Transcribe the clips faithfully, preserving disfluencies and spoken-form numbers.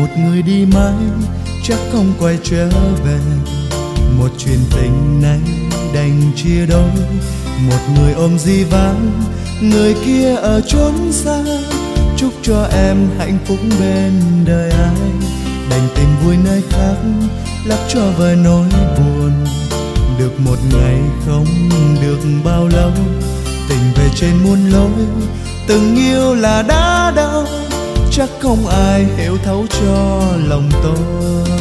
một người đi mãi chắc không quay trở về. Một chuyện tình này đành chia đôi. Một người ôm di vắng, người kia ở chốn xa. Chúc cho em hạnh phúc bên đời ai. Đành tìm vui nơi khác, lấp cho vơi nỗi buồn. Được một ngày không được bao lâu, tình về trên muôn lối. Từng yêu là đã đau, chắc không ai hiểu thấu cho lòng tôi.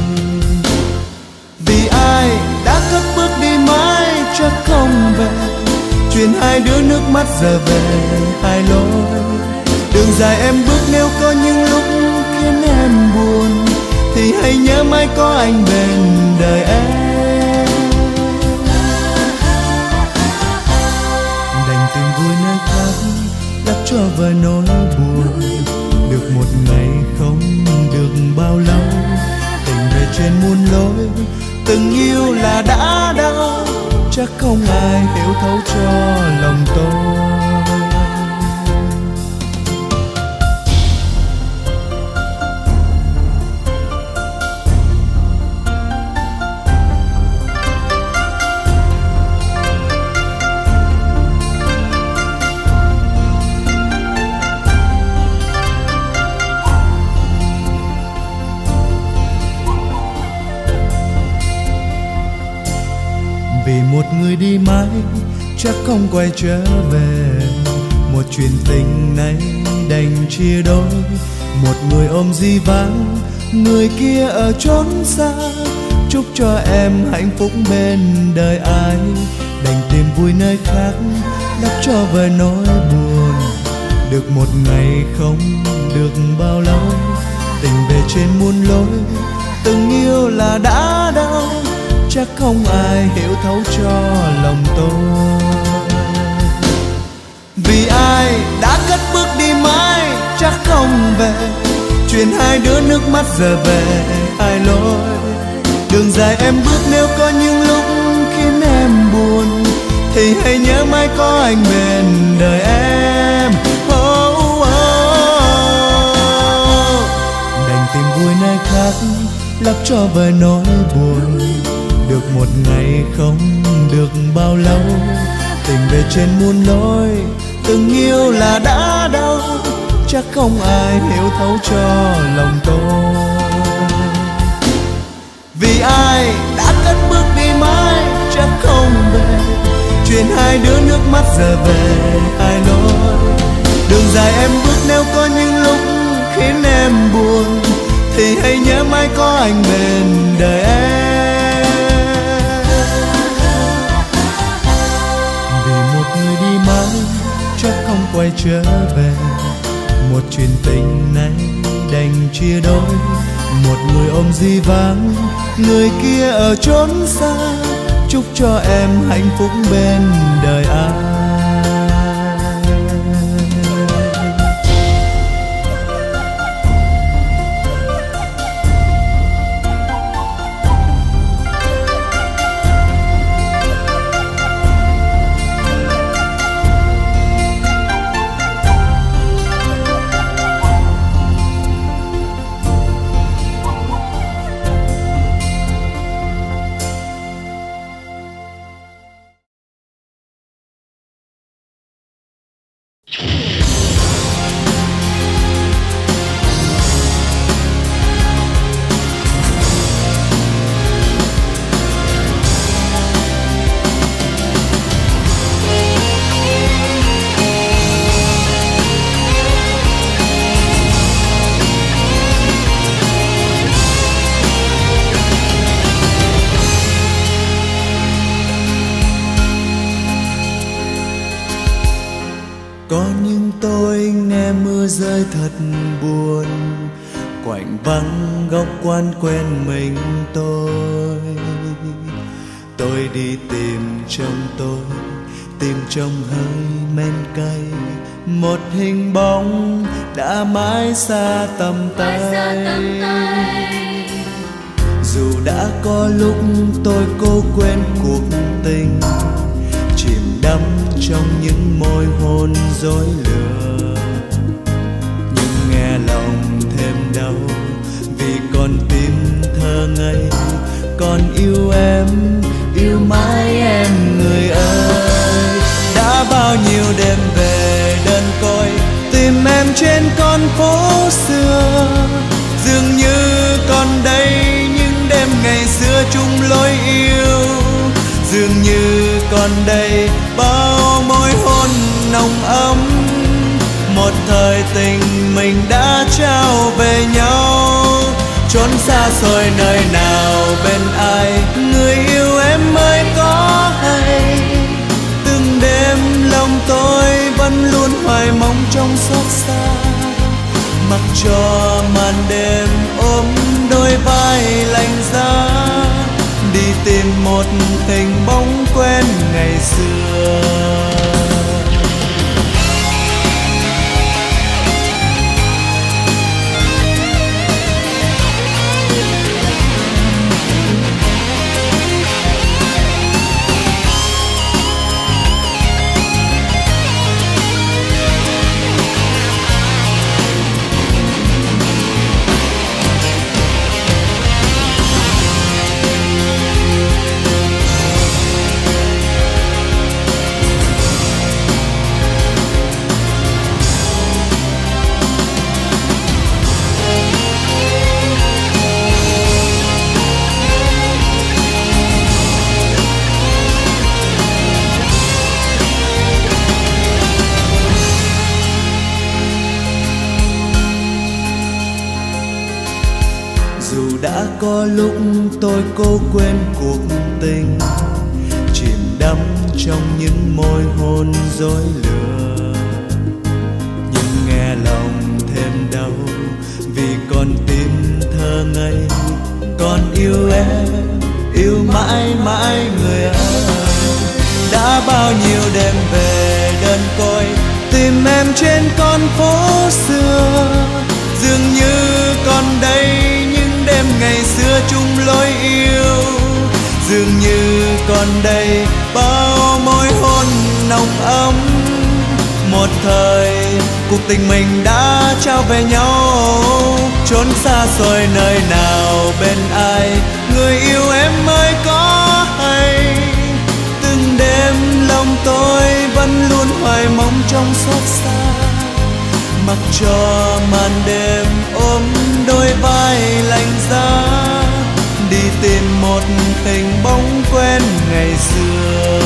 Vì ai đã cất bước đi mãi chắc không về. Chuyện hai đứa nước mắt giờ về hai lối. Đường dài em bước nếu có những lúc khiến em buồn, thì hãy nhớ mãi có anh bên đời em. Đành tìm vui nơi khác, đắp cho vơi nỗi buồn. Được một ngày không được bao lâu, tình về trên muôn lối. Từng yêu là đã đau, chắc không ai hiểu thấu cho lòng tôi. Vì một người đi mãi chắc không quay trở về. Một chuyện tình này đành chia đôi. Một người ôm di vắng, người kia ở chốn xa. Chúc cho em hạnh phúc bên đời ai. Đành tìm vui nơi khác, đắp cho vơi nỗi buồn. Được một ngày không được bao lâu, tình về trên muôn lối. Từng yêu là đã đau, chắc không ai hiểu thấu cho lòng tôi. Vì ai đã cất bước đi mãi chắc không về. Chuyện hai đứa nước mắt giờ về hai lối. Đường dài em bước nếu có những lúc khiến em buồn, thì hãy nhớ mãi có anh bên đời em. Oh, oh, oh. Đành tìm vui nơi khác, lấp cho vơi nỗi buồn. Được một ngày không được bao lâu, tình về trên muôn lối. Từng yêu là đã đau, chắc không ai hiểu thấu cho lòng tôi. Vì ai đã cất bước đi mãi chắc không về. Chuyện hai đứa nước mắt giờ về hai lối. Đường dài em bước nếu có những lúc khiến em buồn, thì hãy nhớ mãi có anh bên đời em. Vì một người đi mãi chắc không quay trở về. Một chuyện tình này đành chia đôi. Một người ôm di vắng, người kia ở chốn xa. Chúc cho em hạnh phúc bên đời ai. Có những tôi nghe mưa rơi thật buồn, quạnh vắng góc quán quen mình tôi. Tôi đi tìm trong tôi, tìm trong hơi men cay, một hình bóng đã mãi xa tầm tay. Dù đã có lúc tôi cố quên cuộc tình, chìm đắm trong những môi hôn dối lừa, nhưng nghe lòng thêm đau xưa. Dường như còn đây những đêm ngày xưa chung lối yêu. Dường như còn đây bao môi hôn nồng ấm. Một thời tình mình đã trao về nhau. Trốn xa xôi nơi nào bên ai, người yêu em mới có hay. Từng đêm lòng tôi vẫn luôn hoài mong trong xót xa. Mặc cho màn đêm ôm đôi vai lạnh giá, đi tìm một hình bóng quen ngày xưa. Đã có lúc tôi cố quên cuộc tình, chìm đắm trong những môi hôn dối lừa. Nhưng nghe lòng thêm đau vì con tim thơ ngây, còn yêu em, yêu mãi mãi người ơi. Đã bao nhiêu đêm về đơn côi tìm em trên con phố xưa. Dường như còn đây những đêm ngày xưa chung lối yêu. Dường như còn đây bao môi hôn nồng ấm. Một thời cuộc tình mình đã trao về nhau. Trốn xa xôi nơi nào bên ai, người yêu em mới có hay. Từng đêm lòng tôi vẫn luôn hoài mong trong xót xa. Mặc cho màn đêm ôm đôi vai lạnh giá, đi tìm một hình bóng quen ngày xưa.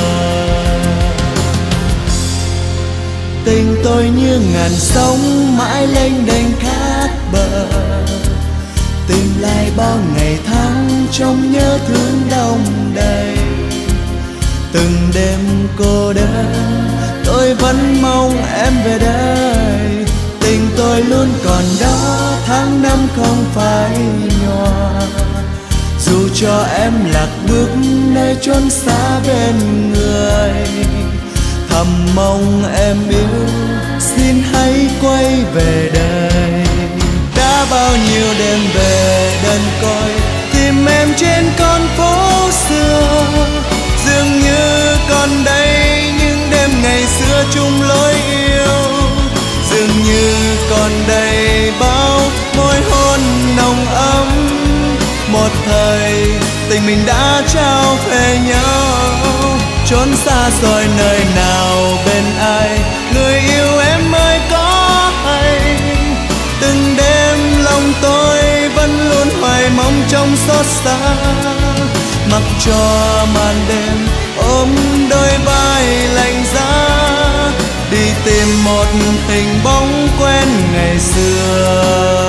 Tình tôi như ngàn sóng mãi lênh đênh khát bờ. Tìm lại bao ngày tháng trong nhớ thương đong đầy. Từng đêm cô đơn tôi vẫn mong em về đây. Tình tôi luôn còn đó, tháng năm không phai nhòa. Dù cho em lạc bước nơi chốn xa bên người, thầm mong em yêu xin hãy quay về đây. Đã bao nhiêu đêm về đơn côi tìm em trên con phố xưa. Dường như còn đây những đêm ngày xưa chung lối yêu. Dường như còn đây bao môi hôn nồng ấm. Một thời tình mình đã trao về nhau. Trốn xa xôi nơi nào bên ai, người yêu em mới có hay. Từng đêm lòng tôi vẫn luôn hoài mong trong xót xa. Mặc cho màn đêm ôm đôi vai lạnh giá, đi tìm một hình bóng quen ngày xưa.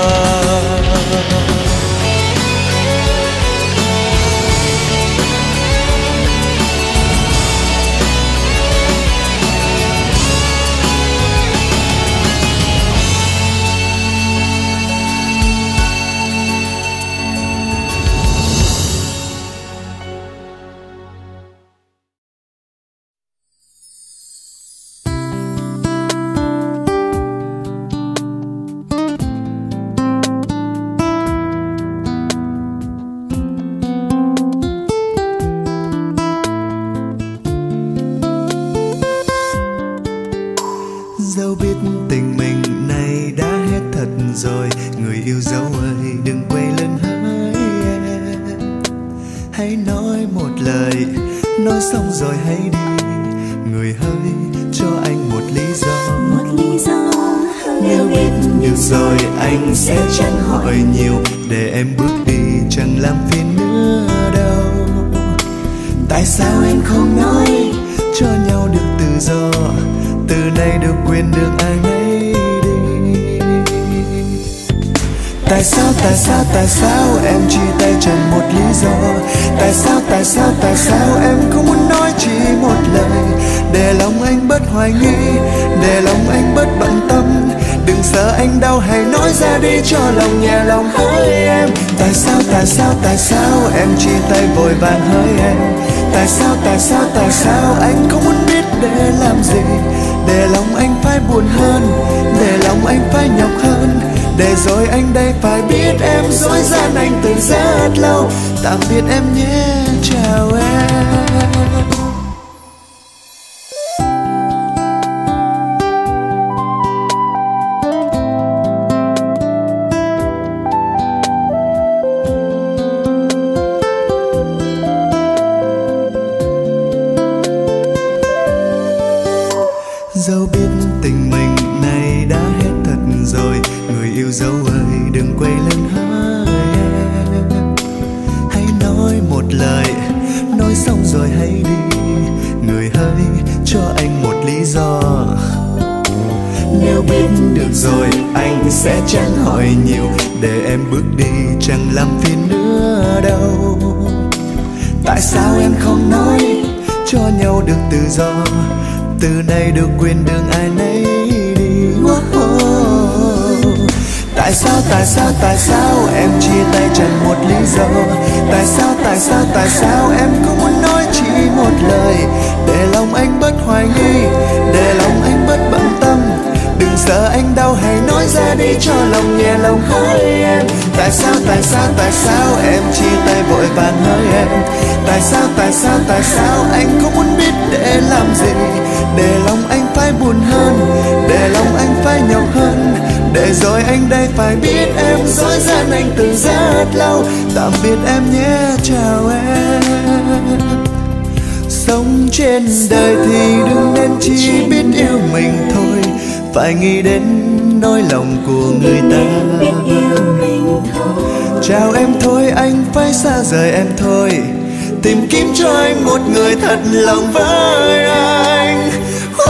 Dẫu biết tình mình này đã hết thật rồi, người yêu dấu ơi đừng quay lưng hỡi em. Hãy nói một lời, nói xong rồi hãy đi. Người hỡi cho anh một lý do, một lý do nếu biết như được rồi anh sẽ chẳng hỏi nhiều, để em bước đi chẳng làm phiền nữa đâu. Tại sao em không nói cho nhau được tự do, từ nay được quyền đường ai nấy đi. Tại sao, tại sao, tại sao em chia tay chẳng một lý do. Tại sao, tại sao, tại sao em không muốn nói chỉ một lời, để lòng anh bớt hoài nghi, để lòng anh bớt bận tâm. Đừng sợ anh đau, hãy nói ra đi cho lòng nhẹ lòng hỡi em. Tại sao, tại sao, tại sao em chia tay vội vàng hỡi em. Tại sao, tại sao, tại sao anh không muốn biết để làm gì, để lòng anh phải buồn hơn, để lòng anh phải nhọc hơn. Để rồi anh đây phải biết em dối gian anh từ rất lâu. Tạm biệt em nhé, chào em. Dẫu biết tình mình này đã hết thật rồi, người yêu dấu ơi đừng quay lưng hỡi em. Hãy nói một lời, nói xong rồi hãy đi. Người hỡi cho anh một lý do. Nếu biết được rồi anh sẽ chẳng hỏi nhiều, để em bước đi chẳng làm phiền nữa đâu. Tại sao em không nói cho nhau được tự do, từ nay được quyền đường ai nấy đi. Oh, tại sao, tại sao, tại sao em chia tay chẳng một lý do. Tại sao, tại sao, tại sao em không muốn nói chỉ một lời, để lòng anh bớt hoài nghi, để lòng anh bớt bận tâm. Đừng sợ anh đau, hãy nói ra đi cho lòng nhẹ lòng hỡi em. Tại sao, tại sao, tại sao em chia tay vội vàng hỡi em. Tại sao, tại sao, tại sao anh không muốn biết để làm gì, để lòng anh phải buồn hơn, để lòng anh phải nhọc hơn. Để rồi anh đây phải biết em dối gian anh từ rất lâu. Tạm biệt em nhé, chào em. Sống trên đời thì đừng nên chỉ biết yêu mình thôi, phải nghĩ đến nỗi lòng của người ta. Chào em thôi, anh phải xa rời em thôi, tìm kiếm cho anh một người thật lòng với anh. Oh,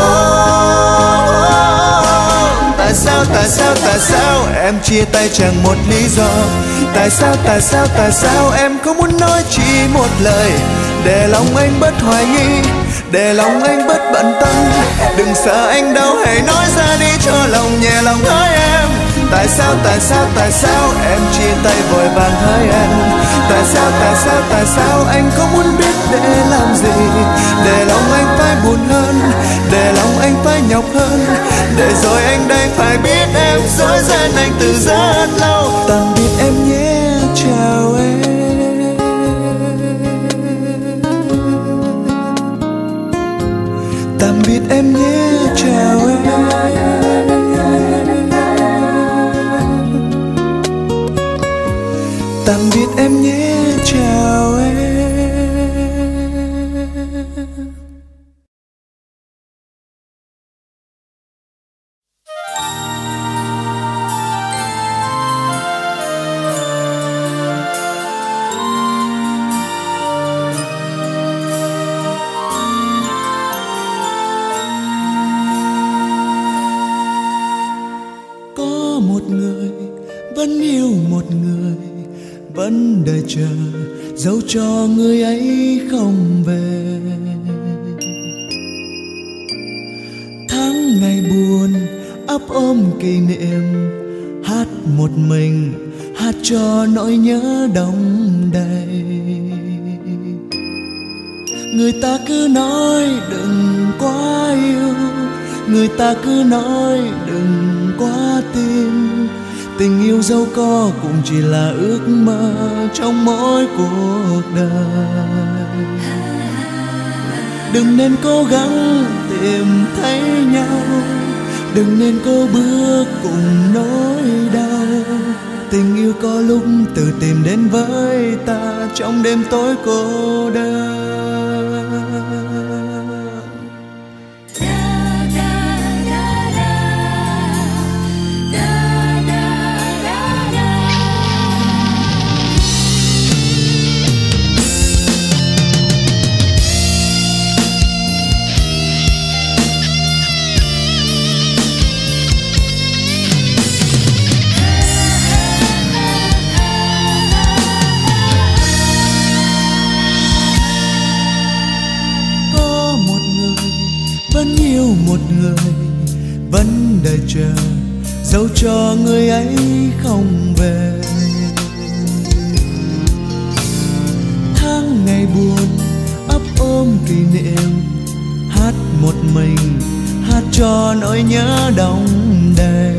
tại sao, tại sao, tại sao em chia tay chẳng một lý do. Tại sao, tại sao, tại sao em không muốn nói chỉ một lời, để lòng anh bớt hoài nghi, để lòng anh bớt bận tâm. Đừng sợ anh đau, hãy nói ra đi cho lòng nhẹ lòng hỡi em. Tại sao, tại sao, tại sao em chia tay vội vàng hỡi em. Tại sao, tại sao, tại sao anh không muốn biết để làm gì, để lòng anh phải buồn hơn, để lòng anh phải nhọc hơn. Để rồi anh đây phải biết em dối gian anh từ rất lâu. Tạm biệt em nhé, chào em. Tạm biệt em nhé, chào em. Tạm biệt em nhé, chào em. Có một người vẫn yêu một người, vẫn đợi chờ dẫu cho người ấy không về. Tháng ngày buồn ấp ôm kỷ niệm, hát một mình hát cho nỗi nhớ đong đầy. Người ta cứ nói đừng quá yêu, người ta cứ nói đừng quá tin. Tình yêu dẫu có cũng chỉ là ước mơ trong mỗi cuộc đời. Đừng nên cố gắng tìm thấy nhau, đừng nên cố bước cùng nỗi đau. Tình yêu có lúc tự tìm đến với ta trong đêm tối cô đơn. Da, da, da, da, da. dẫu cho người ấy không về. Tháng ngày buồn ấp ôm kỷ niệm, hát một mình hát cho nỗi nhớ đong đầy.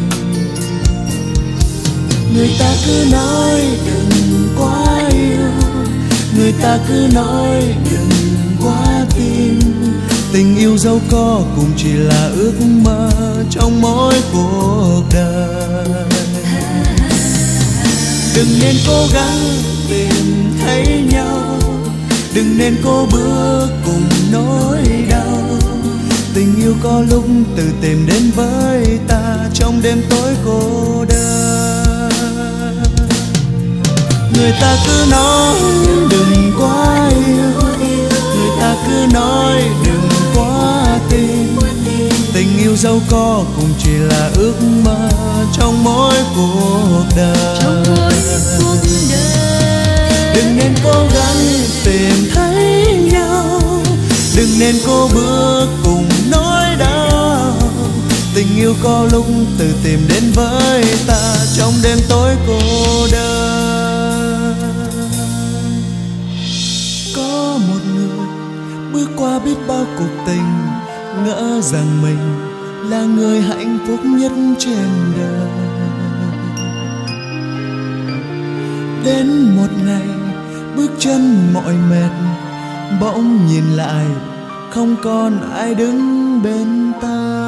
Người ta cứ nói đừng quá yêu, người ta cứ nói đừng quá tin. Tình yêu dẫu có cũng chỉ là ước mơ trong mỗi cuộc đời. Đừng nên cố gắng tìm thấy nhau, đừng nên cố bước cùng nỗi đau. Tình yêu có lúc tự tìm đến với ta trong đêm tối cô đơn. Người ta cứ nói đừng quá yêu, người ta cứ nói đừng quá tin. Tình yêu dẫu có cũng chỉ là ước mơ trong mỗi cuộc đời. Đừng nên cố gắng tìm thấy nhau, đừng nên cố bước cùng nỗi đau. Tình yêu có lúc tự tìm đến với ta trong đêm tối cô đơn. Có một người bước qua biết bao cuộc tình, ngỡ rằng mình là người hạnh phúc nhất trên đời. Đến một ngày bước chân mỏi mệt, bỗng nhìn lại không còn ai đứng bên ta.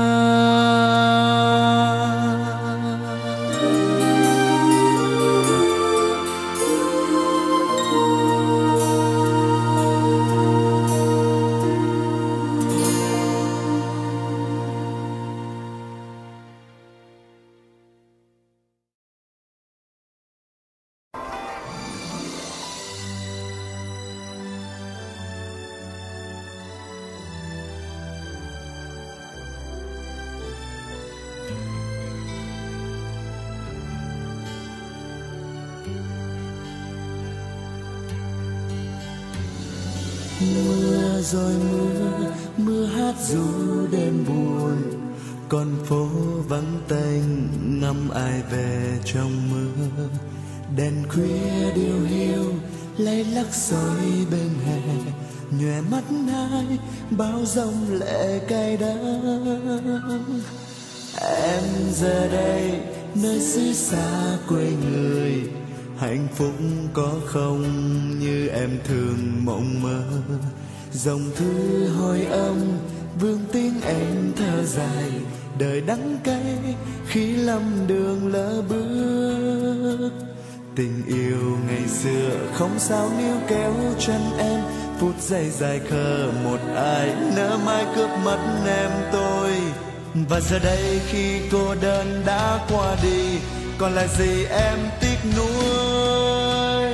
Mưa rồi mưa, mưa hát ru đêm buồn. Con phố vắng tênh ngắm ai về trong mưa. Đèn khuya điêu hiu lay lắc soi bên hè. Nhòe mắt hai bao dòng lệ cay đắng. Em giờ đây nơi xứ xa quê người, hạnh phúc có không như em thường mộng mơ. Dòng thư hồi âm vương tiếng em thở dài, đời đắng cay khi lầm đường lỡ bước. Tình yêu ngày xưa không sao níu kéo chân em, phút giây dài khờ một ai nỡ mai cướp mất em tôi. Và giờ đây khi cô đơn đã qua đi, còn lại gì em tiếc nuối.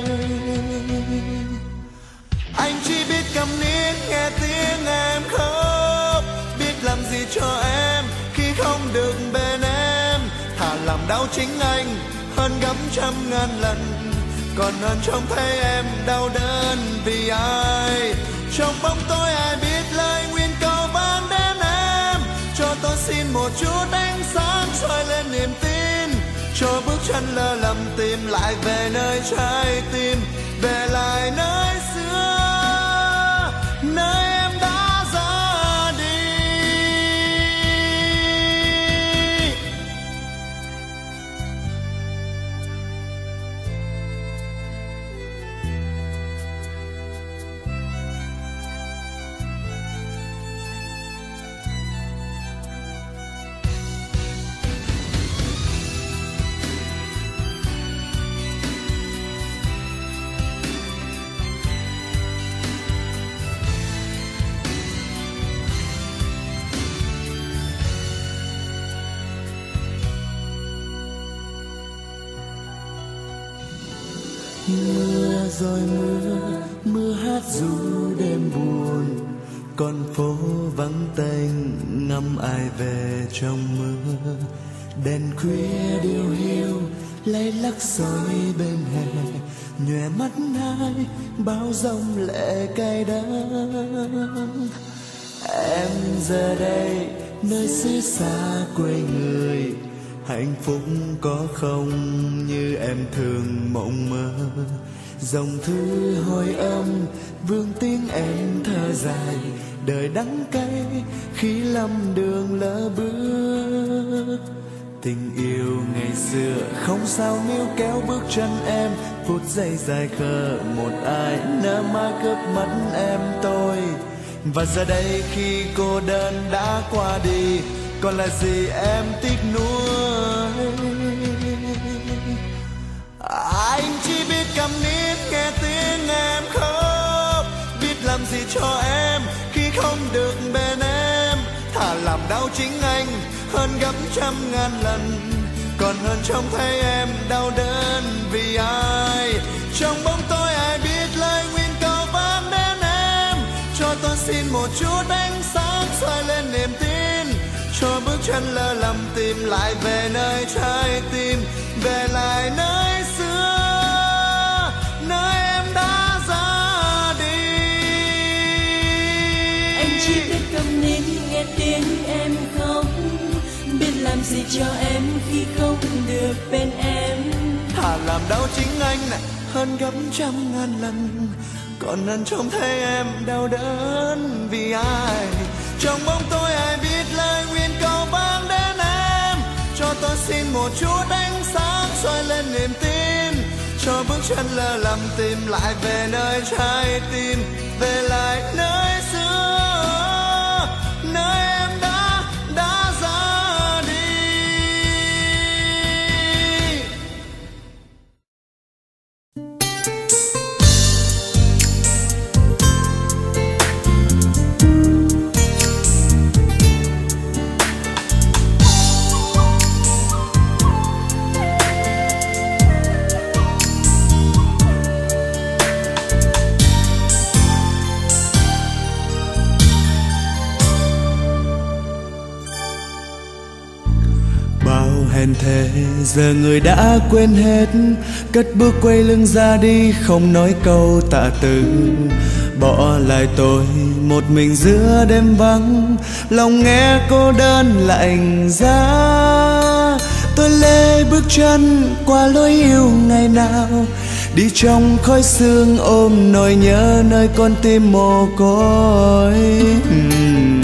Anh chỉ biết cầm nín nghe tiếng em khóc, biết làm gì cho em khi không được bên em. Thà làm đau chính anh hơn gấp trăm ngàn lần, còn hơn trông thấy em đau đớn vì ai. Trong bóng tối ai biết lời nguyên cầu van đến em, cho tôi xin một chút ánh sáng soi lên niềm tin, cho bước chân lơ lầm tìm lại về nơi trái tim, về lại nơi xưa, nơi em đã ra đi. Mưa rồi mưa, mưa hát ru đêm buồn. Con phố vắng tênh ngắm ai về trong mưa. Đèn khuya điêu hiu lay lắc soi bên hè. Nhòe mắt hai bao dòng lệ cay đắng. Em giờ đây nơi xứ xa quê người, hạnh phúc có không như em thường mộng mơ. Dòng thư hồi âm vương tiếng em thở dài, đời đắng cay khi lầm đường lỡ bước. Tình yêu ngày xưa không sao níu kéo bước chân em, phút giây dài khờ một ai nỡ mãi cướp mất em tôi. Và giờ đây khi cô đơn đã qua đi, còn là gì em tiếc nuối. Anh chỉ biết cầm nín nghe tiếng em khóc, biết làm gì cho em khi không được bên em. Thà làm đau chính anh hơn gấp trăm ngàn lần, còn hơn trông thấy em đau đớn vì ai. Trong bóng tối ai biết lời nguyện cầu van đến em, cho tôi xin một chút ánh sáng soi lên niềm tin, cho bước chân lơ lầm tìm lại về nơi trái tim, về lại nơi xưa, nơi em đã ra đi. Anh chỉ biết cầm nín nghe tiếng em khóc, biết làm gì cho em khi không được bên em. Thà làm đau chính anh này hơn gấp trăm ngàn lần, còn hơn trông thấy em đau đớn vì ai. Trong bóng tối ai biết lời nguyện cầu vang đến em, cho tôi xin một chút ánh sáng soi lên niềm tin, cho bước chân lơ lầm tìm lại về nơi trái tim, về lại nơi xưa, nơi em đã đã ra đi. Hèn thế giờ người đã quên hết, cất bước quay lưng ra đi không nói câu tạ từ, bỏ lại tôi một mình giữa đêm vắng, lòng nghe cô đơn lạnh giá. Tôi lê bước chân qua lối yêu ngày nào, đi trong khói sương ôm nỗi nhớ nơi con tim mồ côi. uhm.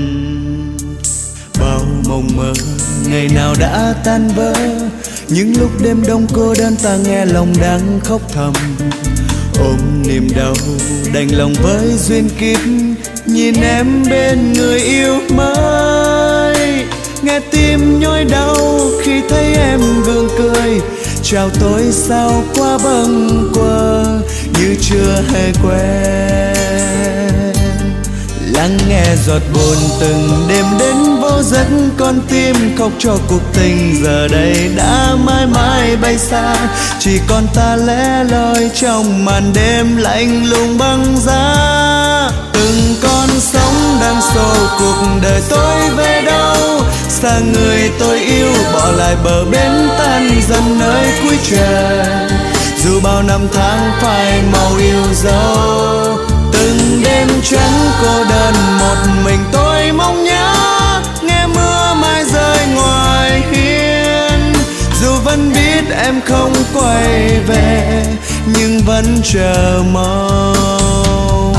Bao mộng mơ ngày nào đã tan vỡ, những lúc đêm đông cô đơn ta nghe lòng đang khóc thầm, ôm niềm đau đành lòng với duyên kiếp, nhìn em bên người yêu mới. Nghe tim nhói đau khi thấy em gượng cười, chào tôi sao qua bâng quơ như chưa hề quen. Lắng nghe giọt buồn từng đêm đến vô giấc, con tim khóc cho cuộc tình giờ đây đã mãi mãi bay xa, chỉ còn ta lẻ loi trong màn đêm lạnh lùng băng giá. Từng con sóng đang xô cuộc đời tôi về đâu, xa người tôi yêu bỏ lại bờ bến tan dần nơi cuối trời, dù bao năm tháng phai màu yêu dấu. Từng đêm trắng cô đơn một mình tôi mong nhớ, nghe mưa mai rơi ngoài hiên, dù vẫn biết em không quay về nhưng vẫn chờ mong.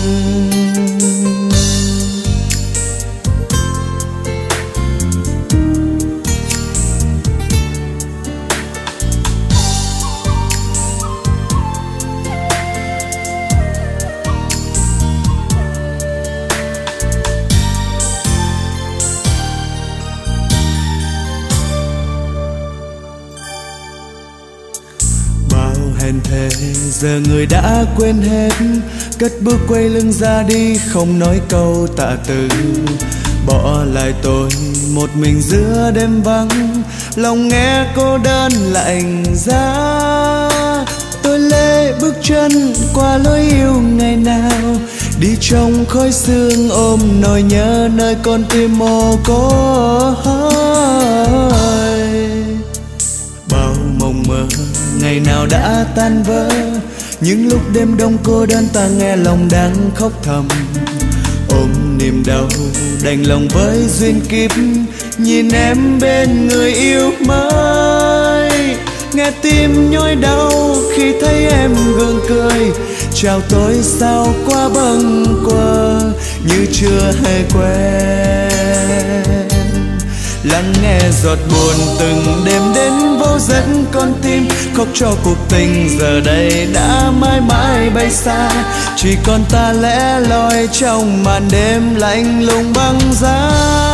Hèn thế giờ người đã quên hết, cất bước quay lưng ra đi không nói câu tạ từ, bỏ lại tôi một mình giữa đêm vắng, lòng nghe cô đơn lạnh giá. Tôi lê bước chân qua lối yêu ngày nào, đi trong khói sương ôm nỗi nhớ nơi con tim mồ côi. Bao mộng mơ ngày nào đã tan vỡ, những lúc đêm đông cô đơn ta nghe lòng đang khóc thầm, ôm niềm đau, đành lòng với duyên kiếp, nhìn em bên người yêu mới. Nghe tim nhói đau khi thấy em gượng cười, chào tôi sao qua bâng quơ như chưa hề quen. Lắng nghe giọt buồn từng đêm đến vô giấc con tim, khóc cho cuộc tình giờ đây đã mãi mãi bay xa, chỉ còn ta lẻ loi trong màn đêm lạnh lùng băng giá.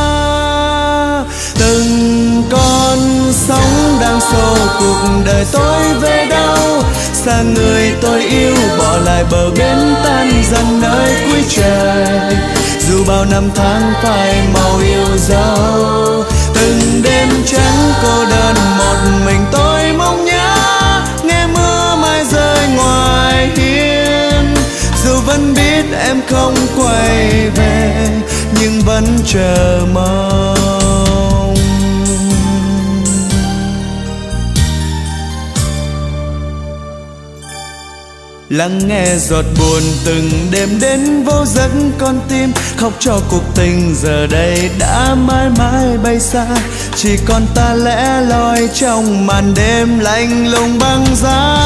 Từng con sóng đang xô cuộc đời tôi về đâu, xa người tôi yêu bỏ lại bờ bến tan dần nơi cuối trời. Dù bao năm tháng phai màu yêu dấu, từng đêm trắng cô đơn một mình tôi mong nhớ, nghe mưa mai rơi ngoài hiên. Dù vẫn biết em không quay về nhưng vẫn chờ mong. Lắng nghe giọt buồn từng đêm đến vô giấc con tim, khóc cho cuộc tình giờ đây đã mãi mãi bay xa, chỉ còn ta lẻ loi trong màn đêm lạnh lùng băng giá.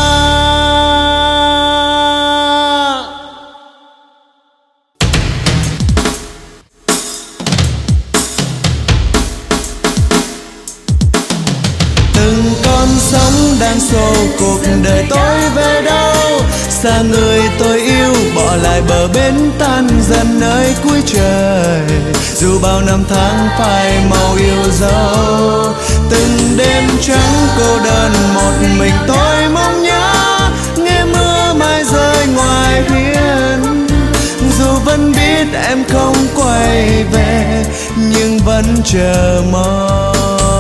Từng con sóng đang xô cuộc đời tôi về đâu, xa người tôi yêu bỏ lại bờ bến tan dần nơi cuối trời. Dù bao năm tháng phai màu yêu dấu, từng đêm trắng cô đơn một mình tôi mong nhớ, nghe mưa mai rơi ngoài hiên. Dù vẫn biết em không quay về nhưng vẫn chờ mong.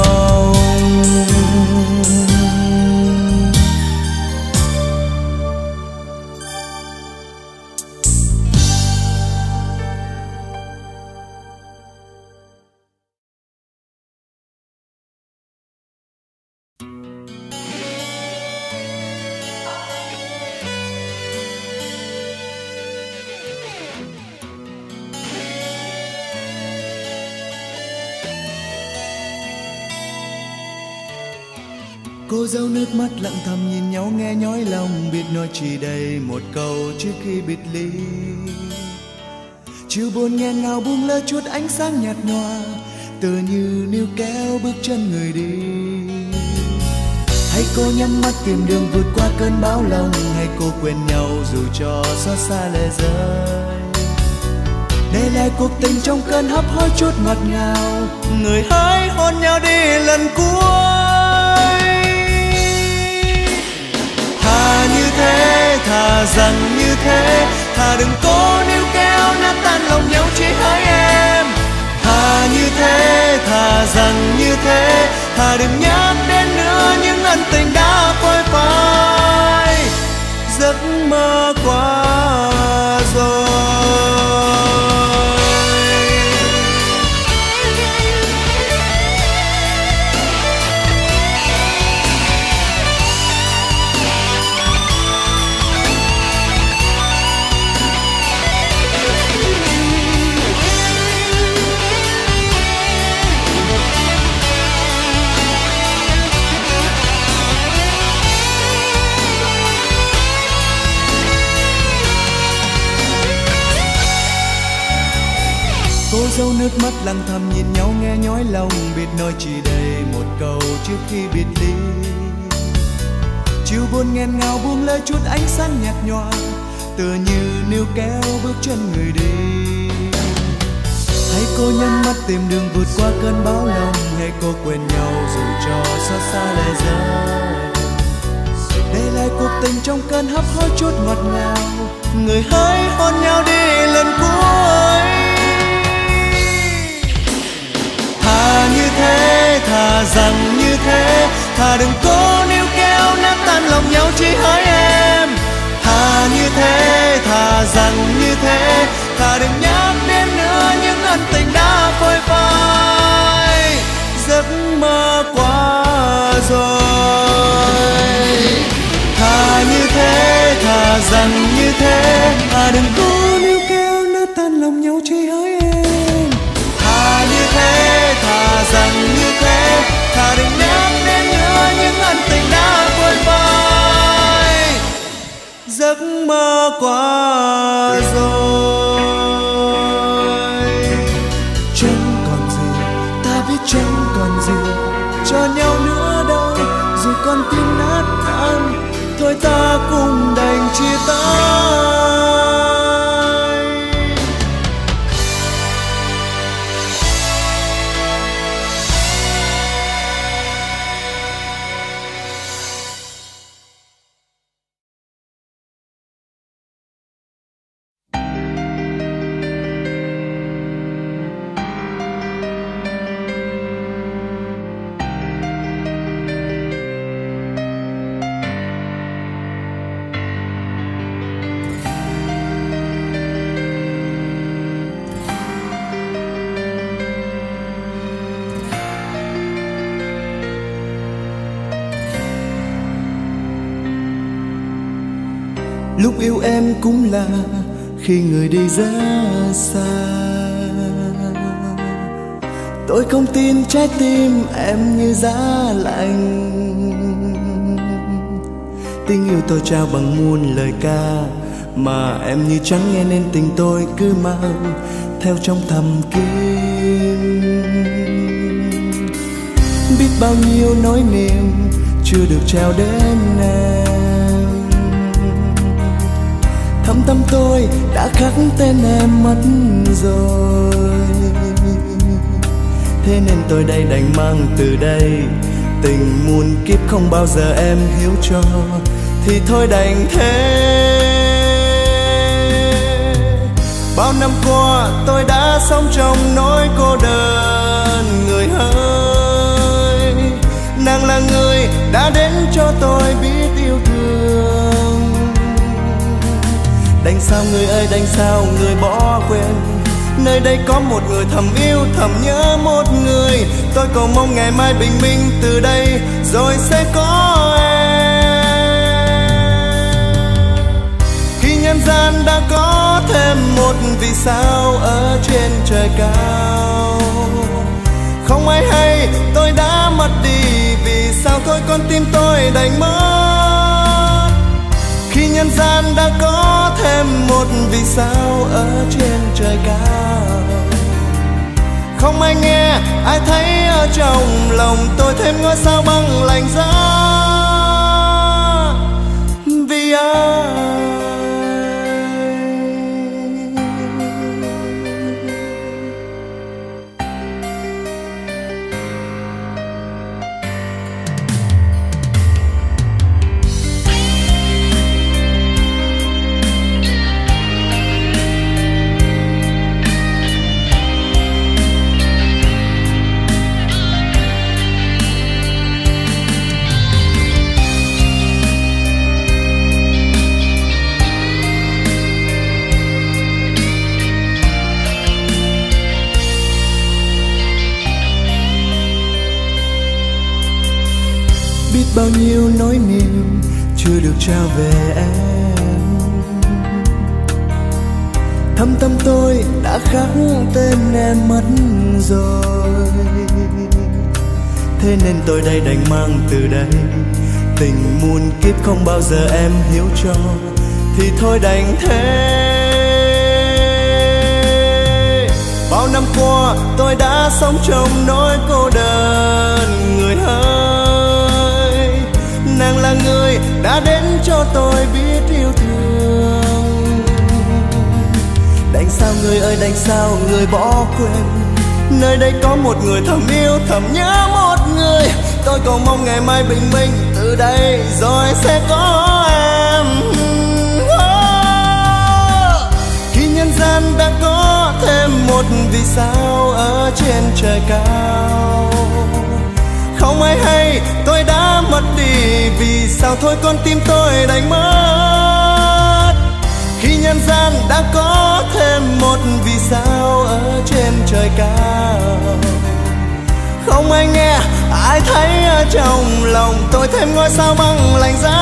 Cô dâu nước mắt lặng thầm nhìn nhau nghe nhói lòng, biết nói chỉ đầy một câu trước khi biệt ly. Chiều buồn nghẹn ngào buông lơi chút ánh sáng nhạt nhòa, tựa như níu kéo bước chân người đi. Hay cô nhắm mắt tìm đường vượt qua cơn bão lòng, hay cô quên nhau dù cho xót xa lệ rơi. Để lại cuộc tình trong cơn hấp hối chút ngọt ngào, người hỡi hôn nhau đi lần cuối. Thà như thế, thà rằng như thế, thà đừng cố níu kéo nát tan lòng nhau chỉ hỡi em. Thà như thế, thà rằng như thế, thà đừng nhắc đến nữa những ân tình đã phôi phai. Giấc mơ qua rồi. Cô dâu nước mắt lặng thầm nhìn nhau nghe nhói lòng, biết nói chỉ đầy một câu trước khi biệt ly. Chiều buồn nghẹn ngào buông lơi chút ánh sáng nhạt nhòa, tựa như níu kéo bước chân người đi. Hay cô nhắm mắt tìm đường vượt qua cơn bão lòng, hay cô quên nhau dù cho xót xa lệ rơi. Để lại cuộc tình trong cơn hấp hối chút ngọt ngào, người hỡi hôn nhau đi lần cuối. Thà như thế, thà rằng như thế, thà đừng cố níu kéo nát tan lòng nhau chỉ hỡi em. Thà như thế, thà rằng như thế, thà đừng nhắc đến nữa những ân tình đã phôi phai. Giấc mơ qua rồi. Thà như thế, thà rằng như thế, thà đừng cố níu kéo nát tan lòng nhau chỉ hỡi em. vãn, thôi ta cùng đành chia tay. Lúc yêu em cũng là khi người đi rất xa. Tôi không tin trái tim em như giá lạnh. Tình yêu tôi trao bằng muôn lời ca, mà em như chẳng nghe nên tình tôi cứ mang theo trong thầm kín. Biết bao nhiêu nỗi niềm chưa được trao đến em, thâm tâm tôi đã khắc tên em mất rồi. Thế nên tôi đây đành mang từ đây tình muôn kiếp không bao giờ em hiểu cho, thì thôi đành thế. Bao năm qua tôi đã sống trong nỗi cô đơn. Người ơi, nàng là người đã đến cho tôi biết yêu thương. Đành sao người ơi, đành sao người bỏ quên. Nơi đây có một người thầm yêu, thầm nhớ một người. Tôi cầu mong ngày mai bình minh từ đây rồi sẽ có em. Khi nhân gian đã có thêm một vì sao ở trên trời cao, không ai hay tôi đã mất đi. Vì sao thôi con tim tôi đành mất. Khi nhân gian đã có thêm một vì sao ở trên trời cao, không ai nghe, ai thấy ở trong lòng tôi thêm ngôi sao băng lạnh giá. Vì ai bao nhiêu nỗi niềm chưa được trao về em, thâm tâm tôi đã khắc tên em mất rồi. Thế nên tôi đây đành mang từ đây tình muôn kiếp không bao giờ em hiểu cho, thì thôi đành thế. Bao năm qua tôi đã sống trong nỗi cô đơn. Người ơi, nàng là người đã đến cho tôi biết yêu thương. Đành sao người ơi, đành sao người bỏ quên. Nơi đây có một người thầm yêu, thầm nhớ một người. Tôi cầu mong ngày mai bình minh từ đây rồi sẽ có em. Khi nhân gian đã có thêm một vì sao ở trên trời cao, không ai hay tôi đã mất đi. Vì sao thôi con tim tôi đành mất. Khi nhân gian đã có thêm một vì sao ở trên trời cao, không ai nghe, ai thấy ở trong lòng tôi thêm ngôi sao băng lạnh giá.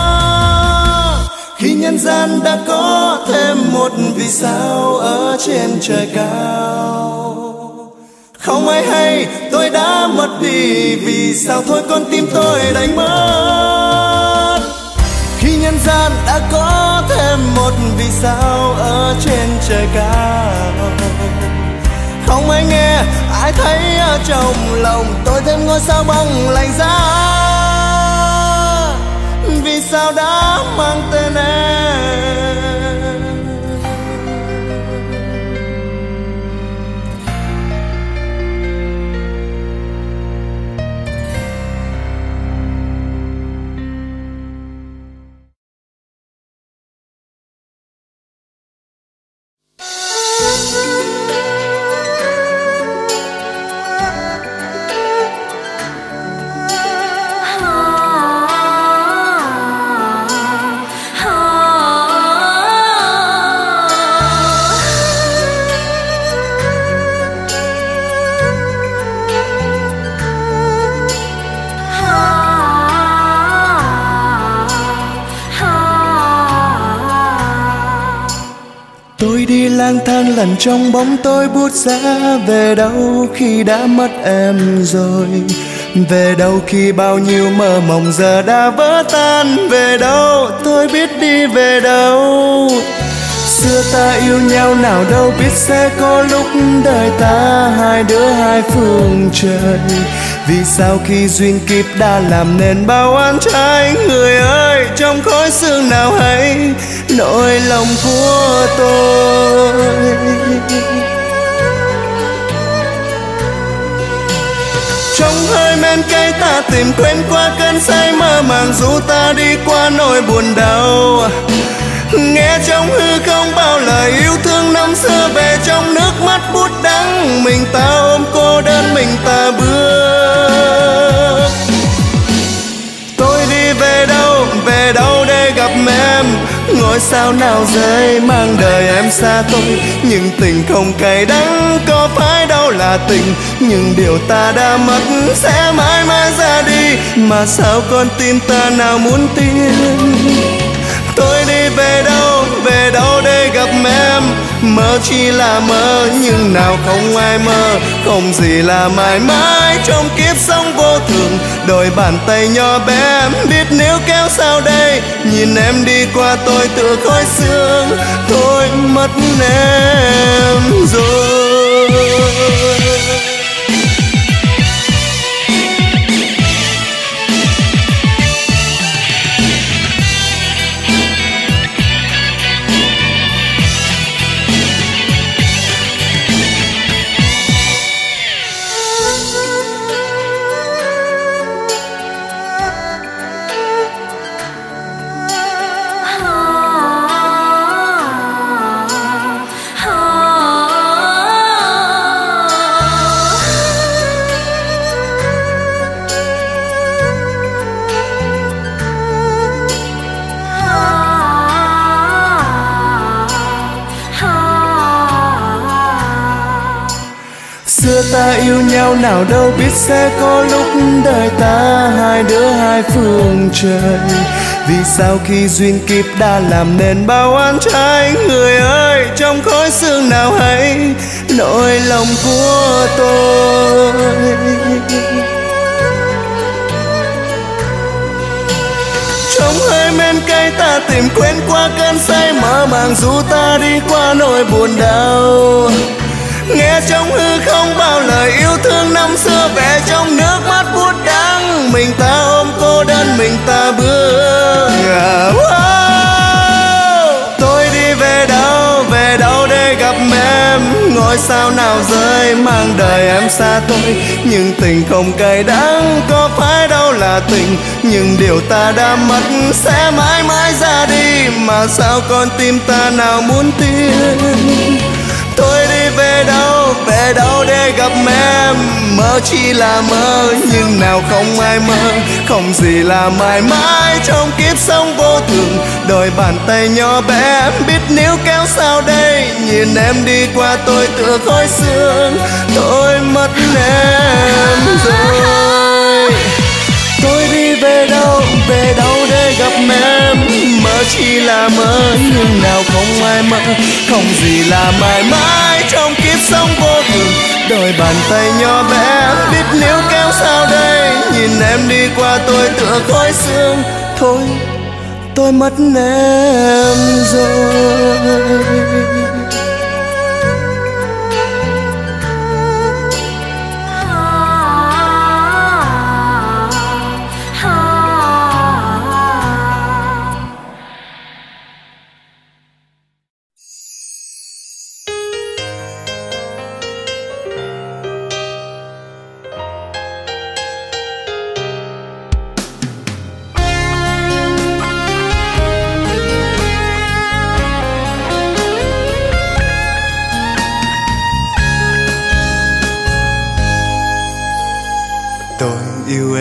Khi nhân gian đã có thêm một vì sao ở trên trời cao, không ai hay tôi đã mất đi. Vì sao thôi con tim tôi đành mất. Khi nhân gian đã có thêm một vì sao ở trên trời cao, không ai nghe, ai thấy ở trong lòng tôi thêm ngôi sao băng lạnh giá. sao đã mang tên em. Tôi đi lang thang lần trong bóng tối buốt giá, về đâu khi đã mất em rồi, về đâu khi bao nhiêu mơ mộng giờ đã vỡ tan, về đâu tôi biết đi về đâu. Xưa ta yêu nhau nào đâu biết sẽ có lúc đời ta hai đứa hai phương trời, vì sao khi duyên kiếp đã làm nên bao oan trái. Người ơi, trong khói sương nào hay nỗi lòng của tôi. Trong hơi men cay ta tìm quên qua cơn say mơ màng, dù ta đi qua nỗi buồn đau. Nghe trong hư không bao lời yêu thương năm xưa, về trong nước mắt bút đắng, mình ta ôm cô đơn mình ta bước. Tôi đi về đâu, về đâu để gặp em, ngôi sao nào rơi mang đời em xa tôi. Nhưng tình không cay đắng, có phải đâu là tình, nhưng điều ta đã mất sẽ mãi mãi ra đi, mà sao con tim ta nào muốn tin. Tôi đi về đâu, về đâu để gặp em, mơ chỉ là mơ nhưng nào không ai mơ, không gì là mãi mãi trong kiếp sống vô thường. Đôi bàn tay nhỏ bé em biết nếu kéo sao đây, nhìn em đi qua tôi tựa khói sương, tôi mất em rồi. Xưa ta yêu nhau nào đâu biết sẽ có lúc đời ta hai đứa hai phương trời, vì sao khi duyên kiếp đã làm nên bao oan trái. Người ơi, trong khói sương nào hay nỗi lòng của tôi. Trong hơi men cay ta tìm quên qua cơn say mơ màng, dù ta đi qua nỗi buồn đau. Nghe trong hư không bao lời yêu thương năm xưa, về trong nước mắt buốt đắng, mình ta ôm cô đơn mình ta bước. À, wow. Tôi đi về đâu, về đâu để gặp em, ngôi sao nào rơi mang đời em xa tôi. Nhưng tình không cay đắng, có phải đâu là tình, nhưng điều ta đã mất sẽ mãi mãi ra đi, mà sao con tim ta nào muốn tin. Tôi đi về đâu, về đâu để gặp em, mơ chỉ là mơ nhưng nào không ai mơ, không gì là mãi mãi trong kiếp sống vô thường. Đôi bàn tay nhỏ bé em biết níu kéo sao đây, nhìn em đi qua tôi tựa khói sương, tôi mất em rồi. Tôi đi về đâu, về đâu để gặp em, mơ chỉ là mơ nhưng nào không ai mơ, không gì là mãi mãi trong kiếp sống vô thường. Đôi bàn tay nhỏ bé biết níu kéo sao đây, nhìn em đi qua tôi tựa khói sương, thôi tôi mất em rồi.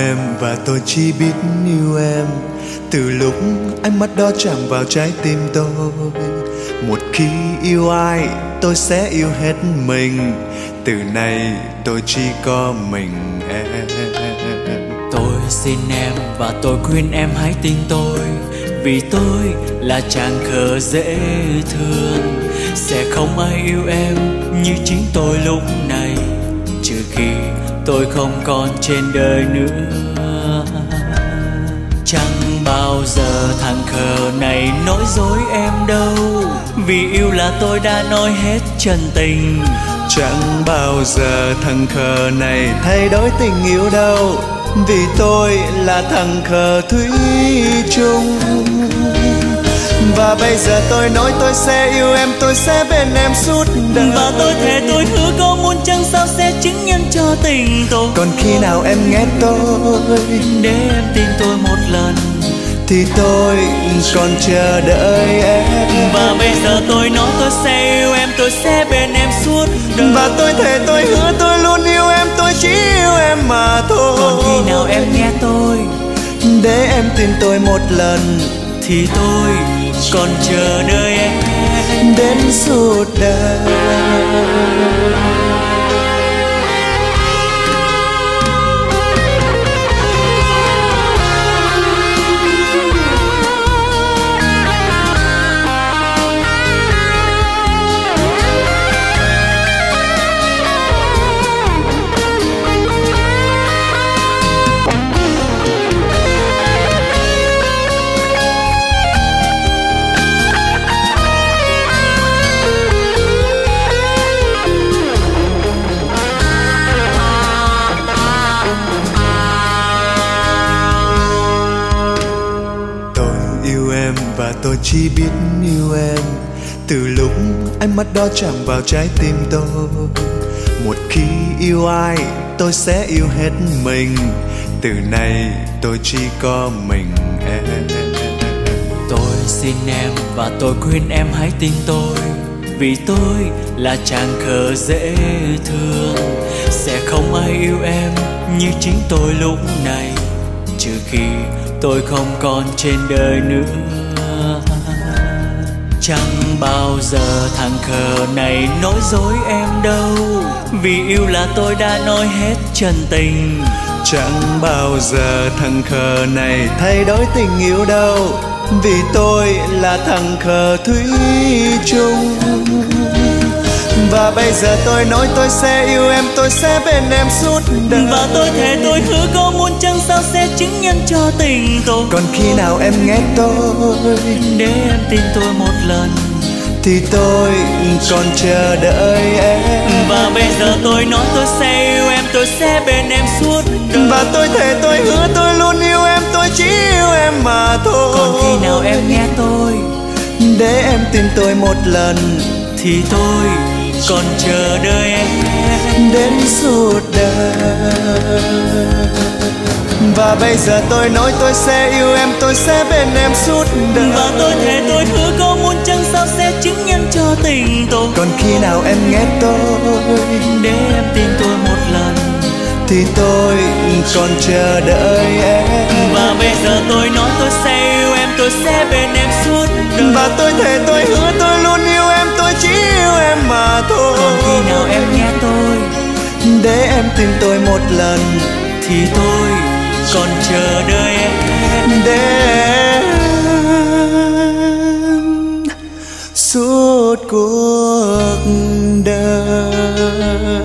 em và tôi chỉ biết yêu em. Từ lúc ánh mắt đó chạm vào trái tim tôi, một khi yêu ai tôi sẽ yêu hết mình. Từ nay tôi chỉ có mình em. Tôi xin em và tôi khuyên em hãy tin tôi, vì tôi là chàng khờ dễ thương. Sẽ không ai yêu em như chính tôi lúc này, trừ khi tôi không còn trên đời nữa. Chẳng bao giờ thằng khờ này nói dối em đâu, vì yêu là tôi đã nói hết chân tình. Chẳng bao giờ thằng khờ này thay đổi tình yêu đâu, vì tôi là thằng khờ thủy chung. Và bây giờ tôi nói tôi sẽ yêu em, tôi sẽ bên em suốt đời. Và tôi thề tôi hứa có muôn trăng sao sẽ chứng nhân cho tình tôi. Còn khi nào em nghe tôi, để em tin tôi một lần, thì tôi còn chờ đợi em. Và bây giờ tôi nói tôi sẽ yêu em, tôi sẽ bên em suốt đời. Và tôi thề tôi hứa tôi luôn yêu em, tôi chỉ yêu em mà thôi. Còn khi nào em nghe tôi, để em tin tôi một lần, thì tôi còn chờ đợi em đến suốt đời. Và tôi chỉ biết yêu em. Từ lúc ánh mắt đó chạm vào trái tim tôi, một khi yêu ai tôi sẽ yêu hết mình. Từ nay tôi chỉ có mình em. Tôi xin em và tôi khuyên em hãy tin tôi, vì tôi là chàng khờ dễ thương. Sẽ không ai yêu em như chính tôi lúc này, trừ khi tôi không còn trên đời nữa. Chẳng bao giờ thằng khờ này nói dối em đâu, vì yêu là tôi đã nói hết chân tình. Chẳng bao giờ thằng khờ này thay đổi tình yêu đâu, vì tôi là thằng khờ thủy chung. Và bây giờ tôi nói tôi sẽ yêu em, tôi sẽ bên em suốt đời. Và tôi thề tôi hứa có muôn trăng sao sẽ chứng nhân cho tình tôi. Còn khi nào em nghe tôi, để em tin tôi một lần, thì tôi còn chờ đợi em. Và bây giờ tôi nói tôi sẽ yêu em, tôi sẽ bên em suốt đời. Và tôi thề tôi hứa tôi luôn yêu em, tôi chỉ yêu em mà thôi. Còn khi nào em nghe tôi, để em tin tôi một lần, thì tôi còn chờ đợi em đến suốt đời. Và bây giờ tôi nói tôi sẽ yêu em, tôi sẽ bên em suốt đời. Và tôi thề tôi hứa có muôn trăng sao sẽ chứng nhân cho tình tôi. Còn khi nào em nghe tôi, để em tin tôi một lần, thì tôi còn chờ đợi em. Và bây giờ tôi nói tôi sẽ yêu em, tôi sẽ bên em suốt đời. Và tôi thề tôi hứa tôi luôn yêu em, tôi chỉ yêu em mà thôi. Còn khi nào em nghe tôi, để em tin tôi một lần, thì tôi còn chờ đợi em đến suốt cuộc đời.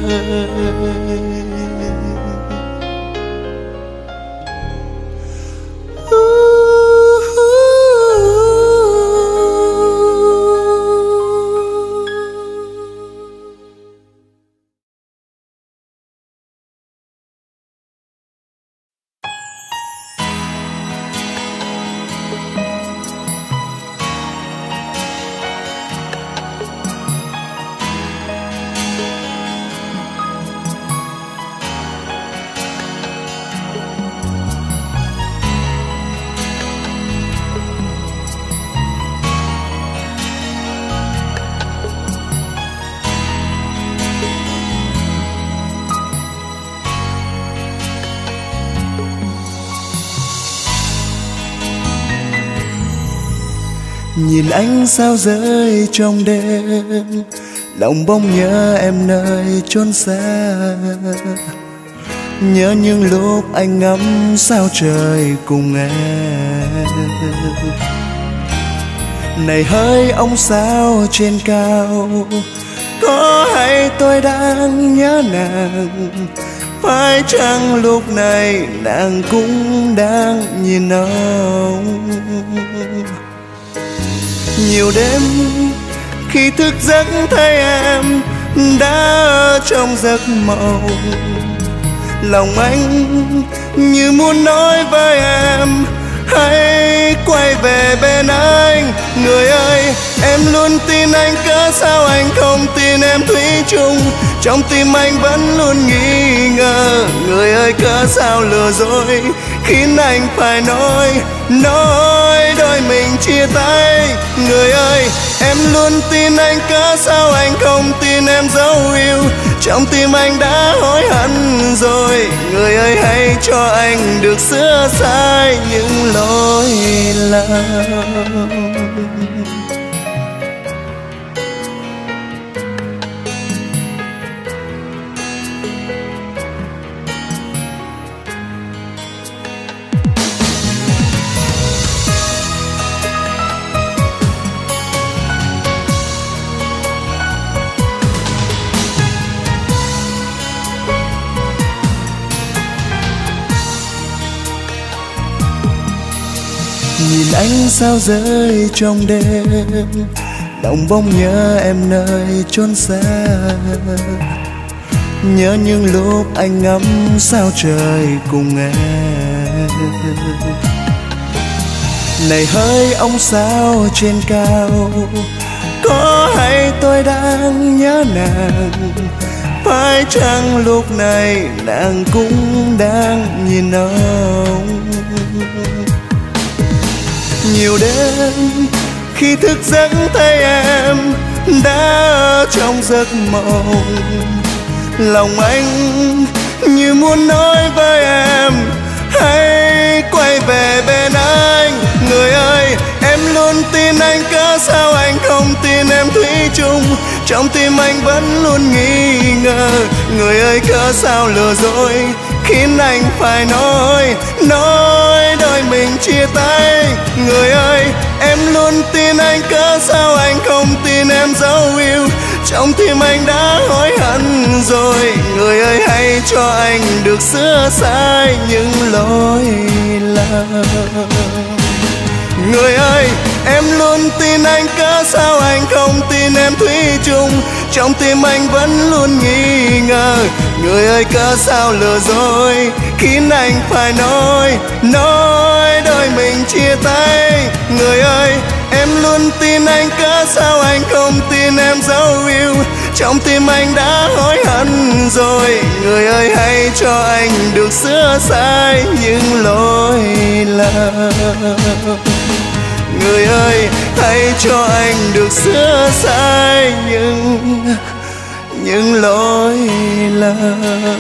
Nhìn ánh sao rơi trong đêm, lòng bỗng nhớ em nơi chốn xa. Nhớ những lúc anh ngắm sao trời cùng em. Này hỡi ông sao trên cao, có hay tôi đang nhớ nàng? Phải chăng lúc này nàng cũng đang nhìn ông? Nhiều đêm khi thức giấc thấy em đã ở trong giấc mộng, lòng anh như muốn nói với em hãy quay về bên anh. Người ơi, em luôn tin anh, cớ sao anh không tin em thủy chung? Trong tim anh vẫn luôn nghi ngờ. Người ơi, cớ sao lừa dối khiến anh phải nói nói đôi mình chia tay. Người ơi, em luôn tin anh, cớ sao anh không tin em dấu yêu? Trong tim anh đã hối hận rồi. Người ơi, hãy cho anh được sửa sai những lỗi lầm. Nhìn ánh sao rơi trong đêm, lòng bỗng nhớ em nơi chốn xa. Nhớ những lúc anh ngắm sao trời cùng em. Này hỡi ông sao trên cao, có hay tôi đang nhớ nàng? Phải chăng lúc này nàng cũng đang nhìn ông? Nhiều đêm khi thức giấc thấy em đã ở trong giấc mộng, lòng anh như muốn nói với em hãy quay về bên anh. Người ơi, em luôn tin anh, cớ sao anh không tin em thủy chung? Trong tim anh vẫn luôn nghi ngờ. Người ơi, cớ sao lừa dối khiến anh phải nói nói đôi mình chia tay. Người ơi, em luôn tin anh, cớ sao anh không tin em dấu yêu? Trong tim anh đã hối hận rồi. Người ơi, hãy cho anh được sửa sai những lỗi lầm. Người ơi, em luôn tin anh, cớ sao anh không tin em thủy chung? Trong tim anh vẫn luôn nghi ngờ. Người ơi, cớ sao lừa dối khiến anh phải nói nói đôi mình chia tay. Người ơi, em luôn tin anh, cớ sao anh không tin em dấu yêu? Trong tim anh đã hối hận rồi. Người ơi, hãy cho anh được sửa sai những lỗi lầm. Người ơi, hãy cho anh được sửa sai những những lỗi lầm.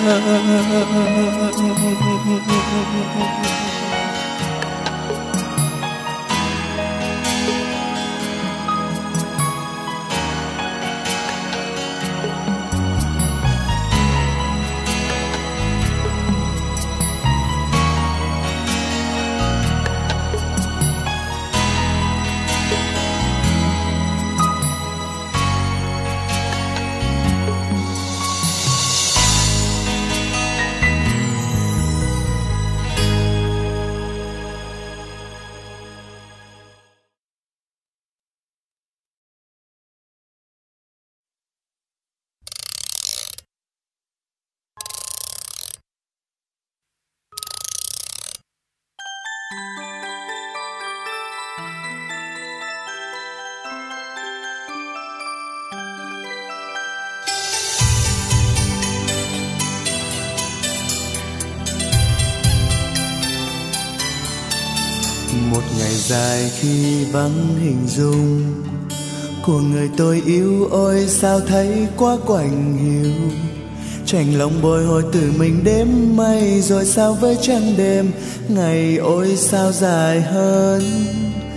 Một ngày dài khi vắng hình dung của người tôi yêu, ôi sao thấy quá quạnh hiu. Chạnh lòng bồi hồi tự mình đêm mây, rồi sao với trăng đêm ngày ôi sao dài hơn.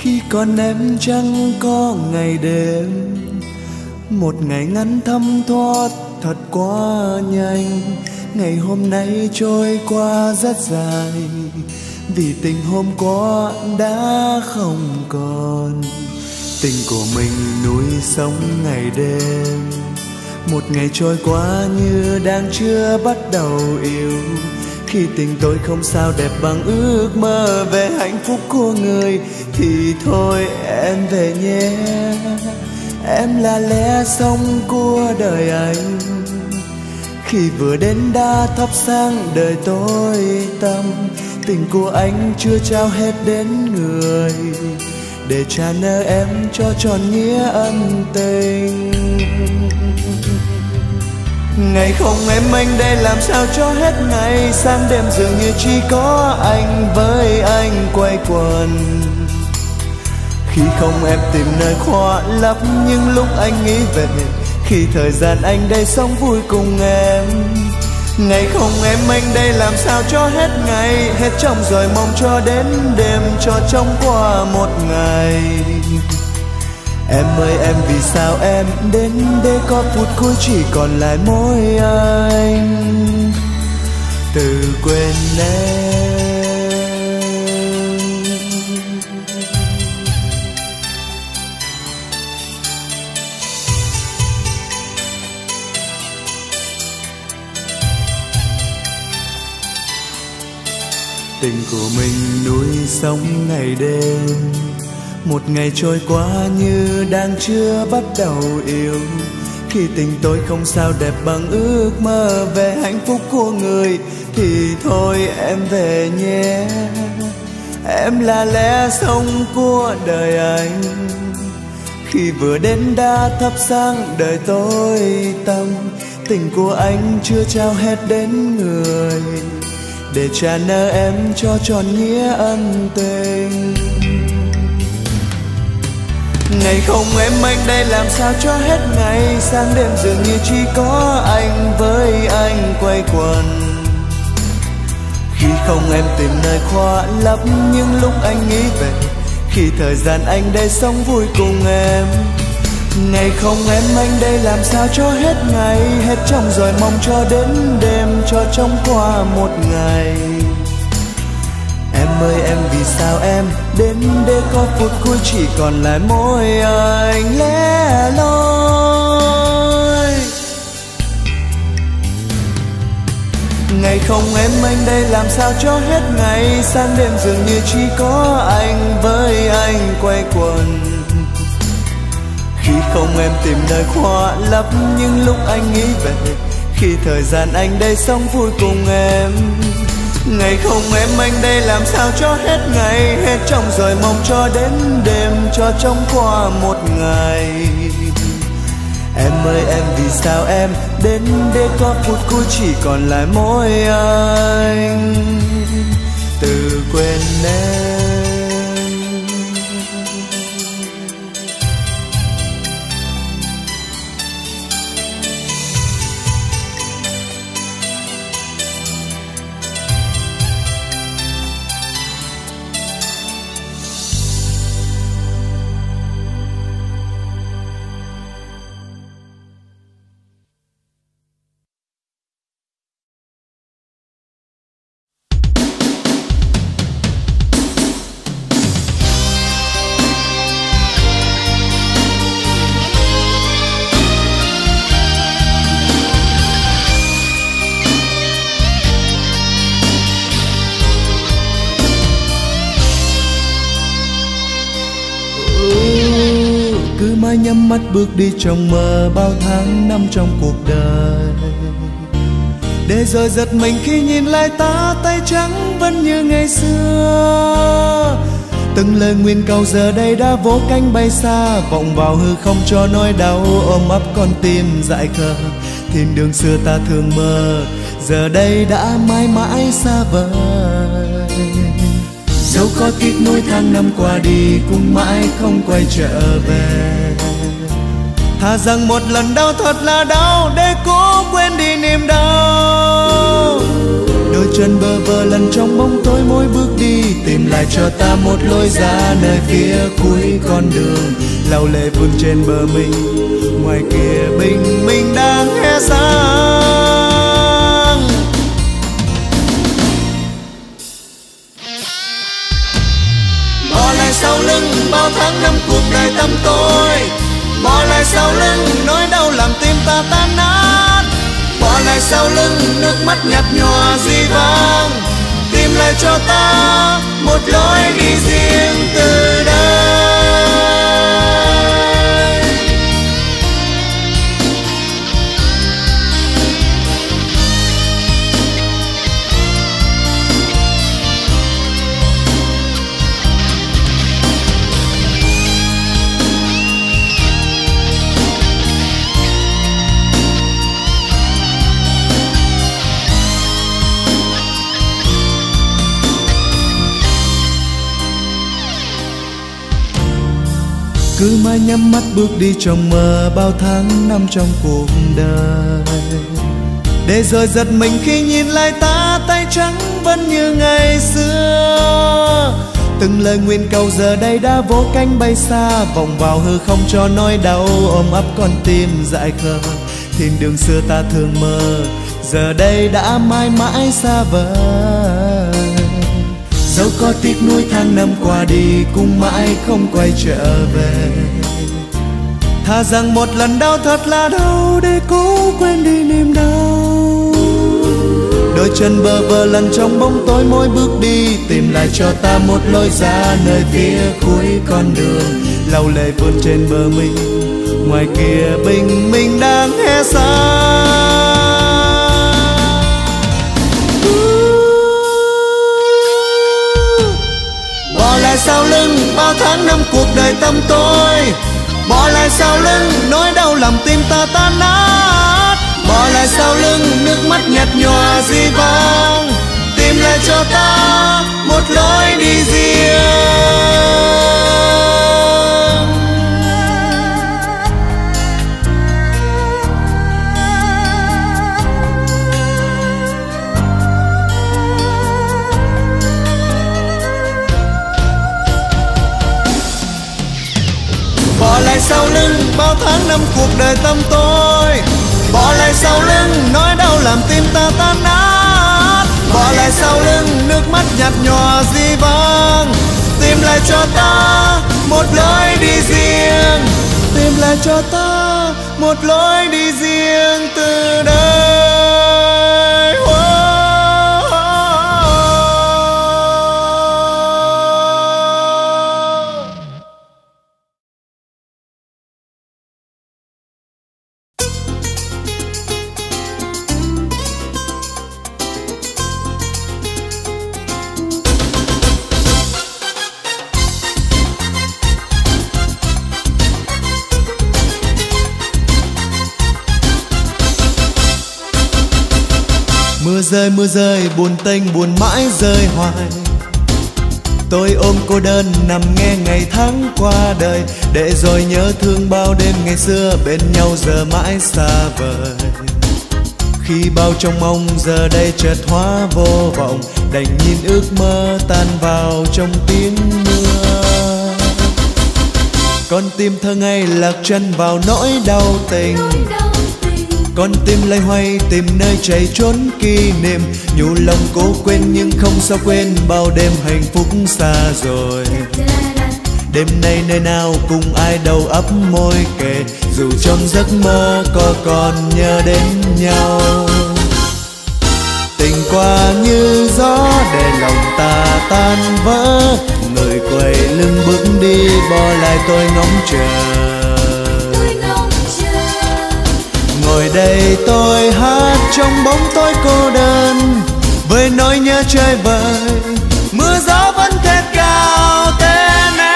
khi còn em chẳng có ngày đêm. Một ngày ngắn thấm thoát thật quá nhanh, ngày hôm nay trôi qua rất dài, vì tình hôm qua đã không còn. Tình của mình núi sống ngày đêm, một ngày trôi qua như đang chưa bắt đầu yêu. Khi tình tôi không sao đẹp bằng ước mơ về hạnh phúc của người, thì thôi em về nhé. Em là lẽ sống của đời anh, khi vừa đến đã thắp sáng đời tôi tâm. Tình của anh chưa trao hết đến người, để trả nợ em cho tròn nghĩa ân tình. Ngày không em anh đây làm sao cho hết ngày, sang đêm dường như chỉ có anh với anh quay quần. Khi không em tìm nơi khóa lấp những lúc anh nghĩ về, khi thời gian anh đây sống vui cùng em. Ngày không em anh đây làm sao cho hết ngày, hết trong rồi mong cho đến đêm, cho trông qua một ngày. Em ơi em vì sao em đến để có phút cuối chỉ còn lại mỗi anh, từ quên em. Tình của mình núi sống ngày đêm, một ngày trôi qua như đang chưa bắt đầu yêu. Khi tình tôi không sao đẹp bằng ước mơ về hạnh phúc của người, thì thôi em về nhé. Em là lẽ sống của đời anh, khi vừa đến đã thắp sáng đời tôi tâm. Tình của anh chưa trao hết đến người, để trả nợ em cho tròn nghĩa ân tình. Ngày không em anh đây làm sao cho hết ngày, sang đêm dường như chỉ có anh với anh quay quần. Khi không em tìm nơi khóa lấp những lúc anh nghĩ về, khi thời gian anh đây sống vui cùng em. Ngày không em anh đây làm sao cho hết ngày, hết trong rồi mong cho đến đêm, cho trông qua một ngày. Em ơi em vì sao em đến để có phút cuối chỉ còn lại mỗi anh lẻ loi. Ngày không em anh đây làm sao cho hết ngày, sang đêm dường như chỉ có anh với anh quay quần. Khi không em tìm nơi khóa lấp những lúc anh nghĩ về, khi thời gian anh đây sống vui cùng em. Ngày không em anh đây làm sao cho hết ngày, hết trong rồi mong cho đến đêm, cho trông qua một ngày. Em ơi em vì sao em đến để có phút cuối chỉ còn lại mỗi anh, từ quên em. Mãi nhắm mắt bước đi trong mơ bao tháng năm trong cuộc đời, để rồi giật mình khi nhìn lại ta tay trắng vẫn như ngày xưa. Từng lời nguyện cầu giờ đây đã vỗ cánh bay xa, vọng vào hư không cho nỗi đau ôm ấp con tim dại khờ. Thiên đường xưa ta thường mơ, giờ đây đã mãi mãi xa vời. Dẫu có tiếc nuối tháng năm qua đi cũng mãi không quay trở về. Thà rằng một lần đau thật là đau để cố quên đi niềm đau. đôi chân bơ vơ lần trong bóng tối mỗi bước đi, tìm lại cho ta một lối ra nơi phía cuối con đường. Lau lệ vương trên bờ mình, ngoài kia bình minh đang hé sáng. Bỏ lại sau lưng bao tháng năm cuộc đời tăm tối, bỏ lại sau lưng nỗi đau làm tim ta tan nát, bỏ lại sau lưng nước mắt nhạt nhòa di vang, tìm lại cho ta một lối đi riêng từ đây. Cứ mãi nhắm mắt bước đi trong mơ bao tháng năm trong cuộc đời, để rồi giật mình khi nhìn lại ta tay trắng vẫn như ngày xưa. Từng lời nguyện cầu giờ đây đã vỗ cánh bay xa, vòng vào hư không cho nỗi đau ôm ấp con tim dại khờ. Thiên đường xưa ta thường mơ giờ đây đã mãi mãi xa vời. Dẫu có tiếc nuối tháng năm qua đi cũng mãi không quay trở về. Thà rằng một lần đau thật là đau để cố quên đi niềm đau. Đôi chân bơ vơ lần trong bóng tối mỗi bước đi, tìm lại cho ta một lối ra nơi phía cuối con đường. Lau lệ vươn trên bờ mình, ngoài kia bình minh đang hé sáng. Bỏ lại sau lưng bao tháng năm cuộc đời tăm tối, bỏ lại sau lưng nỗi đau làm tim ta tan nát, bỏ lại sau lưng nước mắt nhạt nhòa di vang, tìm lại cho ta một lối đi riêng. Bỏ lại sau lưng bao tháng năm cuộc đời tăm tối, bỏ lại sau lưng nỗi đau làm tim ta tan nát, bỏ lại sau lưng nước mắt nhạt nhòa di vang, tìm lại cho ta một lối đi riêng, tìm lại cho ta một lối đi riêng từ đây. Mưa rơi mưa rơi buồn tênh buồn mãi rơi hoài, tôi ôm cô đơn nằm nghe ngày tháng qua đời, để rồi nhớ thương bao đêm ngày xưa bên nhau giờ mãi xa vời. Khi bao trong mong giờ đây chợt hóa vô vọng, đành nhìn ước mơ tan vào trong tiếng mưa. Con tim thơ ngây lạc chân vào nỗi đau tình, con tim lay hoay tìm nơi chạy trốn kỷ niệm, nhủ lòng cố quên nhưng không sao quên bao đêm hạnh phúc xa rồi. Đêm nay nơi nào cùng ai đầu ấp môi kề, dù trong giấc mơ có còn nhớ đến nhau. Tình qua như gió để lòng ta tan vỡ, người quay lưng bước đi bỏ lại tôi ngóng chờ. Ngồi đây tôi hát trong bóng tối cô đơn, với nỗi nhớ chơi vời, mưa gió vẫn thét cao tên em.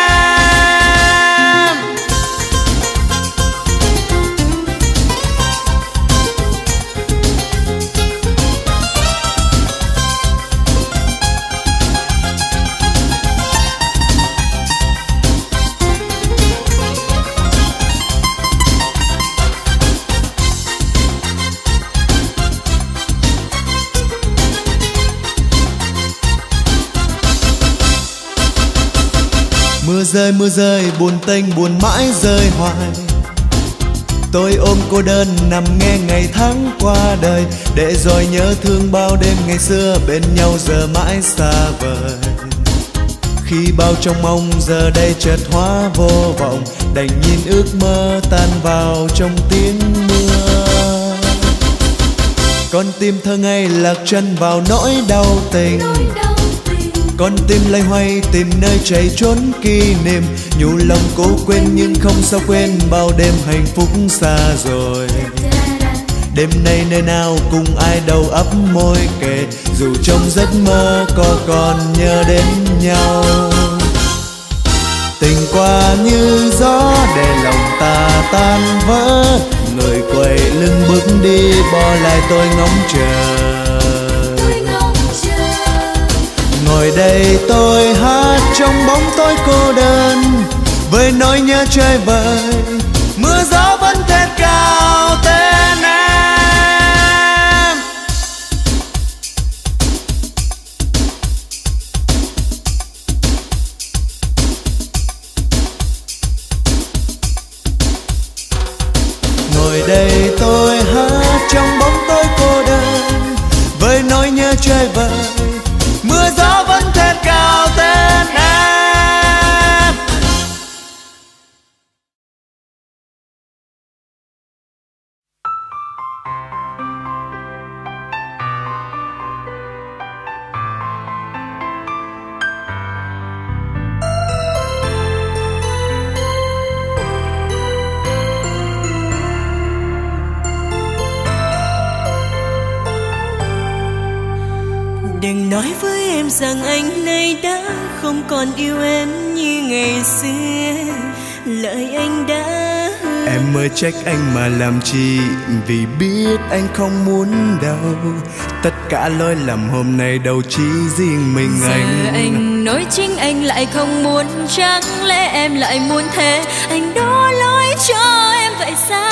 rơi mưa rơi buồn tênh buồn mãi rơi hoài. Tôi ôm cô đơn nằm nghe ngày tháng qua đời, để rồi nhớ thương bao đêm ngày xưa bên nhau giờ mãi xa vời. Khi bao trông mong giờ đây chợt hóa vô vọng, đành nhìn ước mơ tan vào trong tiếng mưa. Con tim thơ ngây lạc chân vào nỗi đau tình, con tim lay hoay tìm nơi chạy trốn kỷ niệm. Nhủ lòng cố quên nhưng không sao quên bao đêm hạnh phúc xa rồi. Đêm nay nơi nào cùng ai đầu ấp môi kề, dù trong giấc mơ có còn nhớ đến nhau. Tình qua như gió để lòng ta tan vỡ, người quay lưng bước đi bỏ lại tôi ngóng chờ. Ngồi đây tôi hát trong bóng tối cô đơn, với nỗi nhớ chơi vơi, mưa gió vẫn thét cao tên em. Ngồi đây tôi hát trong bóng tối cô đơn, với nỗi nhớ chơi vơi, mưa gió vẫn thét cao tên em. Đừng nói với em rằng anh nay đã không còn yêu em như ngày xưa, lời anh đã hứa. Em mới trách anh mà làm chi, vì biết anh không muốn đâu. Tất cả lỗi lầm hôm nay đâu chỉ riêng mình Giờ anh. anh nói chính anh lại không muốn, chẳng lẽ em lại muốn thế? Anh đổ lỗi cho em vậy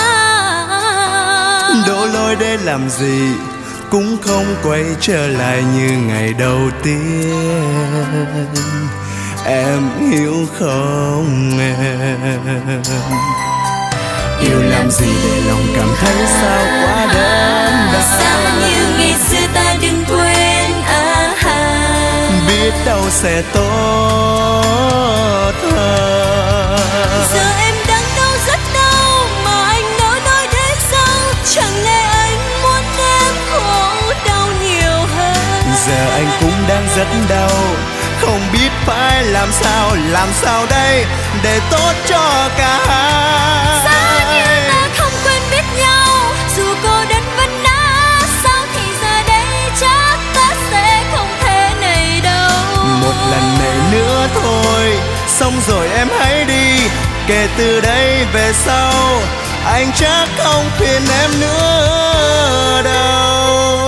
sao? Đổ lỗi để làm gì, cũng không quay trở lại như ngày đầu tiên. Em hiểu không em? Yêu làm gì để lòng cảm thấy sao quá đớn đau. Sao như ngày xưa ta đừng quên à ha. Biết đâu sẽ tốt hơn. Giờ em đang đau rất đau mà anh nói nói thế sao? Chẳng lẽ anh muốn em khổ đau nhiều hơn? Giờ anh cũng đang rất đau, không biết phải làm sao, làm sao đây để tốt cho cả hai. Sao như ta không quên biết nhau, dù cô đơn vẫn đã sao thì giờ đây chắc ta sẽ không thể này đâu. Một lần này nữa thôi, xong rồi em hãy đi. Kể từ đây về sau, anh chắc không phiền em nữa đâu.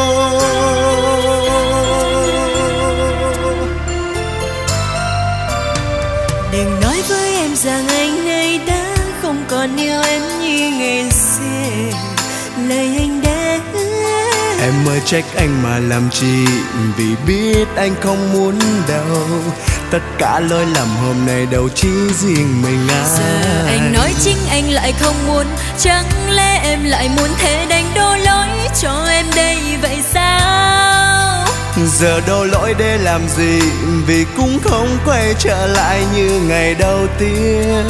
Đừng nói với em rằng anh nay đã không còn yêu em như ngày xưa, lời anh đã hứa. Em mới trách anh mà làm chi, vì biết anh không muốn đâu. Tất cả lỗi lầm hôm nay đâu chỉ riêng mình anh. Giờ anh nói chính anh lại không muốn, chẳng lẽ em lại muốn thế? Đành đổ lỗi cho em đây vậy sao? Giờ đổ lỗi để làm gì, vì cũng không quay trở lại như ngày đầu tiên.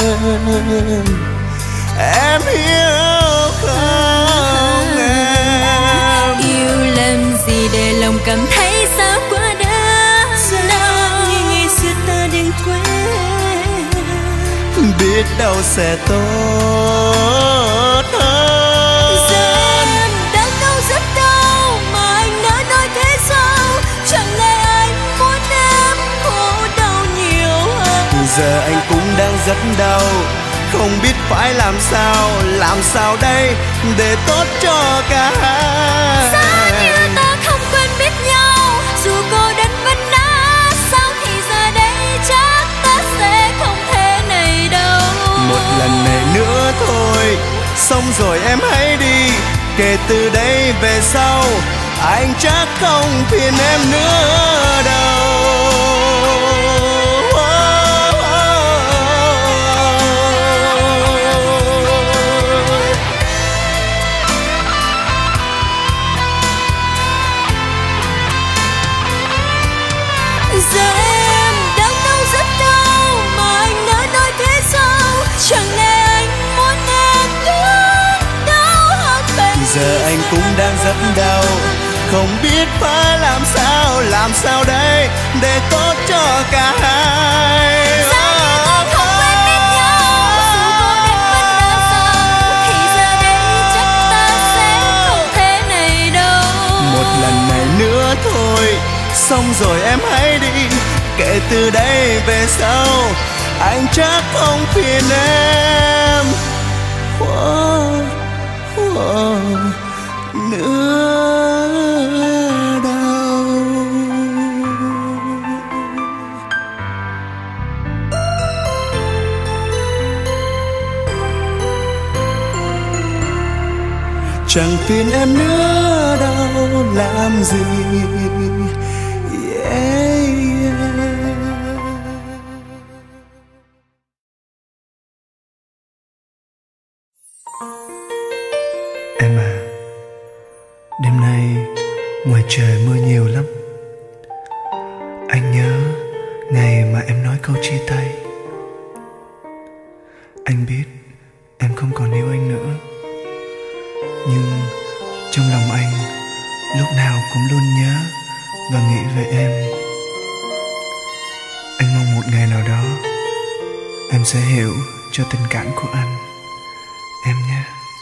Em hiểu không em? Yêu làm gì để lòng cảm thấy sao quá đớn đau. Như ngày xưa ta đừng quên, biết đâu sẽ tốt hơn. giờ em đang đau rất đau mà anh đã nói thế sao? Chẳng lẽ anh muốn em khổ đau nhiều hơn? Giờ anh cũng đang rất đau, không biết phải làm sao, làm sao đây để tốt cho cả hai. Sao như ta không quên biết nhau, dù cô đơn vẫn đã sao thì giờ đây chắc ta sẽ không thể này đâu. Một lần này nữa thôi, xong rồi em hãy đi. Kể từ đây về sau, anh chắc không phiền em nữa đâu. Oh, oh, oh. rất đau. Không biết phải làm sao, làm sao đây để tốt cho cả hai. Sao như ta không quen biết nhau, dù có biết vẫn đã sao, thì giờ đây chắc ta sẽ không thế này đâu. Một lần này nữa thôi, xong rồi em hãy đi. Kể từ đây về sau, anh chắc không phiền em wow, wow, nữa đâu. Chẳng phiền em nữa đâu làm gì. Yeah, yeah. Em à, đêm nay ngoài trời mưa nhiều lắm. Anh nhớ ngày mà em nói câu chia tay. Anh biết em không còn yêu anh nữa, nhưng trong lòng anh lúc nào cũng luôn nhớ và nghĩ về em. Anh mong một ngày nào đó em sẽ hiểu cho tình cảm của anh, em nhé.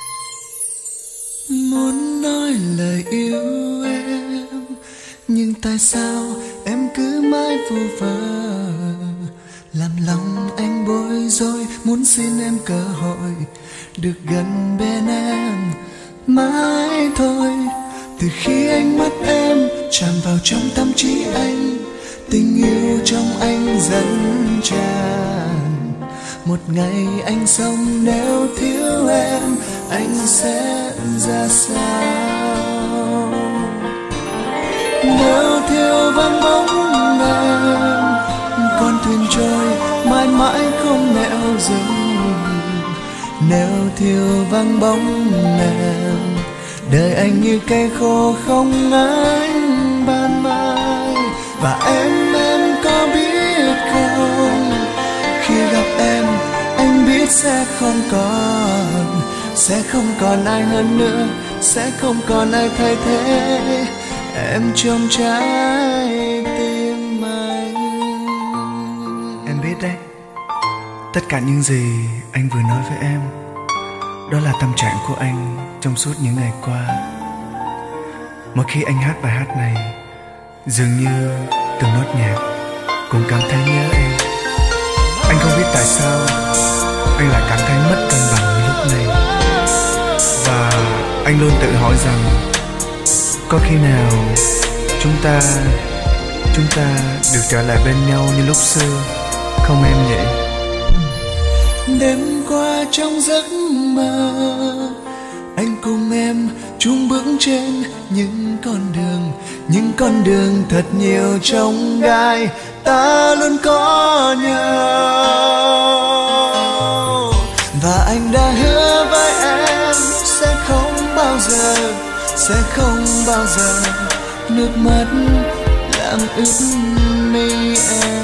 Muốn nói lời yêu em, nhưng tại sao em cứ mãi vu vơ, làm lòng anh bối rối. Muốn xin em cơ hội được gần bên em mãi thôi. Từ khi ánh mắt em chạm vào trong tâm trí anh, tình yêu trong anh dần tràn. Một ngày anh sống nếu thiếu em, anh sẽ ra sao? Nếu thiếu vắng bóng em, con thuyền trôi mãi mãi không nẻo dừng. Nếu thiếu vắng bóng em, đời anh như cây khô không ánh ban mai. Và em em có biết không, khi gặp em anh biết sẽ không còn, sẽ không còn ai hơn nữa, sẽ không còn ai thay thế em trong trái tim anh. Em biết đấy, tất cả những gì anh vừa nói với em, đó là tâm trạng của anh trong suốt những ngày qua. Mỗi khi anh hát bài hát này, dường như từng nốt nhạc cũng cảm thấy nhớ em. Anh không biết tại sao anh lại cảm thấy mất cân bằng như lúc này. Và anh luôn tự hỏi rằng có khi nào chúng ta Chúng ta được trở lại bên nhau như lúc xưa không em nhỉ? Đêm qua trong giấc mơ, anh cùng em chung bước trên những con đường, những con đường thật nhiều chông gai, ta luôn có nhau. Và anh đã hứa với em sẽ không bao giờ, sẽ không bao giờ nước mắt làm ướt mi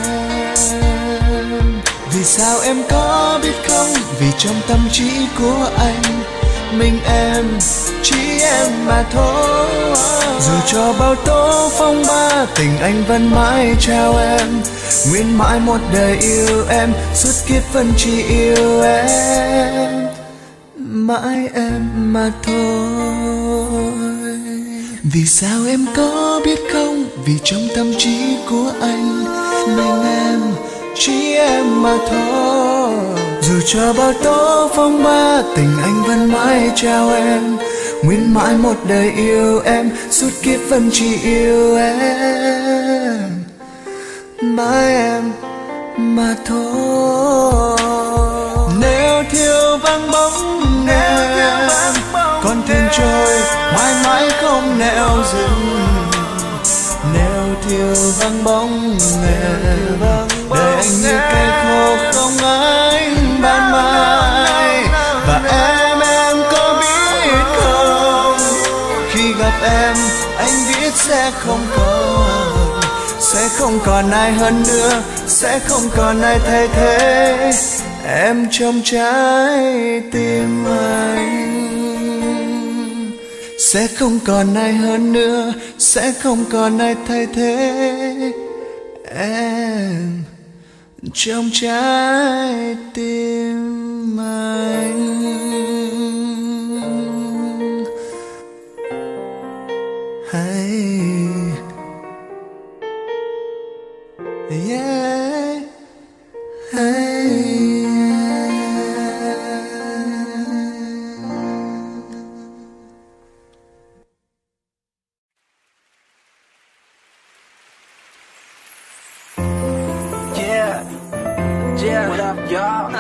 em. Vì sao em có biết không, vì trong tâm trí của anh, mình em, chỉ em mà thôi. Dù cho bao tố phong ba, tình anh vẫn mãi trao em, nguyện mãi một đời yêu em, suốt kiếp vẫn chỉ yêu em, mãi em mà thôi. Vì sao em có biết không, vì trong tâm trí của anh, mình em, chỉ em mà thôi. Dù cho bao tố phong ba, tình anh vẫn mãi trao em, nguyện mãi một đời yêu em, suốt kiếp vẫn chỉ yêu em, mãi em mà thôi. Nếu thiếu vắng bóng em, con thuyền trôi mãi mãi không nẻo dừng. Nếu thiếu vắng bóng em, đời anh như cây khô không ánh ban mai. Và em em có biết không, khi gặp em anh biết sẽ không còn, sẽ không còn ai hơn nữa, sẽ không còn ai thay thế em trong trái tim anh, sẽ không còn ai hơn nữa, sẽ không còn ai thay thế em trong trái tim anh. Hay yeah, hey. Yeah, yeah, what up, y'all?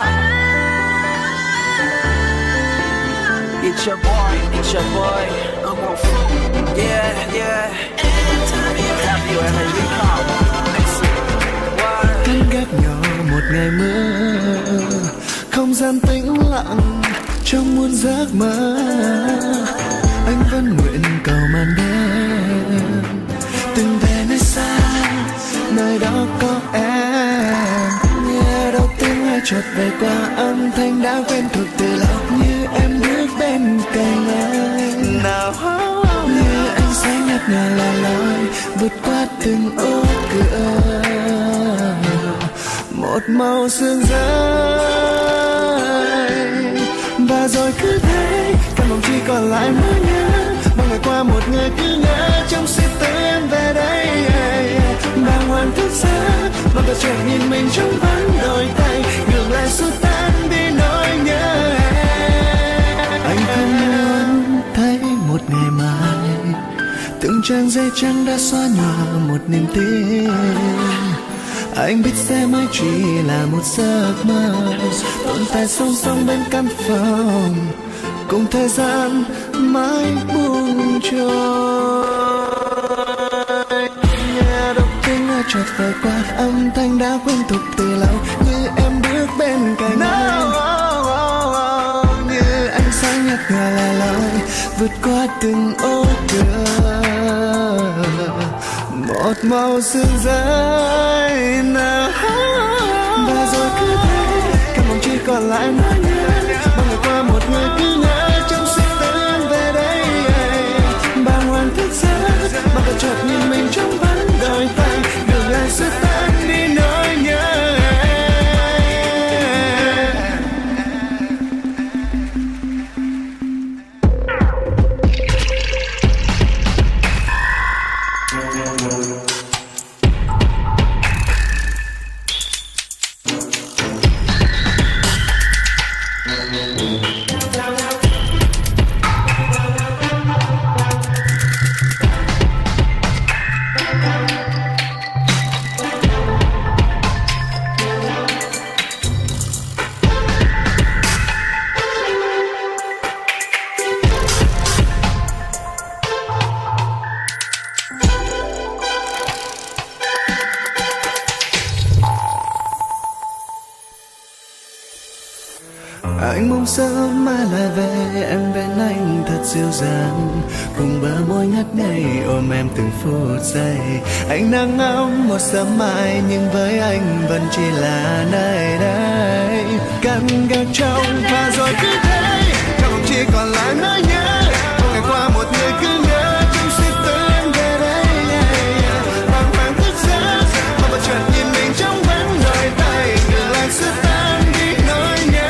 It's your boy, it's your boy, Uncle Fu. Yeah, yeah. Have you ever recall? Cánh gác nhỏ một ngày mưa, không gian tĩnh lặng trong muôn giấc mơ. Anh vẫn nguyện cầu màn đêm từng về nơi xa, nơi đó có em. Nghe đâu tiếng ai chợt về qua, âm thanh đã quen thuộc từ lâu. Như em bước bên cạnh anh, nào như anh sẽ nhạt nhòa là lối vượt qua từng ô cửa. Một màu sương rơi và rồi cứ thế căn phòng chỉ còn lại nỗi nhớ. Bao ngày qua một người cứ ngỡ trong suy tư em về đây, bàng hoàng thức giấc mà ta chợt nhìn mình trong vắng đôi tay, ngược lại xua tan đi nỗi nhớ em. Anh không muốn thấy một ngày mai từng trang giấy trắng đã xóa nhòa một niềm tin. Anh biết sẽ mãi chỉ là một giấc mơ tồn tại song song bên căn phòng, cùng thời gian mãi buông trôi. Nghe đọc tiếng ai chợt về qua, âm thanh đã quen thuộc từ lâu. Như em bước bên cạnh anh, như anh sáng nhạt nhòa là lối vượt qua từng ô cửa. Một màu sương rơi nào và rồi cứ thế căn phòng chỉ còn lại nỗi nhớ. Bao ngày qua một người cứ ngỡ trong suy tư em về đây, bàng hoàng thức giấc mà ta chợt nhìn mình trong vắng đôi tay, đường lại xua tan đi nỗi nhớ anh mong sớm mai lại về, em bên anh thật dịu dàng, cùng bờ môi ngất ngây ôm em từng phút giây. Anh đang ngóng một sớm mai nhưng với anh vẫn chỉ là nơi đây. Căn gác trong và rồi cứ thế trong lòng chỉ còn lại nỗi nhớ. Một ngày qua một người cứ nhớ trong suy tư em về đây, bàng hoàng thức giấc mà bất chợt nhìn mình trong vắng đôi tay, ngược lại xua tan đi nỗi nhớ.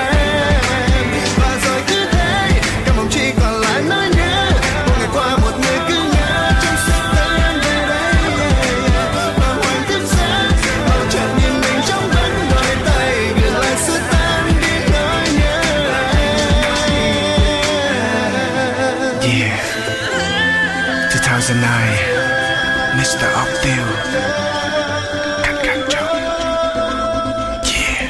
two thousand nine, Mister Ốc Tiêu, cánh gác trong. Yeah.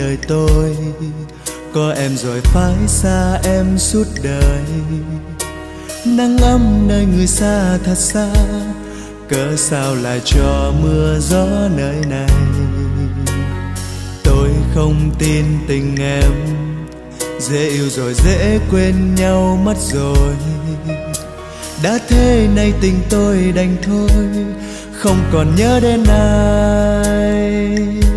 đời tôi, có em rồi phải xa em suốt đời. Nắng ấm nơi người xa thật xa, cớ sao lại cho mưa gió nơi này. Tôi không tin tình em, dễ yêu rồi dễ quên nhau mất rồi. Đã thế nay tình tôi đành thôi, không còn nhớ đến ai.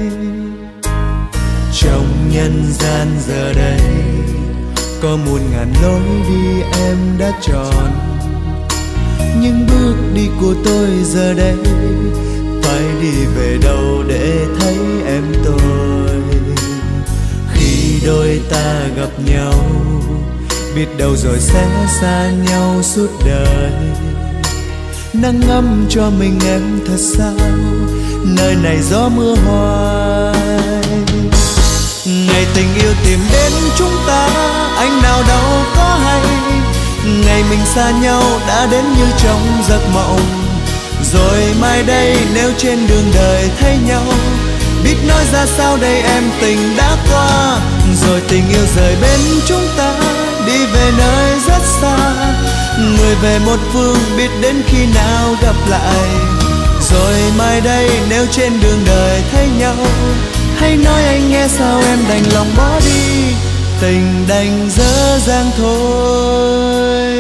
Trong nhân gian giờ đây, có muôn ngàn lối đi em đã chọn, nhưng bước đi của tôi giờ đây phải đi về đâu để thấy em tôi. Khi đôi ta gặp nhau, biết đâu rồi sẽ xa nhau suốt đời. Nắng ngắm cho mình em thật sao, nơi này gió mưa hoài. Ngày tình yêu tìm đến chúng ta, anh nào đâu có hay. Ngày mình xa nhau đã đến như trong giấc mộng. Rồi mai đây nếu trên đường đời thấy nhau, biết nói ra sao đây em tình đã qua. Rồi tình yêu rời bên chúng ta, đi về nơi rất xa. Người về một phương biết đến khi nào gặp lại. Rồi mai đây nếu trên đường đời thấy nhau, hãy nói anh nghe sao em đành lòng bỏ đi. Tình đành dở dang thôi.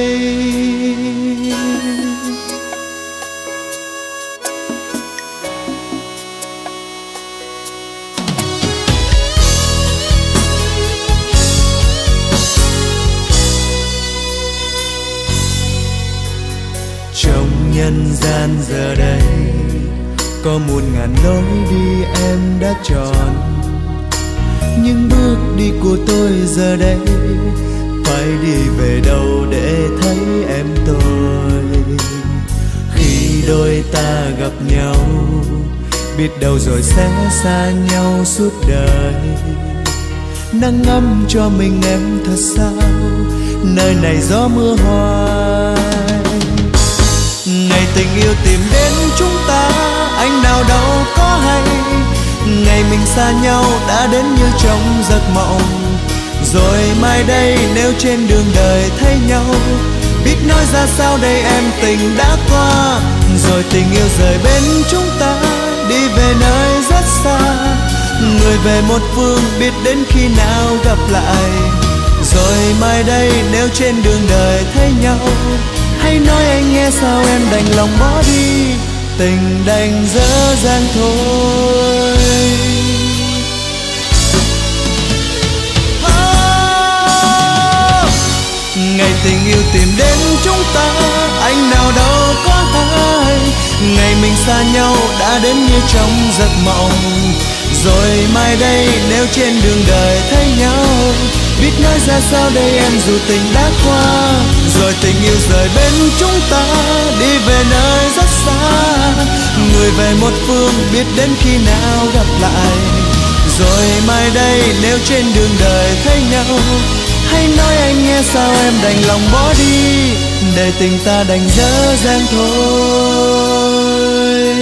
Trong nhân gian giờ đây, có muôn ngàn lối đi em đã chọn, nhưng bước đi của tôi giờ đây phải đi về đâu để thấy em tôi. Khi đôi ta gặp nhau, biết đâu rồi sẽ xa nhau suốt đời. Nắng ngắm cho mình em thật sao, nơi này gió mưa hoài. Ngày tình yêu tìm đến chúng ta, anh nào đâu có hay. Ngày mình xa nhau đã đến như trong giấc mộng. Rồi mai đây nếu trên đường đời thấy nhau, biết nói ra sao đây em tình đã qua. Rồi tình yêu rời bên chúng ta, đi về nơi rất xa. Người về một phương biết đến khi nào gặp lại. Rồi mai đây nếu trên đường đời thấy nhau, hãy nói anh nghe sao em đành lòng bỏ đi. Tình đành dở dang thôi. Oh, ngày tình yêu tìm đến chúng ta, anh nào đâu có hay. Ngày mình xa nhau đã đến như trong giấc mộng. Rồi mai đây nếu trên đường đời thấy nhau, biết nói ra sao đây em dù tình đã qua. Rồi tình yêu rời bên chúng ta, đi về nơi rất xa. Người về một phương biết đến khi nào gặp lại. Rồi mai đây nếu trên đường đời thấy nhau, hãy nói anh nghe sao em đành lòng bỏ đi. Để tình ta đành dở dang thôi.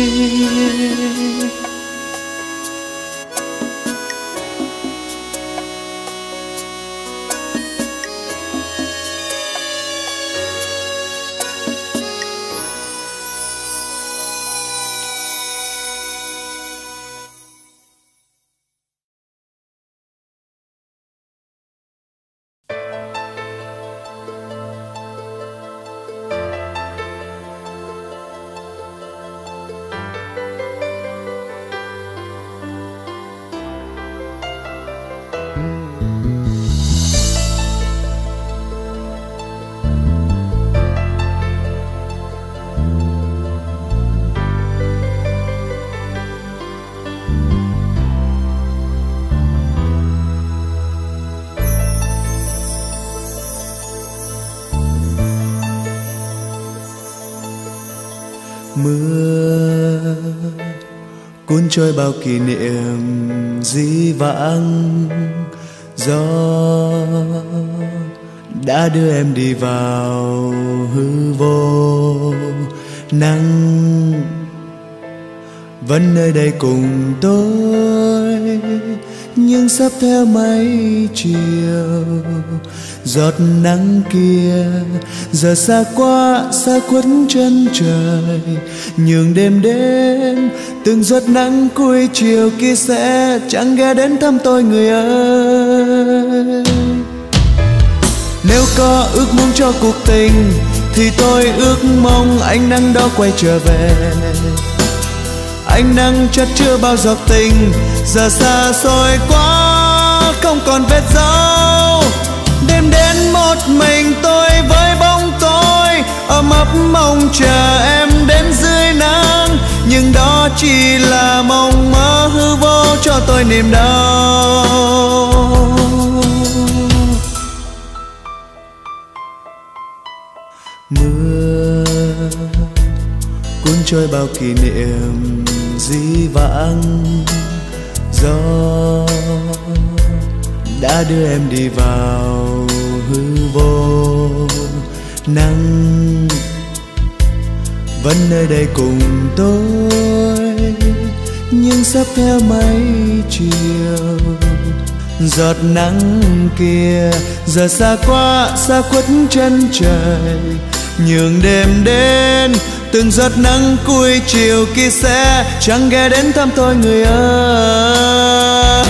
Mưa cuốn trôi bao kỷ niệm dĩ vãng. Gió đã đưa em đi vào hư vô. Nắng vẫn nơi đây cùng tôi, nhưng sắp theo mây chiều. Giọt nắng kia giờ xa quá, xa khuất chân trời, nhường đêm đến từng giọt nắng cuối chiều kia sẽ chẳng ghé đến thăm tôi người ơi. Nếu có ước muốn cho cuộc tình thì tôi ước mong ánh nắng đó quay trở về. Ánh nắng chất chứa bao giọt tình giờ xa xôi quá, không còn vết dấu. Đêm đến một mình tôi với bóng tôi, ôm ấp mong chờ em đến dưới nắng, nhưng đó chỉ là mộng mơ hư vô cho tôi niềm đau. Mưa cuốn trôi bao kỷ niệm dĩ vãng, gió đã đưa em đi vào hư vô. Nắng vẫn nơi đây cùng tôi, nhưng sắp theo mây chiều. Giọt nắng kia giờ xa quá, xa khuất chân trời, nhường đêm đến từng giọt nắng cuối chiều kia sẽ chẳng ghé đến thăm tôi người ơi.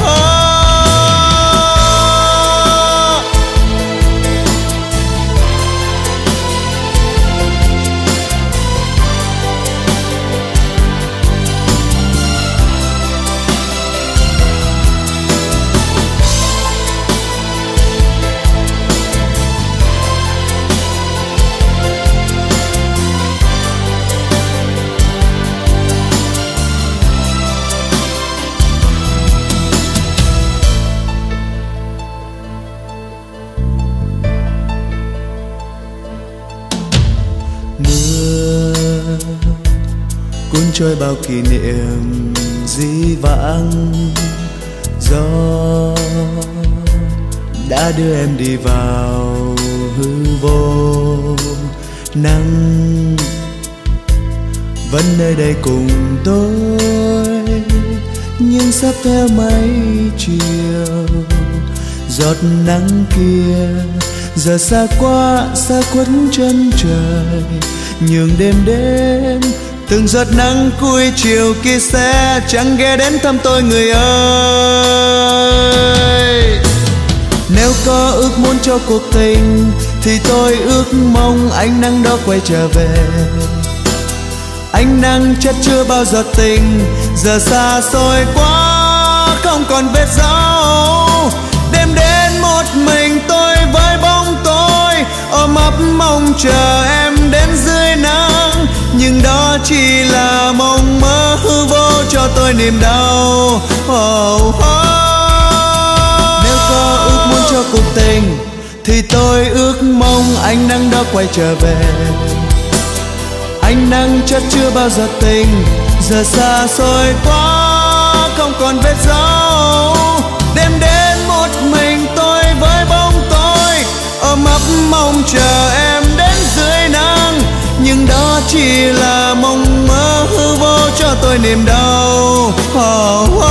Cuốn trôi bao kỷ niệm dĩ vãng, gió đã đưa em đi vào hư vô. Nắng vẫn nơi đây cùng tôi, nhưng sắp theo mây chiều. Giọt nắng kia giờ xa quá, xa khuất chân trời, nhường đêm đến từng giọt nắng cuối chiều kia sẽ chẳng ghé đến thăm tôi người ơi. Nếu có ước muốn cho cuộc tình thì tôi ước mong ánh nắng đó quay trở về. Ánh nắng chất chứa bao giọt tình giờ xa xôi quá, không còn vết dấu. Đêm đến một mình tôi với bóng tôi, ôm ấp mong chờ em đến dưới nắng, nhưng đó chỉ là mộng mơ hư vô cho tôi niềm đau. Oh, oh. Nếu có ước muốn cho cuộc tình thì tôi ước mong ánh nắng đó quay trở về. Ánh nắng chất chứa bao giọt tình giờ xa xôi quá, không còn vết dấu. Đêm đến một mình tôi với bóng tôi, ôm ấp mong chờ em đến dưới nắng, nhưng đó chỉ là mộng mơ hư vô cho tôi niềm đau. Oh, oh.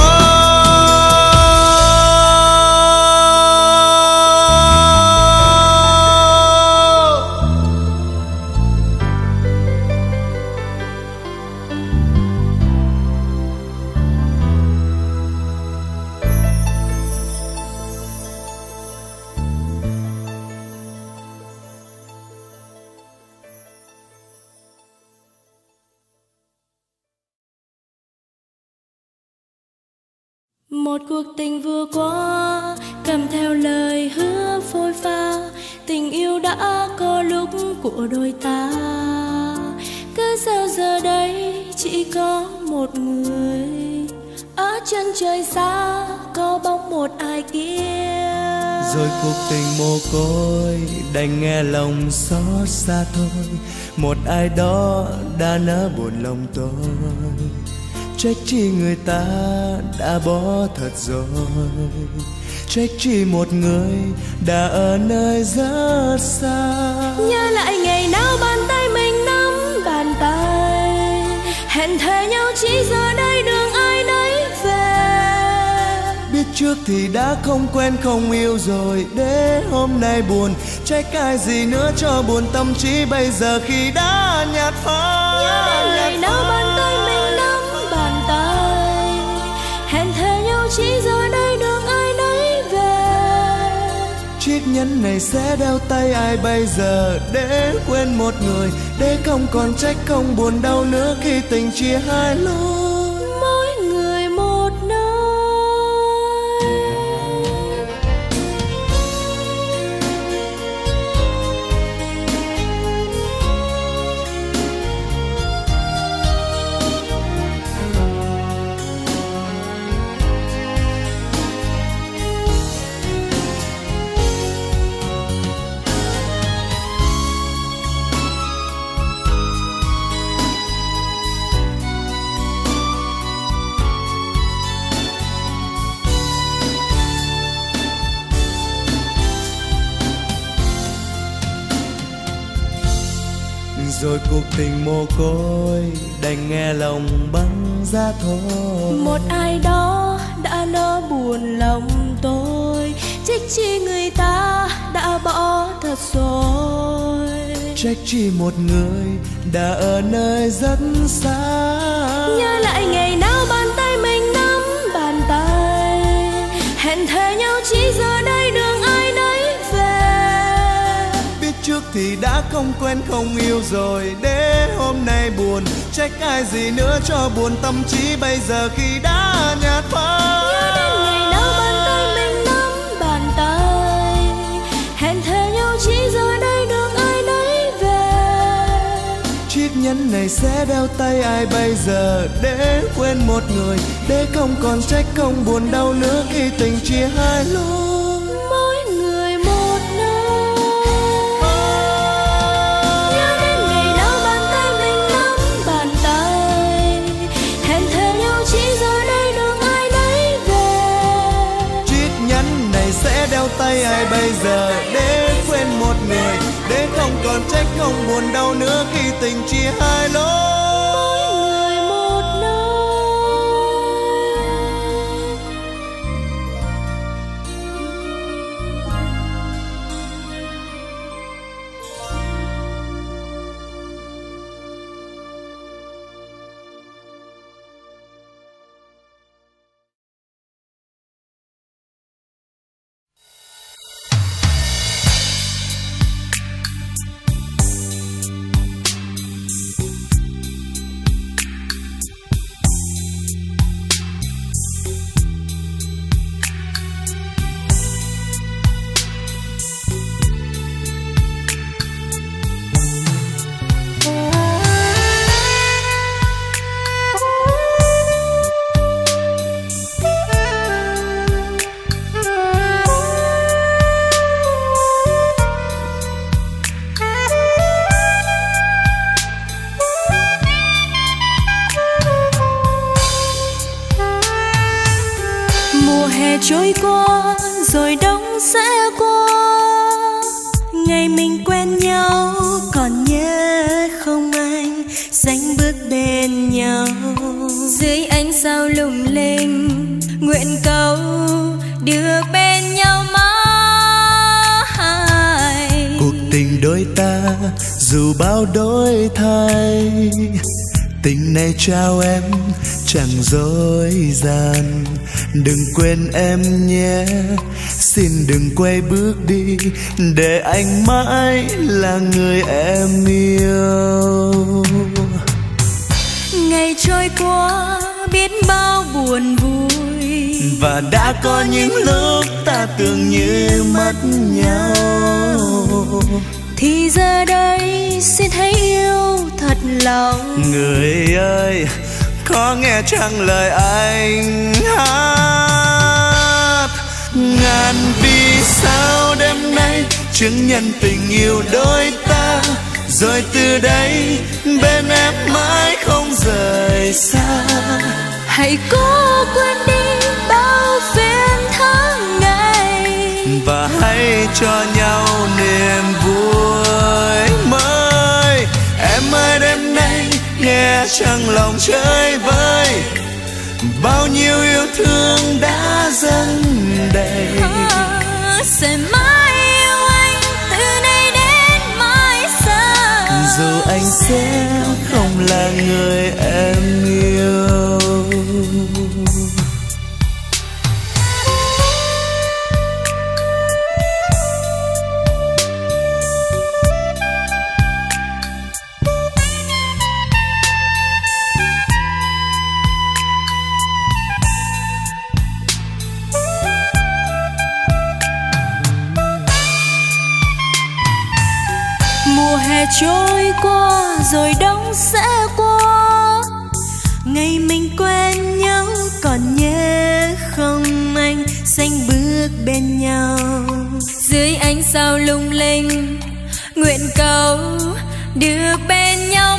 Một cuộc tình vừa qua kèm theo lời hứa phôi pha, tình yêu đã có lúc của đôi ta. Cứ sao giờ đây chỉ có một người, ở chân trời xa có bóng một ai kia. Rồi cuộc tình mồ côi đành nghe lòng xót xa thôi, một ai đó đã nỡ buồn lòng tôi. Trách chi người ta đã bỏ thật rồi, trách chi một người đã ở nơi rất xa. Nhớ lại ngày nào bàn tay mình nắm bàn tay, hẹn thề nhau chỉ giờ đây đường ai nấy về. Biết trước thì đã không quen không yêu rồi, để hôm nay buồn trách ai gì nữa cho buồn tâm trí bây giờ khi đã nhạt phai. Nhớ đến ngày nào bàn tay mình nắm bàn tay, hẹn thề nhau chỉ giờ đây đường ai nấy về. Chiếc nhẫn này sẽ đeo tay ai bây giờ, để quên một người, để không còn trách không buồn đau nữa khi tình chia hai lối. Mỗi người một nơi. Rồi cuộc tình mồ côi đành nghe lòng băng giá thôi. Một ai đó đã nỡ buồn lòng tôi, trách chi người ta đã bỏ thật rồi. Trách chi một người đã ở nơi rất xa. Nhớ lại ngày nào bàn tay mình nắm bàn tay, hẹn thề nhau chỉ giờ đây đường ai nấy về. Biết trước thì đã không quen không yêu rồi, để hôm nay buồn trách ai gì nữa cho buồn tâm trí bây giờ khi đã nhạt phai. Nhớ đến ngày nào bàn tay mình nắm bàn tay, hẹn thề nhau chỉ giờ đây đường ai nấy về. Chiếc nhẫn này sẽ đeo tay ai bây giờ, để quên một người, để không còn trách không buồn đau nữa khi tình chia hai lối. Mỗi người một nơi. Nhớ đến ngày nào bàn tay mình nắm bàn tay, hẹn thề nhau chỉ giờ đây đường ai nấy về. Chiếc nhẫn này sẽ đeo tay ai bây giờ, để quên một người, để không còn trách không buồn đau nữa khi tình chia hai lối. Mỗi người một nơi. Trôi qua rồi đông sẽ qua, ngày mình quen nhau còn nhớ không anh, dành bước bên nhau Dưới ánh sao lung linh, nguyện cầu được bên nhau mãi. Cuộc tình đôi ta dù bao đổi thay, tình này trao em chẳng dối gian. Đừng quên em nhé, xin đừng quay bước đi, để anh mãi là người em yêu. Ngày trôi qua biết bao buồn vui, và đã có những lúc ta tưởng như mất nhau. Thì giờ đây xin hãy yêu thật lòng. Người ơi, có nghe chăng lời anh hát? Ngàn vì sao đêm nay chứng nhân tình yêu đôi ta, rồi từ đây bên em mãi không rời xa. Hãy cố quên đi bao phiền tháng ngày, và hãy cho nhau niềm vui mới. Em ơi đêm nay nghe chăng lòng chơi vơi, bao nhiêu yêu thương đã dâng hè trôi qua rồi đông sẽ qua. Ngày mình quen nhau còn nhớ không anh, xanh bước bên nhau dưới ánh sao lung linh, nguyện cầu được bên nhau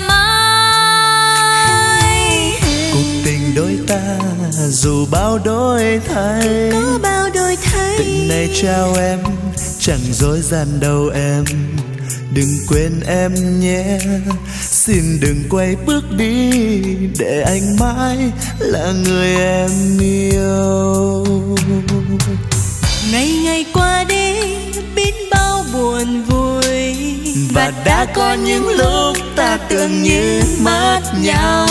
mãi. Cuộc tình đôi ta dù bao đổi thay, có bao đổi thay, tình này trao em chẳng dối gian đâu em. Đừng quên em nhé, xin đừng quay bước đi, để anh mãi là người em yêu. Ngày ngày qua đi biết bao buồn vui, và đã có những lúc ta tưởng như mất nhau.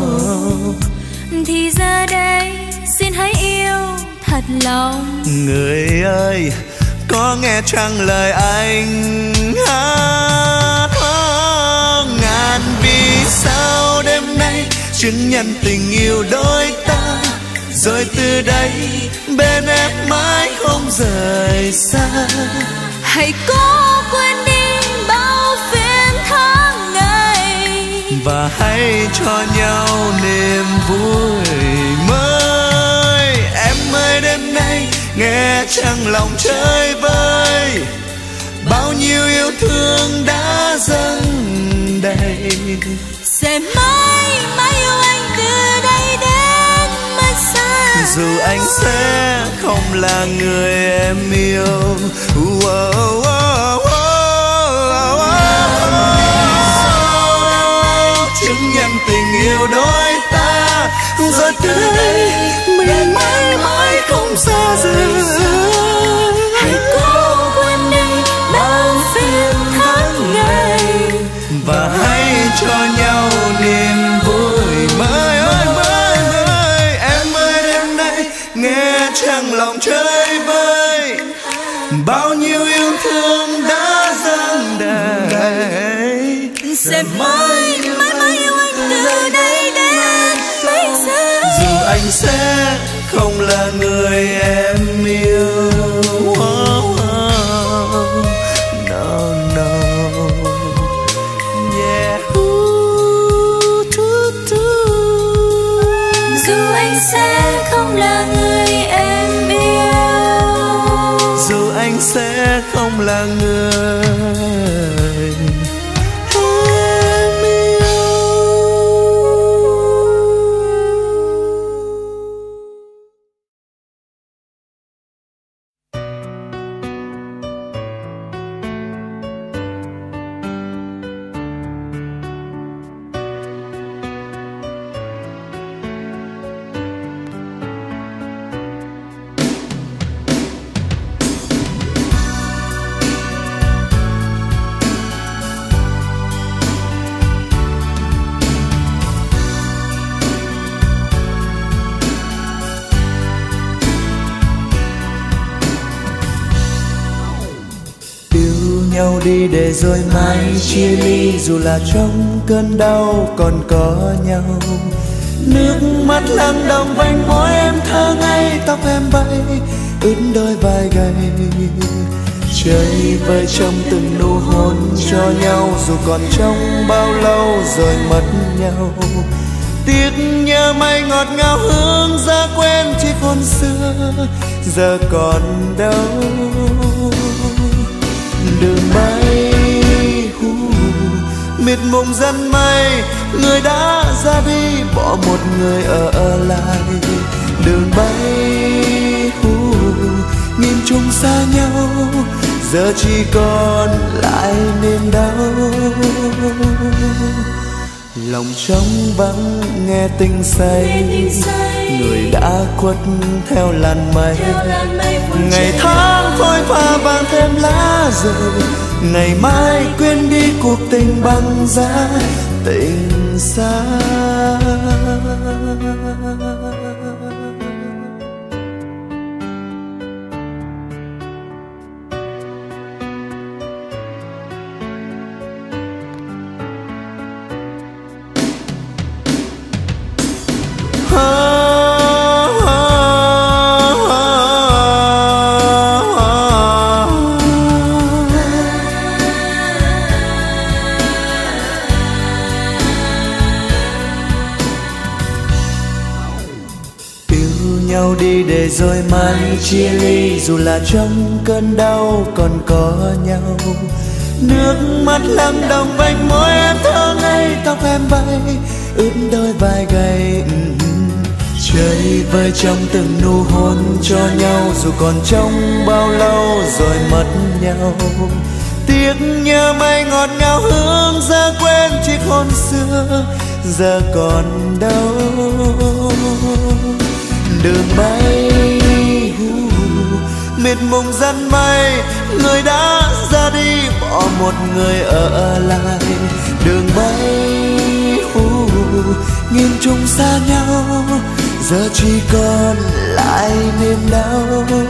Thì ra đây xin hãy yêu thật lòng. Người ơi, có nghe chăng lời anh hát? Oh, ngàn vì sao đêm nay chứng nhận tình yêu đôi ta, rồi từ đây bên em mãi không rời xa. Hãy cố quên đi bao phiền tháng ngày, và hãy cho nhau niềm vui mới. Em ơi đêm nay nghe chăng lòng chơi vơi, bao nhiêu yêu thương đã dâng đầy. Sẽ mãi mãi yêu anh từ đây đến mai xa. Dù anh sẽ không là người em yêu. Uh, oh, oh, oh, oh, oh. Chứng nhận tình yêu đôi ta, rồi từ đây mình mãi mãi không xa rời. hãy cố quên đi bao phiền tháng ngày, và hãy cho nhau niềm vui mới ơi mới mới. Em ơi đêm nay nghe chăng lòng chơi vơi, bao nhiêu yêu thương đã dâng đầy. Sẽ mãi mãi mãi yêu anh từ đây đến bây giờ. Dù anh sẽ không là người em yêu. Oh, oh, no, no. Yeah. Ooh, tu, tu. dù anh sẽ không là người em yêu. Dù anh sẽ không là người em yêu. Nhau đi để rồi mai chia ly, dù là trong cơn đau còn có nhau. Nước mắt lắng đọng vành môi em thơ ngây, tóc em bay ướt đôi vai gầy. Chơi vơi trong từng nụ hôn cho nhau, dù còn trong bao lâu rồi mất nhau. Tiếc nhớ mây ngọt ngào hương giá quen chỉ còn xưa, giờ còn đâu. Đường bay hu mịt mùng dân mây, người đã ra đi bỏ một người ở, ở lại. Đường bay hu nhìn chung xa nhau, giờ chỉ còn lại niềm đau. Lòng trống vắng nghe tình say, người đã khuất theo làn mây. Ngày tháng phôi pha vàng thêm lá rơi, ngày mai quên đi cuộc tình băng giá tình xa. rồi mai chia ly, dù là trong cơn đau còn có nhau. Nước mắt lắng đồng vành môi em thơ ngây, tóc em bay ướt đôi vai gầy. Chơi vơi trong từng nụ hôn cho nhau, dù còn trong bao lâu rồi mất nhau. Tiếc nhớ mây ngọt ngào hương, giờ quên chiếc hôn xưa, giờ còn đâu. Đường bay mịt mùng dần mây, người đã ra đi bỏ một người ở lại. Đường bay nghìn trùng xa nhau, giờ chỉ còn lại niềm đau.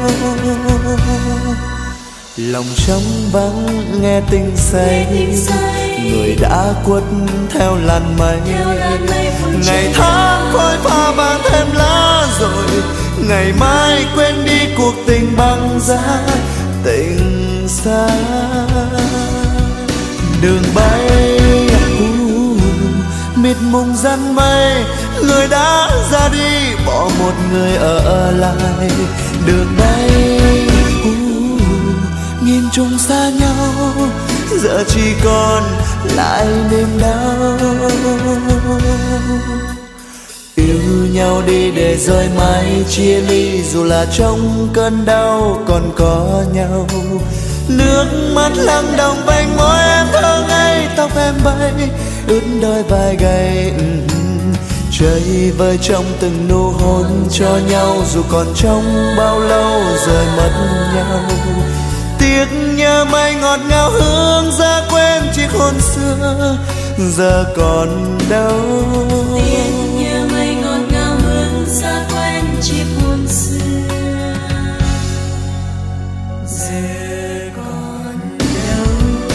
Lòng trống vắng nghe tình say, người đã khuất theo làn mây. Ngày tháng phôi pha và thêm lá rồi, ngày mai quên đi cuộc tình băng giá tình xa. Đường bay mịt mùng dần mây, người đã ra đi bỏ một người ở lại. Đường bay nghìn trùng xa nhau, giờ chỉ còn lại niềm đau. Yêu nhau đi để rồi mai chia ly, dù là trong cơn đau còn có nhau. Nước mắt lắng đồng vành môi em thơ ngây, tóc em bay ướt đôi vai gầy. Chơi vơi trong từng nụ hôn cho nhau, dù còn trong bao lâu rồi mất nhau. Tiếc nhớ mây ngọt ngào hương, giờ quên chiếc hôn xưa, giờ còn đâu. Tiếc nhớ mây ngọt ngào hương, giờ quên chiếc hôn xưa, giờ còn đâu.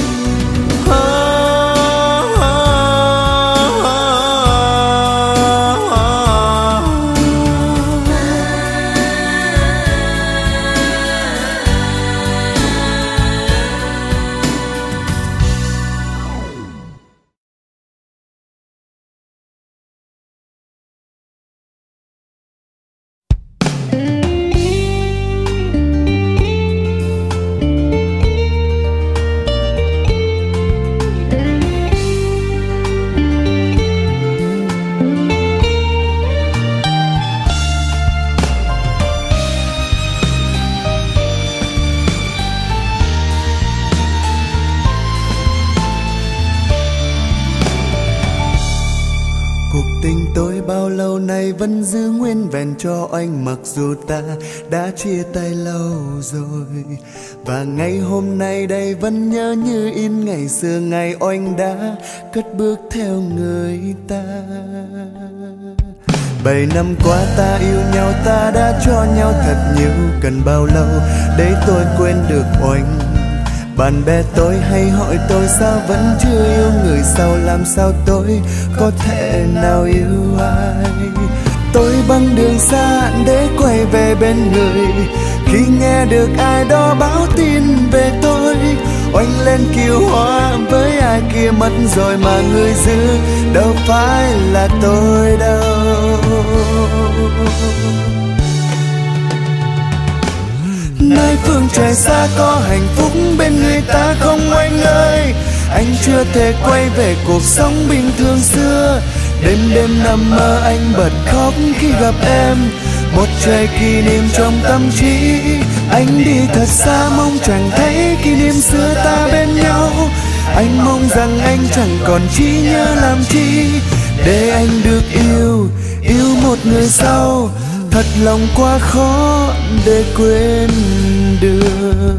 Vẫn giữ nguyên vẹn cho anh, mặc dù ta đã chia tay lâu rồi. Và ngày hôm nay đây vẫn nhớ như in ngày xưa, ngày anh đã cất bước theo người ta. Bảy năm qua ta yêu nhau, ta đã cho nhau thật nhiều. Cần bao lâu để tôi quên được anh? Bạn bè tôi hay hỏi tôi sao vẫn chưa yêu người sau, làm sao tôi có thể nào yêu ai? Tôi băng đường xa để quay về bên người, khi nghe được ai đó báo tin về tôi. Oanh lên kiều hoa với ai kia mất rồi, mà người giữ đâu phải là tôi đâu. Nơi phương trời xa có hạnh phúc bên người ta không anh ơi? Anh chưa thể quay về cuộc sống bình thường xưa. Đêm đêm nằm mơ anh bật khóc khi gặp em, một trời kỷ niệm trong tâm trí. Anh đi thật xa mong chẳng thấy kỷ niệm xưa ta bên nhau. Anh mong rằng anh chẳng còn trí nhớ làm chi, để anh được yêu, yêu một người sau. Thật lòng quá khó để quên được.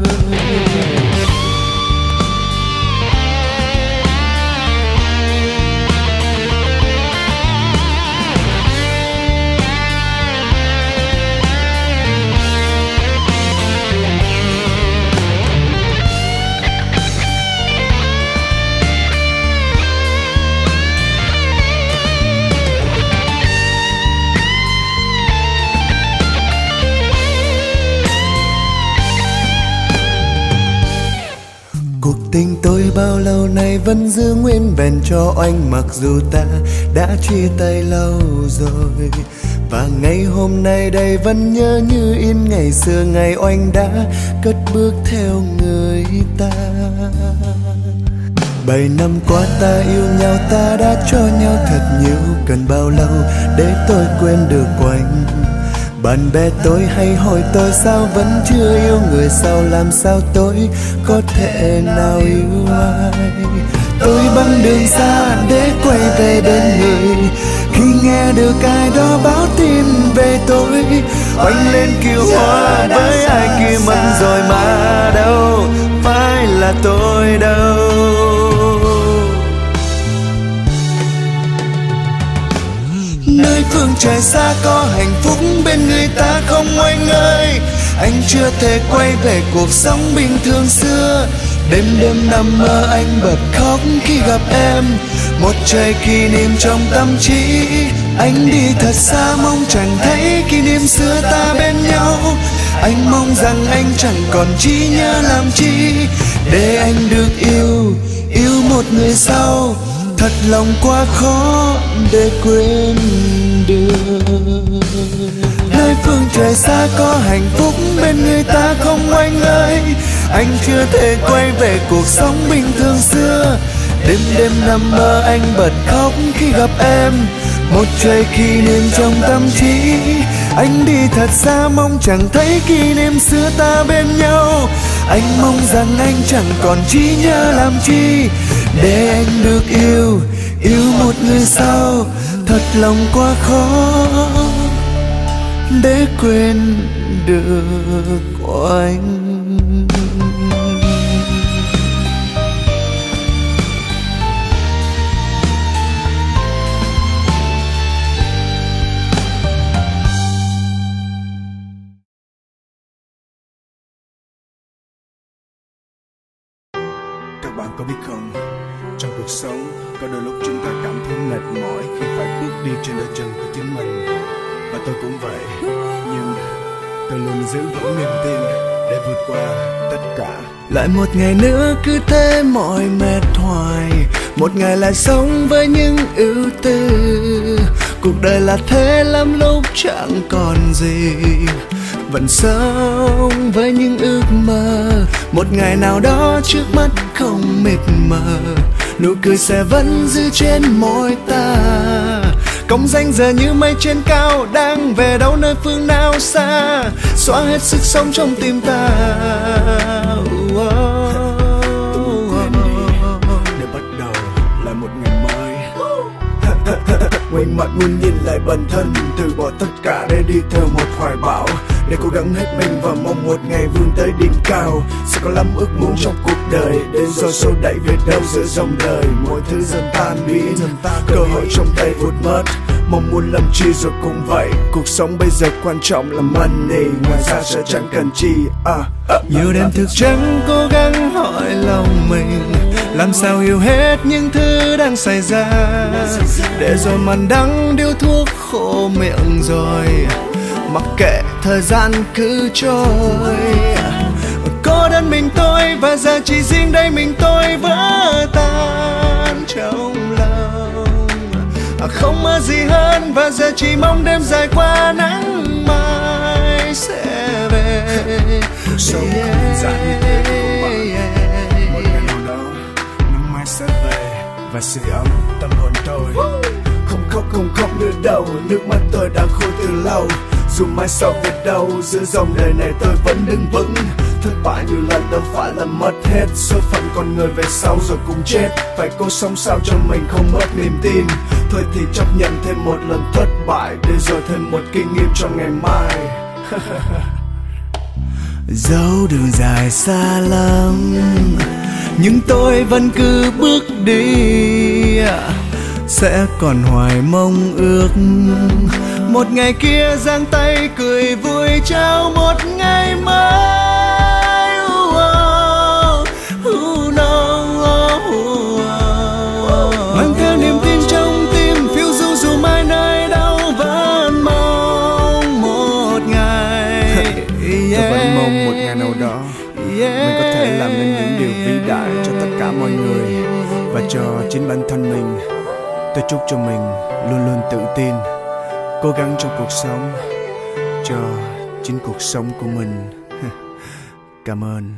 Tình tôi bao lâu nay vẫn giữ nguyên vẹn cho anh, mặc dù ta đã chia tay lâu rồi. Và ngày hôm nay đây vẫn nhớ như in ngày xưa, ngày oanh đã cất bước theo người ta. Bảy năm qua ta yêu nhau, ta đã cho nhau thật nhiều. Cần bao lâu để tôi quên được Oanh? Bạn bè tôi hay hỏi tôi sao vẫn chưa yêu người, sao làm sao tôi có thể nào yêu ai? Tôi băng đường xa để quay về bên người, khi nghe được ai đó báo tin về tôi. Oanh lên kêu hoa với ai kia mất rồi mà đâu phải là tôi đâu. Nơi phương trời xa có hạnh phúc bên người ta không Oanh ơi. Anh chưa thể quay về cuộc sống bình thường xưa. Đêm đêm nằm mơ anh bật khóc khi gặp em. Một trời kỷ niệm trong tâm trí. Anh đi thật xa mong chẳng thấy kỷ niệm xưa ta bên nhau. Anh mong rằng anh chẳng còn trí nhớ làm chi, để anh được yêu, yêu một người sau. Thật lòng quá khó để quên được. Nơi phương trời xa có hạnh phúc bên người ta không Oanh ơi. Anh chưa thể quay về cuộc sống bình thường xưa. Đêm đêm nằm mơ anh bật khóc khi gặp em. Một trời kỷ niệm trong tâm trí. Anh đi thật xa mong chẳng thấy kỷ niệm xưa ta bên nhau. Anh mong rằng anh chẳng còn trí nhớ làm chi, để anh được yêu, yêu một người sau. Thật lòng quá khó để quên được Oanh. Các bạn có biết không, trong cuộc sống có đôi lúc chúng ta cảm thấy mệt mỏi khi phải bước đi trên đôi chân của chính mình. Và tôi cũng vậy, nhưng tôi luôn giữ vững niềm tin để vượt qua tất cả. Lại một ngày nữa cứ thế mỏi mệt hoài, một ngày lại sống với những ưu tư. Cuộc đời là thế lắm lúc chẳng còn gì, vẫn sống với những ước mơ. Một ngày nào đó trước mắt không mịt mờ, nụ cười sẽ vẫn giữ trên môi ta. Công danh giờ như mây trên cao, đang về đâu nơi phương nào xa, xóa hết sức sống trong tim ta. Để bắt đầu lại một ngày mới. Ngoảnh mặt muốn nhìn lại bản thân, từ bỏ tất cả để đi theo một hoài bão, để cố gắng hết mình và mong một ngày vươn tới đỉnh cao. Sẽ có lắm ước muốn trong cuộc đời, đến rồi xô đẩy về đâu giữa dòng đời. Mọi thứ dần tan biến, cơ hội trong tay vụt mất. Mong muốn làm chi rồi cũng vậy, cuộc sống bây giờ quan trọng là money, ngoài ra sẽ chẳng cần chi. à, à, Nhiều đêm thức trắng cố gắng hỏi lòng mình, làm sao hiểu hết những thứ đang xảy ra. Để rồi màn đắng điếu thuốc khô miệng rồi, mặc kệ thời gian cứ trôi. Cô đơn mình tôi và giờ chỉ riêng đây mình tôi vỡ tan trong lòng. Không mơ gì hơn và giờ chỉ mong đêm dài qua nắng mai sẽ về. cuộc sống không dễ như thế của bạn. Một ngày nào đó nắng mai sẽ về và sưởi ấm tâm hồn tôi. Không khóc không khóc nữa đâu, nước mắt tôi đã khô từ lâu. Dù mai sau về đâu, giữa dòng đời này tôi vẫn đứng vững. Thất bại nhiều lần đâu phải là mất hết, số phận con người về sau rồi cũng chết. Phải cố sống sao cho mình không mất niềm tin. Thôi thì chấp nhận thêm một lần thất bại, để rồi thêm một kinh nghiệm cho ngày mai. Dẫu đường dài xa lắm, nhưng tôi vẫn cứ bước đi. Sẽ còn hoài mong ước một ngày kia giang tay cười vui trao một ngày mới. Mang theo niềm tin trong tim, phiêu du dù mai nơi đâu vẫn mong một ngày. Tôi vẫn mong một ngày nào đó mình có thể làm nên những điều vĩ đại cho tất cả mọi người và cho chính bản thân mình. Tôi chúc cho mình luôn luôn tự tin, cố gắng trong cuộc sống cho chính cuộc sống của mình. Cảm ơn.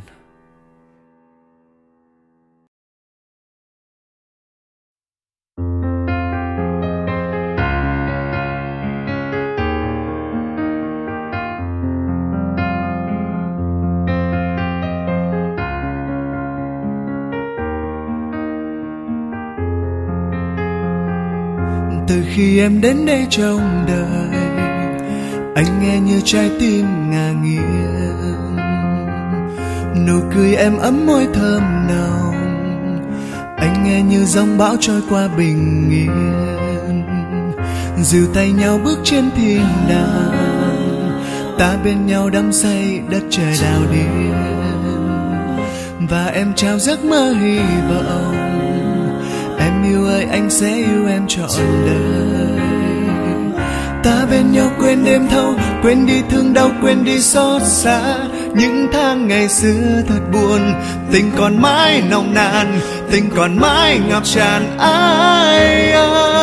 Từ khi em đến đây trong đời, anh nghe như trái tim ngả nghiêng. Nụ cười em ấm môi thơm nồng, anh nghe như giông bão trôi qua bình yên. Dìu tay nhau bước trên thiên đàng, ta bên nhau đắm say đất trời đào điên. Và em trao giấc mơ hy vọng, em yêu ơi anh sẽ yêu em trọn đời. Ta bên nhau quên đêm thâu, quên đi thương đau, quên đi xót xa. Những tháng ngày xưa thật buồn, tình còn mãi nồng nàn, tình còn mãi ngập tràn ai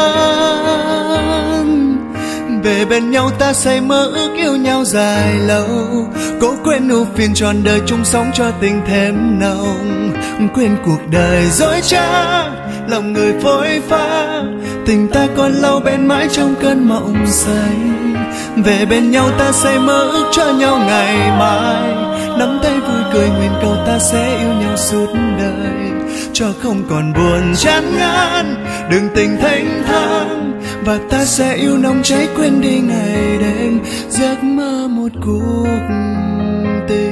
ân. Về bên nhau ta say mơ ước yêu nhau dài lâu, cố quên ưu phiền trọn đời chung sống cho tình thêm nồng. Quên cuộc đời dối trá, lòng người phôi pha, tình ta còn lâu bên mãi trong cơn mộng say. Về bên nhau ta say mơ ước cho nhau ngày mai, nắm tay vui cười nguyện cầu ta sẽ yêu nhau suốt đời, cho không còn buồn chán ngán đường tình thanh thang. Và ta sẽ yêu nồng cháy quên đi ngày đêm, giấc mơ một cuộc tình.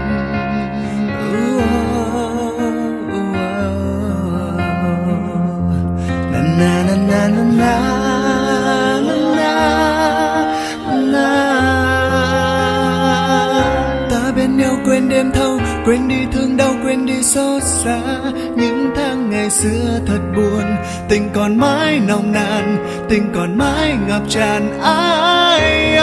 Na na na na na na na. Ta bên nhau quên đêm thâu, quên đi thương đau, quên đi xót xa. Những tháng ngày xưa thật buồn, tình còn mãi nồng nàn, tình còn mãi ngập tràn ai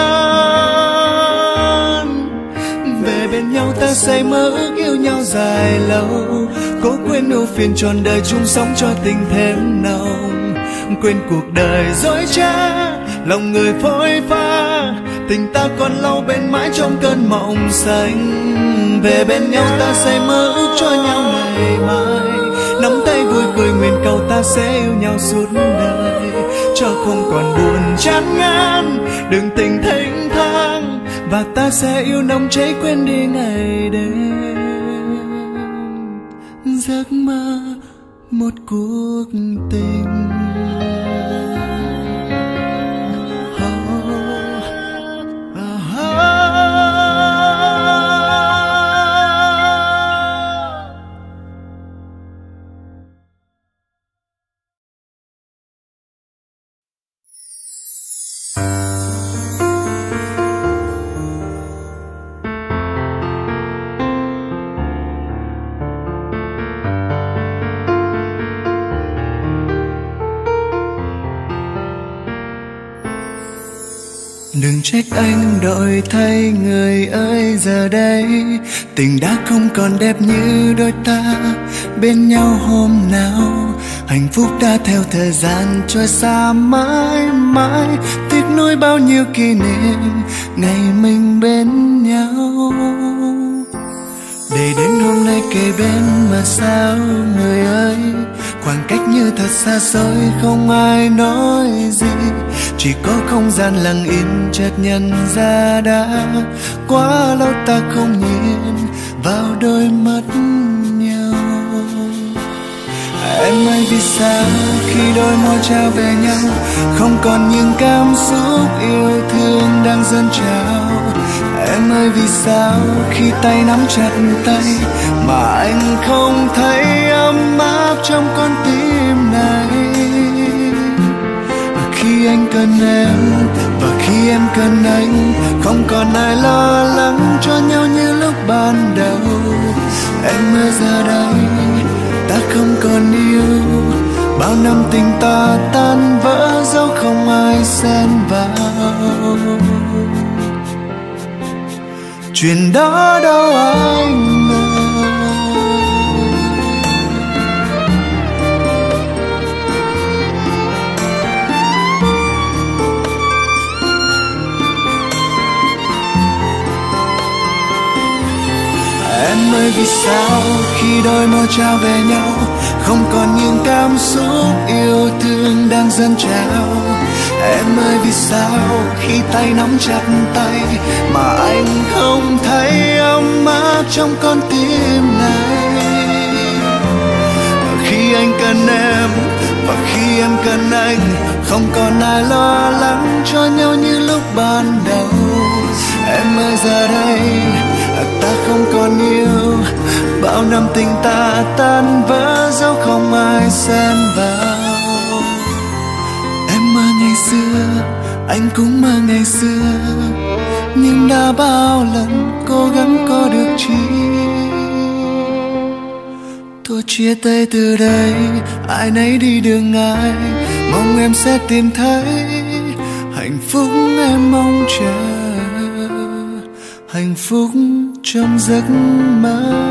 ân. Về bên nhau ta say mơ ước yêu nhau dài lâu, cố quên ưu phiền trọn đời chung sống cho tình thêm nồng. Quên cuộc đời dối trá, lòng người phôi pha, tình ta còn lâu bên mãi trong cơn mộng xanh. Về bên nhau ta say mơ ước cho nhau ngày mai, nắm tay vui cười nguyện cầu ta sẽ yêu nhau suốt đời, cho không còn buồn chán ngán đường tình thanh thang. Và ta sẽ yêu nồng cháy quên đi ngày đêm, giấc mơ một cuộc tình. Đừng trách anh đổi thay người ơi, giờ đây tình đã không còn đẹp như đôi ta bên nhau hôm nào. Hạnh phúc đã theo thời gian trôi xa mãi mãi, tiếc nuối bao nhiêu kỷ niệm ngày mình bên nhau. Để đến hôm nay kề bên mà sao người ơi, khoảng cách như thật xa xôi không ai nói gì. Chỉ có không gian lặng im chợt nhận ra đã quá lâu ta không nhìn vào đôi mắt nhau. Em ơi vì sao khi đôi môi trao về nhau không còn những cảm xúc yêu thương đang dâng trào. Em ơi vì sao khi tay nắm chặt tay mà anh không thấy ấm áp trong con tim này. Khi anh cần em và khi em cần anh, không còn ai lo lắng cho nhau như lúc ban đầu. Em ơi giờ đây ta không còn yêu, bao năm tình ta tan vỡ dẫu không ai xen vào. Chuyện đó đâu anh ngờ. Em ơi vì sao khi đôi môi trao về nhau không còn những cảm xúc yêu thương đang dâng trào. Em ơi vì sao khi tay nắm chặt tay mà anh không thấy ấm áp trong con tim này. Khi anh cần em và khi em cần anh, không còn ai lo lắng cho nhau như lúc ban đầu. Em ơi giờ đây ta không còn yêu, bao năm tình ta tan vỡ dẫu không ai xen vào. Em mơ ngày xưa, anh cũng mơ ngày xưa, nhưng đã bao lần cố gắng có được chi. Thôi chia tay từ đây, ai nấy đi đường ai, mong em sẽ tìm thấy hạnh phúc em mong chờ, hạnh phúc trong giấc mơ.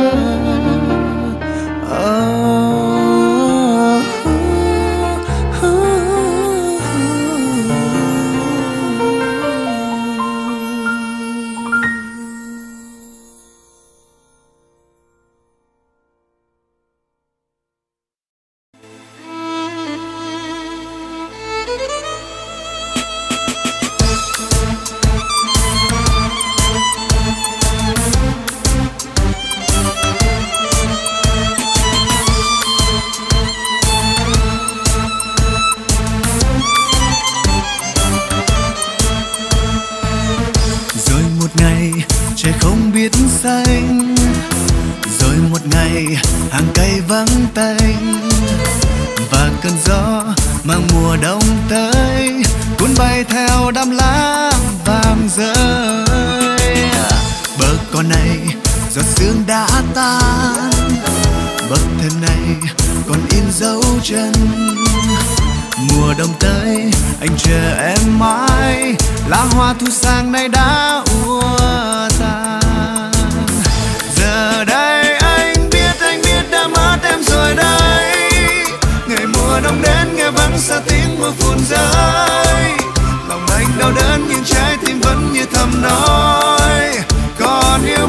Trời không biết xanh, rồi một ngày hàng cây vắng tanh, và cơn gió mang mùa đông tới cuốn bay theo đám lá vàng rơi. Bờ cỏ này giọt sương đã tan, bậc thềm này còn in dấu chân. Mùa đông tới anh chờ em mãi, lá hoa thu sang nay đã úa tàn. Giờ đây anh biết, anh biết đã mất em rồi đây. Ngày mùa đông đến nghe vắng xa tiếng mưa phùn rơi, lòng anh đau đớn nhưng trái tim vẫn như thầm nói còn yêu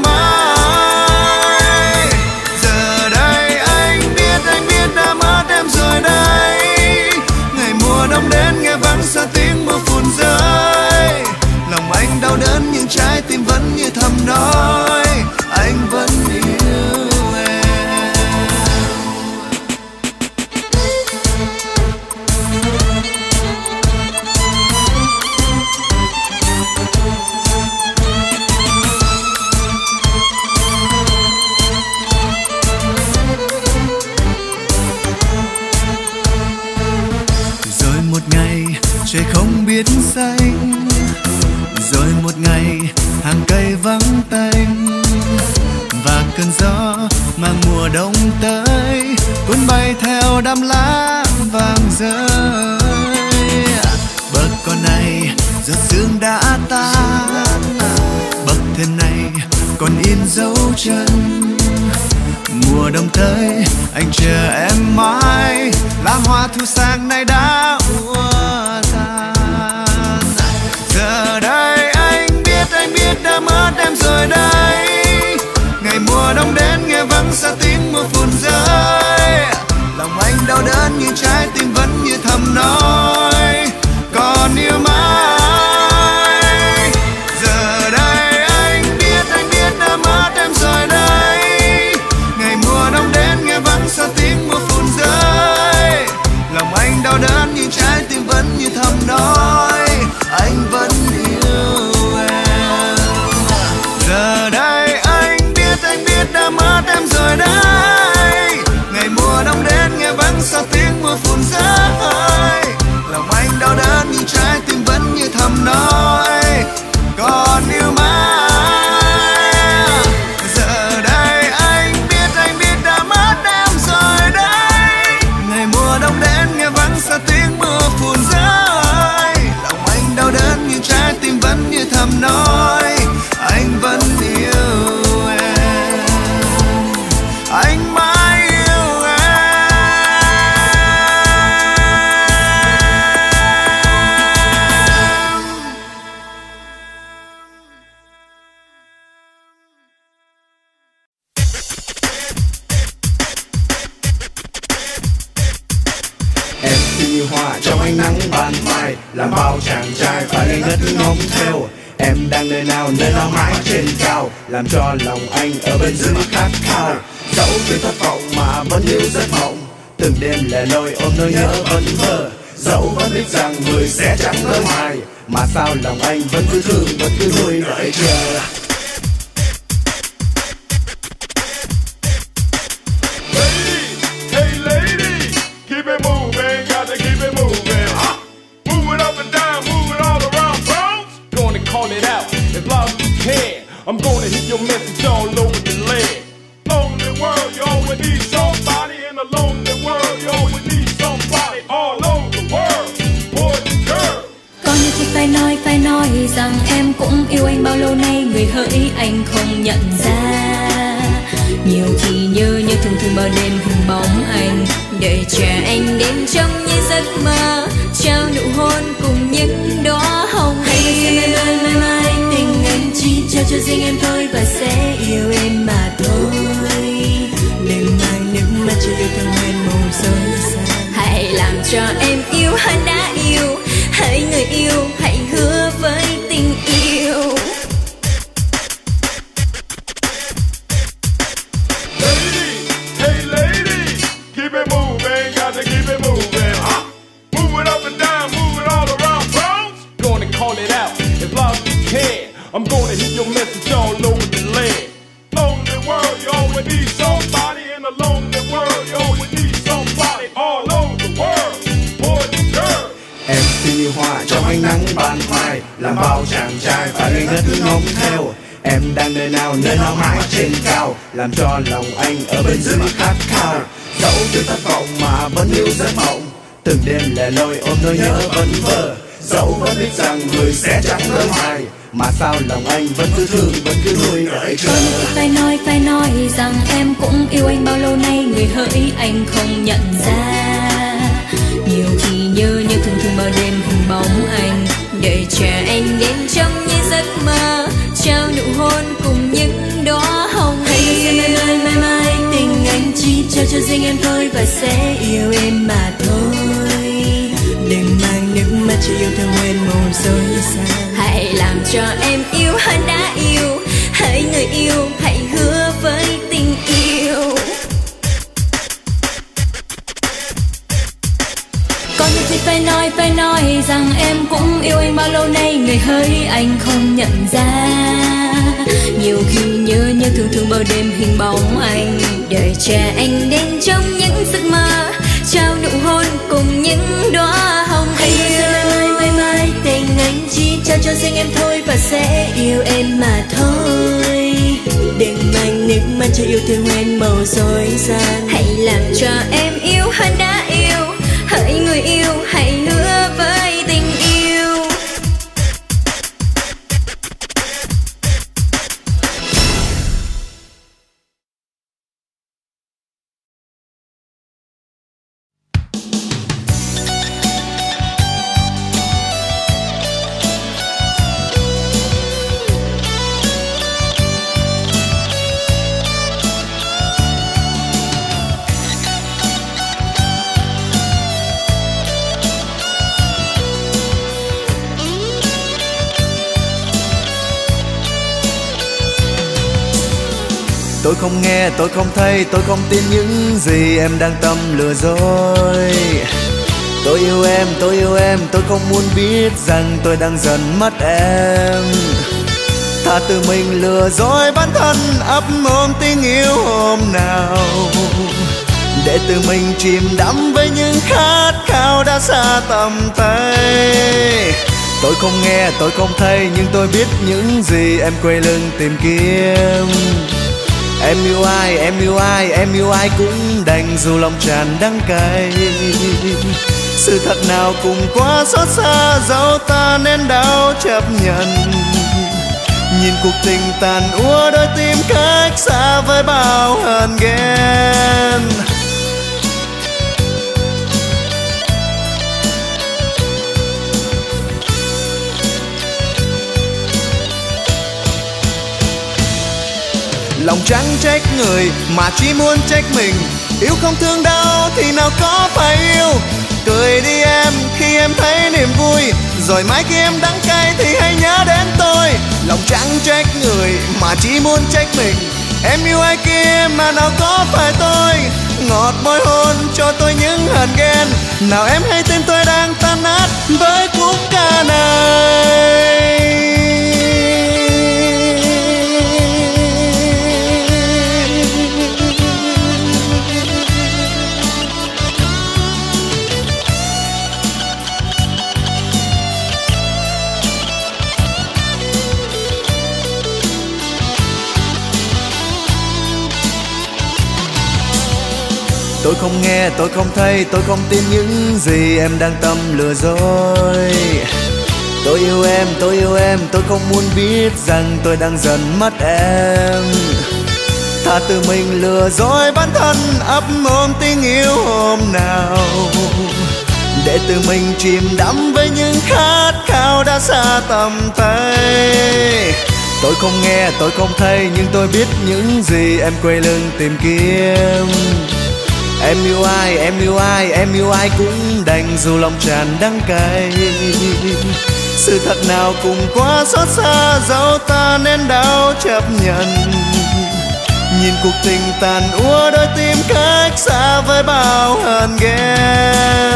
mãi. Giờ đây anh biết, anh biết đã mất em rồi đây. Ngày mùa đông đến nghe vắng xa tiếng mưa phùn rơi, lòng anh đau đớn nhưng trái tim vẫn như thầm nói anh vẫn yêu em. Rồi một ngày trời không biết xanh, rồi một ngày hàng cây vắng tanh, và cơn gió mang mùa đông tới cuốn bay theo đám lá vàng rơi. Bờ cỏ này giọt sương đã tan, bậc thềm này còn in dấu chân. Mùa đông tới anh chờ em mãi, lá hoa thu sang nay đã úa tàn. Giờ đây anh biết, anh biết đã mất em rồi đây. Ngày mùa đông đến nghe vắng xa tiếng mưa phùn rơi, lòng anh đau đớn nhưng trái tim vẫn như thầm nói còn yêu mãi. Giờ đây anh biết, anh biết đã mất em rồi đây. Ngày mùa đông đến nghe vắng xa tiếng mưa phùn rơi, lòng anh đau đớn nhưng trái tim vẫn như thầm nói anh vẫn yêu em. Giờ đây anh biết, anh biết đã mất em rồi đây. Ngày mùa đông đến nghe vắng xa tiếng mưa phùn rơi, lòng như hoa trong ánh nắng ban mai, làm bao chàng trai phải ngây ngất ngóng theo. Em đang nơi nào, nơi nào mãi trên cao, làm cho lòng anh ở bên dưới khát khao. Dẫu vì thất vọng mà vẫn yêu rất mộng, từng đêm lẻ loi ôm nỗi nhớ vẫn vơ. Dẫu vẫn biết rằng người sẽ chẳng tới mai, mà sao lòng anh vẫn cứ thương, vẫn cứ nuôi đợi chờ. I'm gonna hit your message all over the land. Lonely world, you always need somebody. In a lonely world, you always need somebody. All over the world, boy and girl. Có như thì phải nói, phải nói rằng em cũng yêu anh bao lâu nay. Người hỡi anh không nhận ra. Nhiều khi nhớ nhớ thường thường bao đêm hình bóng anh, đợi chờ anh đến trong những giấc mơ, trao nụ hôn cùng những đóa hồng. Hãy xem em ơi mãi mãi tình anh chỉ trao cho riêng em thôi, và sẽ yêu em mà thôi. Đừng mang nước mắt cho yêu thương em màu rơi xa. Hãy làm cho em yêu hơn đã yêu. Hỡi người yêu, hãy hứa với tình yêu. I'm gonna hit your message all over the land. Lonely world, you always need somebody. In a lonely world, you always need somebody. All over the world, boy and girl. Em xinh như hoa trong ánh nắng ban mai, làm bao chàng trai phải ngây ngất ngóng theo. Em đang nơi nào, nơi nào mãi trên cao, làm cho lòng anh ở bên dưới khát khao. Dẫu từ thất vọng mà vẫn yêu rất mộng, từng đêm lẻ loi ôm nỗi nhớ vẫn vơ. Dẫu vẫn biết rằng người sẽ chẳng tới mai, mà sao lòng anh vẫn cứ thương, vẫn cứ nuôi đợi chờ. Phải nói, phải nói rằng em cũng yêu anh bao lâu nay. Người hỡi anh không nhận ra. Nhiều khi nhớ nhớ thường thường bao đêm hình bóng anh, đợi chờ anh đến trong những giấc mơ, trao nụ hôn cùng những đóa hồng. Hãy xem em ơi mãi mãi tình anh chỉ trao cho riêng em thôi, và sẽ yêu em mà thôi. Đừng mang nước mắt cho yêu thương em màu rơi xa. Hãy làm cho em yêu hơn đã yêu. Hỡi người yêu, hãy hứa với tình yêu. Có những thì phải nói, phải nói rằng em cũng yêu anh bao lâu nay. Người hỡi anh không nhận ra. Nhiều khi nhớ nhớ thường thường bao đêm hình bóng anh, đợi chờ anh đến trong những giấc mơ, trao nụ hôn cùng những đóa hồng. Hãy xem em ơi mãi mãi tình anh chỉ trao cho riêng em thôi, và sẽ yêu em mà thôi. Đừng mang nước mắt cho yêu thương em màu rối gian. Hãy làm cho em yêu hơn đã yêu. Hỡi người yêu, hãy hứa với tình yêu. Tôi không nghe, tôi không thấy, tôi không tin những gì em đang tâm lừa dối. Tôi yêu em, tôi yêu em, tôi không muốn biết rằng tôi đang dần mất em. Thà tự mình lừa dối bản thân, ấp ôm tình yêu hôm nào, để tự mình chìm đắm với những khát khao đã xa tầm tay. Tôi không nghe, tôi không thấy, nhưng tôi biết những gì em quay lưng tìm kiếm. Em yêu ai, em yêu ai, em yêu ai cũng đành dù lòng tràn đắng cay. Sự thật nào cũng quá xót xa, dẫu ta nên đau chấp nhận. Nhìn cuộc tình tàn úa đôi tim cách xa với bao hờn ghen. Lòng chẳng trách người mà chỉ muốn trách mình. Yêu không thương đau thì nào có phải yêu. Cười đi em khi em thấy niềm vui, rồi mãi khi em đắng cay thì hãy nhớ đến tôi. Lòng chẳng trách người mà chỉ muốn trách mình. Em yêu ai kia mà nào có phải tôi. Ngọt môi hôn cho tôi những hờn ghen. Nào em hay tin tôi đang tan nát với khúc ca này. Tôi không nghe, tôi không thấy, tôi không tin những gì em đang tâm lừa dối. Tôi yêu em, tôi yêu em, tôi không muốn biết rằng tôi đang dần mất em. Thà tự mình lừa dối bản thân, ấp ôm tình yêu hôm nào, để tự mình chìm đắm với những khát khao đã xa tầm tay. Tôi không nghe, tôi không thấy, nhưng tôi biết những gì em quay lưng tìm kiếm. Em yêu ai, em yêu ai, em yêu ai cũng đành dù lòng tràn đắng cay. Sự thật nào cũng quá xót xa, dẫu ta nên đau chấp nhận. Nhìn cuộc tình tàn úa đôi tim cách xa với bao hờn ghen.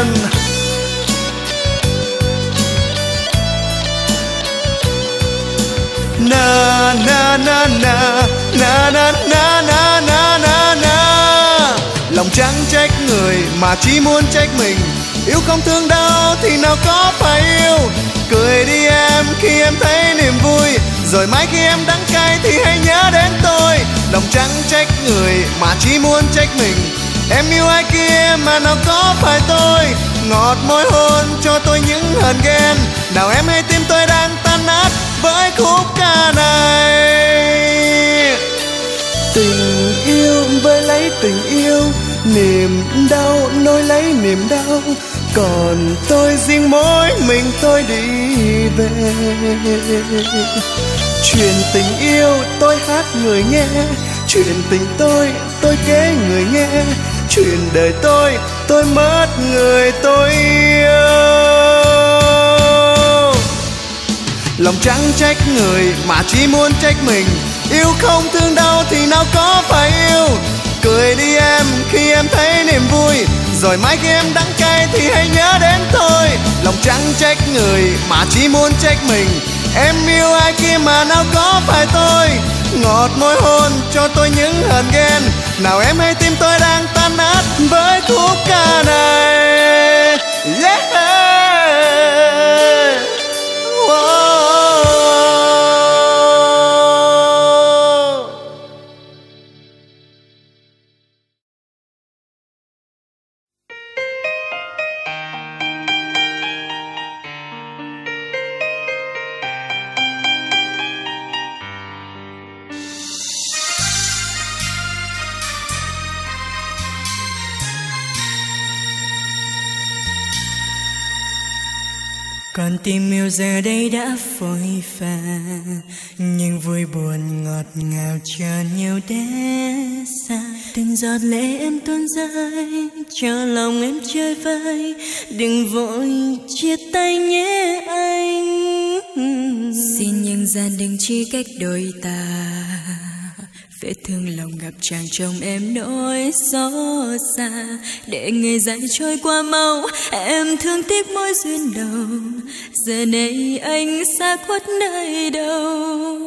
Na na na na na na na na na na na. Lòng chẳng trách người mà chỉ muốn trách mình. Yêu không thương đau thì nào có phải yêu. Cười đi em khi em thấy niềm vui, rồi mãi khi em đắng cay thì hãy nhớ đến tôi. Lòng chẳng trách người mà chỉ muốn trách mình. Em yêu ai kia mà nào có phải tôi. Ngọt môi hôn cho tôi những hờn ghen. Nào em hay tim tôi đang tan nát với khúc ca này. Tình yêu với lấy tình yêu, niềm đau nối lấy niềm đau. Còn tôi riêng mỗi mình tôi đi về. Chuyện tình yêu tôi hát người nghe, chuyện tình tôi tôi kể người nghe. Chuyện đời tôi tôi mất người tôi yêu. Lòng chẳng trách người mà chỉ muốn trách mình. Yêu không thương đau thì nào có phải yêu. Cười đi em khi em thấy niềm vui, rồi mãi khi em đắng cay thì hãy nhớ đến tôi. Lòng chẳng trách người mà chỉ muốn trách mình. Em yêu ai kia mà nào có phải tôi. Ngọt môi hôn cho tôi những hờn ghen. Nào em hay tim tôi đang tan nát với khúc ca này. Yeah. Con tim yêu giờ đây đã phôi pha, nhưng vui buồn ngọt ngào chờ nhau đến xa. Từng giọt lệ em tuôn rơi, cho lòng em chơi vơi. Đừng vội chia tay nhé anh. Xin nhân gian đừng chia cách đôi ta. Vết thương lòng gặp chàng chồng em nỗi xót xa. Để ngày dài trôi qua mau, em thương tiếc mối duyên đầu. Giờ này anh xa khuất nơi đâu.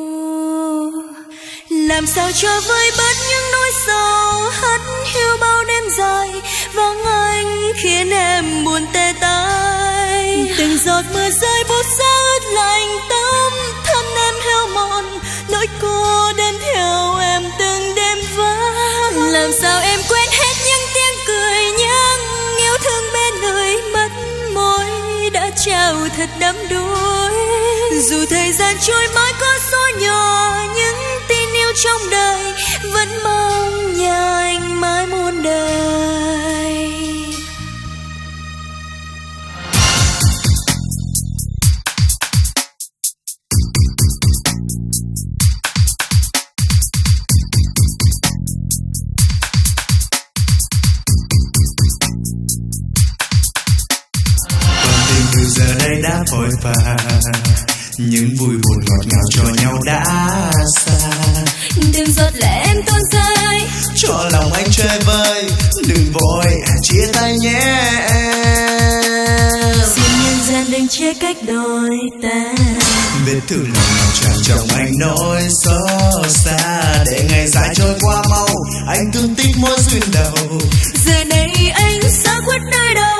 Làm sao cho vơi bớt những nỗi sầu hắt hiu bao đêm dài. Vắng anh khiến em buồn tê tái. Từng giọt mưa rơi bút giá ướt lạnh tâm. Thân em heo mòn, nỗi cô đơn theo em từng đêm vắng. Làm sao em quên hết những tiếng cười, những yêu thương bên người mất môi đã trao thật đắm đuối. Dù thời gian trôi mãi có số nhỏ, những tin yêu trong đời vẫn mong nhà anh mãi muôn đời. đã vội vàng, những vui buồn ngọt ngào cho nhau đã xa. Đừng giọt lệ em tuôn rơi, cho lòng anh chơi vơi, đừng vội chia tay nhé em. xin nhân gian đừng chia cách đôi ta, vết thương lòng nào tràn trong anh nỗi xót xa. Để ngày dài trôi qua mau, anh thương tiếc mỗi duyên đầu. giờ đây anh xa khuất nơi đâu,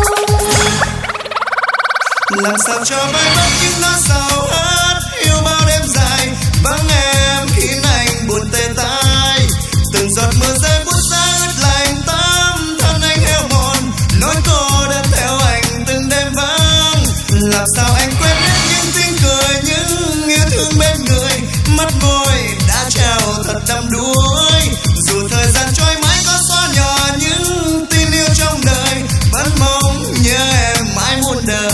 làm sao cho vơi bớt những nỗi sầu hết. Yêu bao đêm dài vắng em khiến anh buồn tê tái. Từng giọt mưa rơi buốt giá ướt lạnh tâm thân anh heo mòn, nỗi cô đơn theo anh từng đêm vắng. Làm sao anh quên hết những tiếng cười, những yêu thương bên người. Mắt môi đã trao thật đắm đuối, dù thời gian trôi mãi có xóa nhỏ những tin yêu trong đời. Vẫn mong nhớ em mãi muôn đời.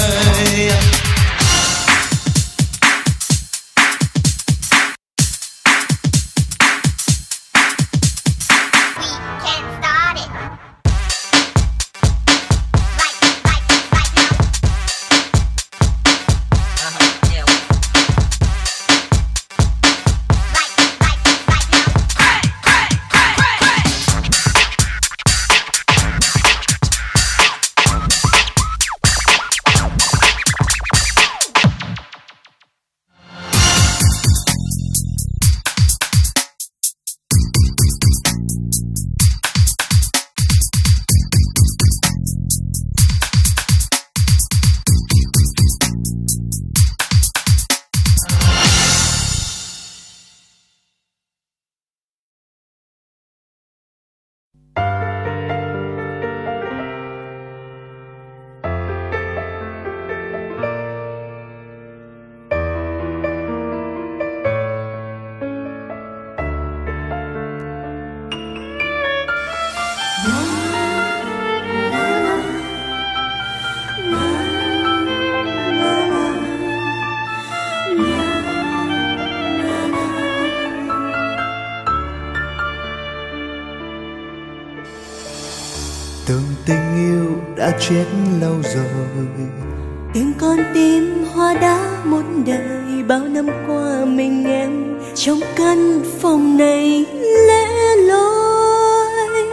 Từng tình yêu đã chết lâu rồi, từng con tim hoa đá một đời. Bao năm qua mình em trong căn phòng này lẻ loi.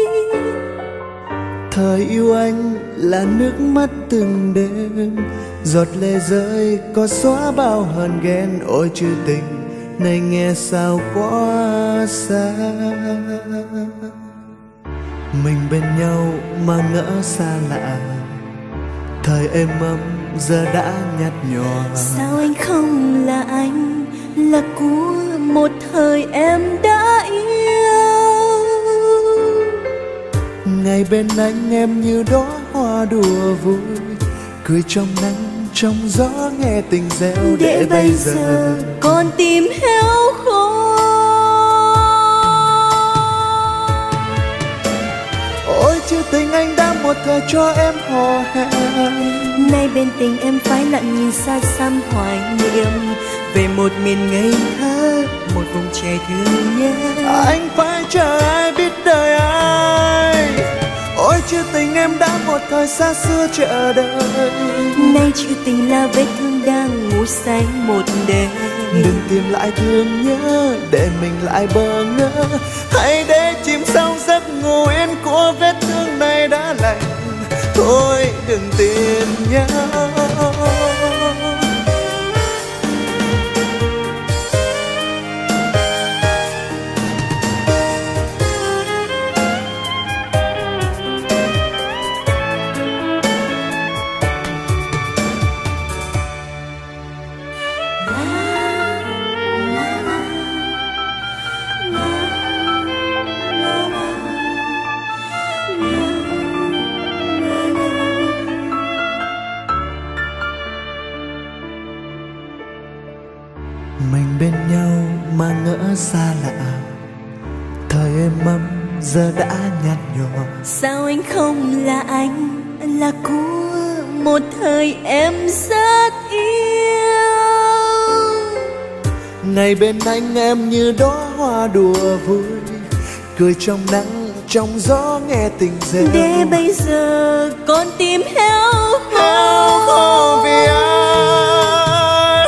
thời yêu anh là nước mắt từng đêm, giọt lệ rơi có xóa bao hờn ghen. Ôi chữ tình này nghe sao quá xa, mình bên nhau mà ngỡ xa lạ. Thời êm ấm giờ đã nhạt nhòa. Sao anh không là anh, là của một thời em đã yêu. Ngày bên anh em như đóa hoa đùa vui, cười trong nắng trong gió nghe tình reo. Để, để bây giờ, giờ con tim héo khô. Ôi chữ tình anh đã một thời cho em hò hẹn, nay bên tình em phải lặng nhìn xa xăm hoài niệm về một miền ngây thơ, một vùng trẻ thương nhớ. Anh phải chờ ai biết đời ai. Ôi chữ tình em đã một thời xa xưa chờ đợi, nay chữ tình là vết thương đang ngủ say một đêm. Đừng tìm lại thương nhớ để mình lại bơ ngỡ, hãy để chìm sâu giấc ngủ yên của vết thương này đã lành. Thôi đừng tìm nhớ. Mình bên nhau mà ngỡ xa lạ, thời êm ấm giờ đã nhạt nhòa. Sao anh không là anh, là của một thời em rất yêu. Ngày bên anh em như đóa hoa đùa vui, cười trong nắng trong gió nghe tình reo. Để bây giờ con tim héo khô. đau khổ vì ai.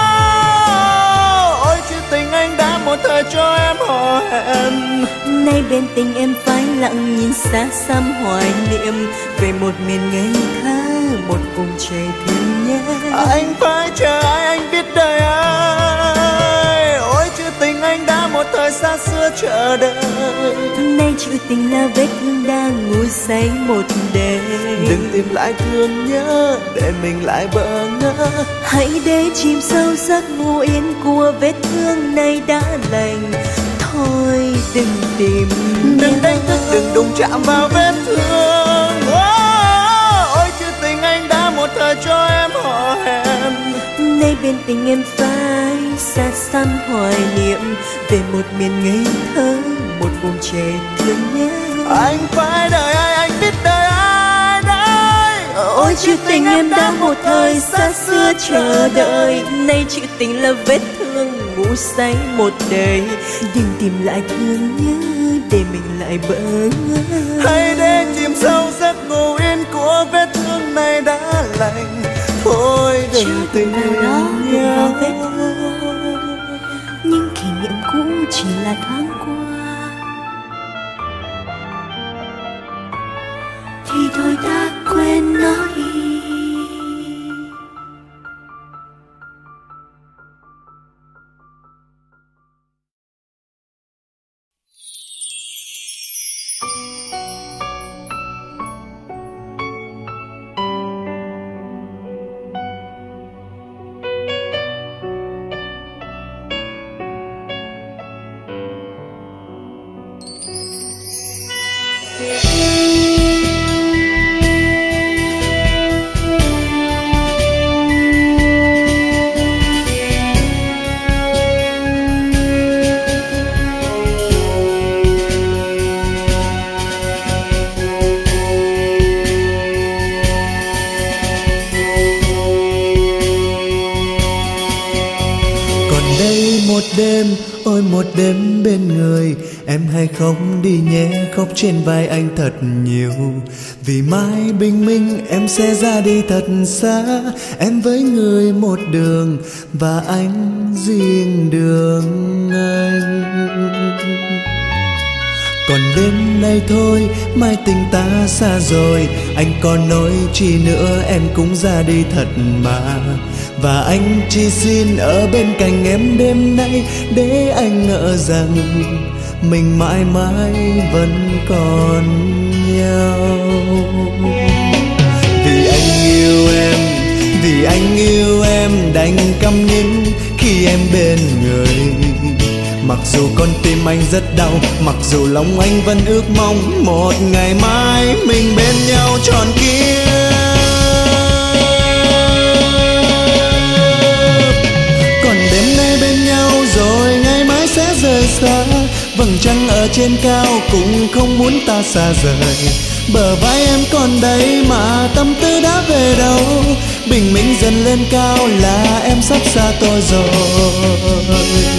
Ôi chuyện tình anh đã một thời cho em hò hẹn, nay bên tình em phai lặng nhìn xa xăm hoài niệm về một miền ngây thơ, một vùng trời thương nhớ. Anh phải chờ ai, anh biết đời ai. Ôi chuyện tình anh đã một thời xa xưa chờ đợi, nay chữ tình là vết thương đang ngủ say một đời. Đừng tìm lại thương nhớ để mình lại bỡ ngỡ, hãy để chìm sâu giấc ngủ yên của vết thương này đã lành. Thôi đừng tìm, đừng đánh thức, đừng đụng chạm vào vết thương. Ôi chuyện tình anh đã một thời cho em hò hẹn, nay bên tình em phai xa xăm hoài niệm về một miền ngây thơ, một vùng trời thương nhớ. Anh phải đợi ai, anh biết đợi ai đấy. Ôi chữ tình em đã một thời xa xưa chờ đợi, nay chữ tình là vết thương ngủ say một đời. Đừng tìm lại thương nhớ để mình lại bỡ ngỡ, hãy để chìm sâu giấc ngủ yên của vết thương này đã lành. Thôi đừng tìm đó nhớ vào vết thương, nhưng kỷ niệm cũ chỉ là thoáng qua, thì thôi ta quên nói. Ôi một đêm bên người em hay khóc đi nhé, khóc trên vai anh thật nhiều. Vì mai bình minh em sẽ ra đi thật xa, em với người một đường và anh riêng đường anh. Còn đêm nay thôi, mai tình ta xa rồi, anh còn nói chi nữa em cũng ra đi thật mà. Và anh chỉ xin ở bên cạnh em đêm nay, để anh ngỡ rằng mình mãi mãi vẫn còn nhau. Vì anh yêu em, vì anh yêu em đành câm nín khi em bên người. Mặc dù con tim anh rất đau, mặc dù lòng anh vẫn ước mong một ngày mai mình bên nhau trọn kiếp. Còn đêm nay bên nhau rồi ngày mai sẽ rời xa, vầng trăng ở trên cao cũng không muốn ta xa rời. Bờ vai em còn đây mà tâm tư đã về đâu, bình minh dần lên cao là em sắp xa tôi rồi.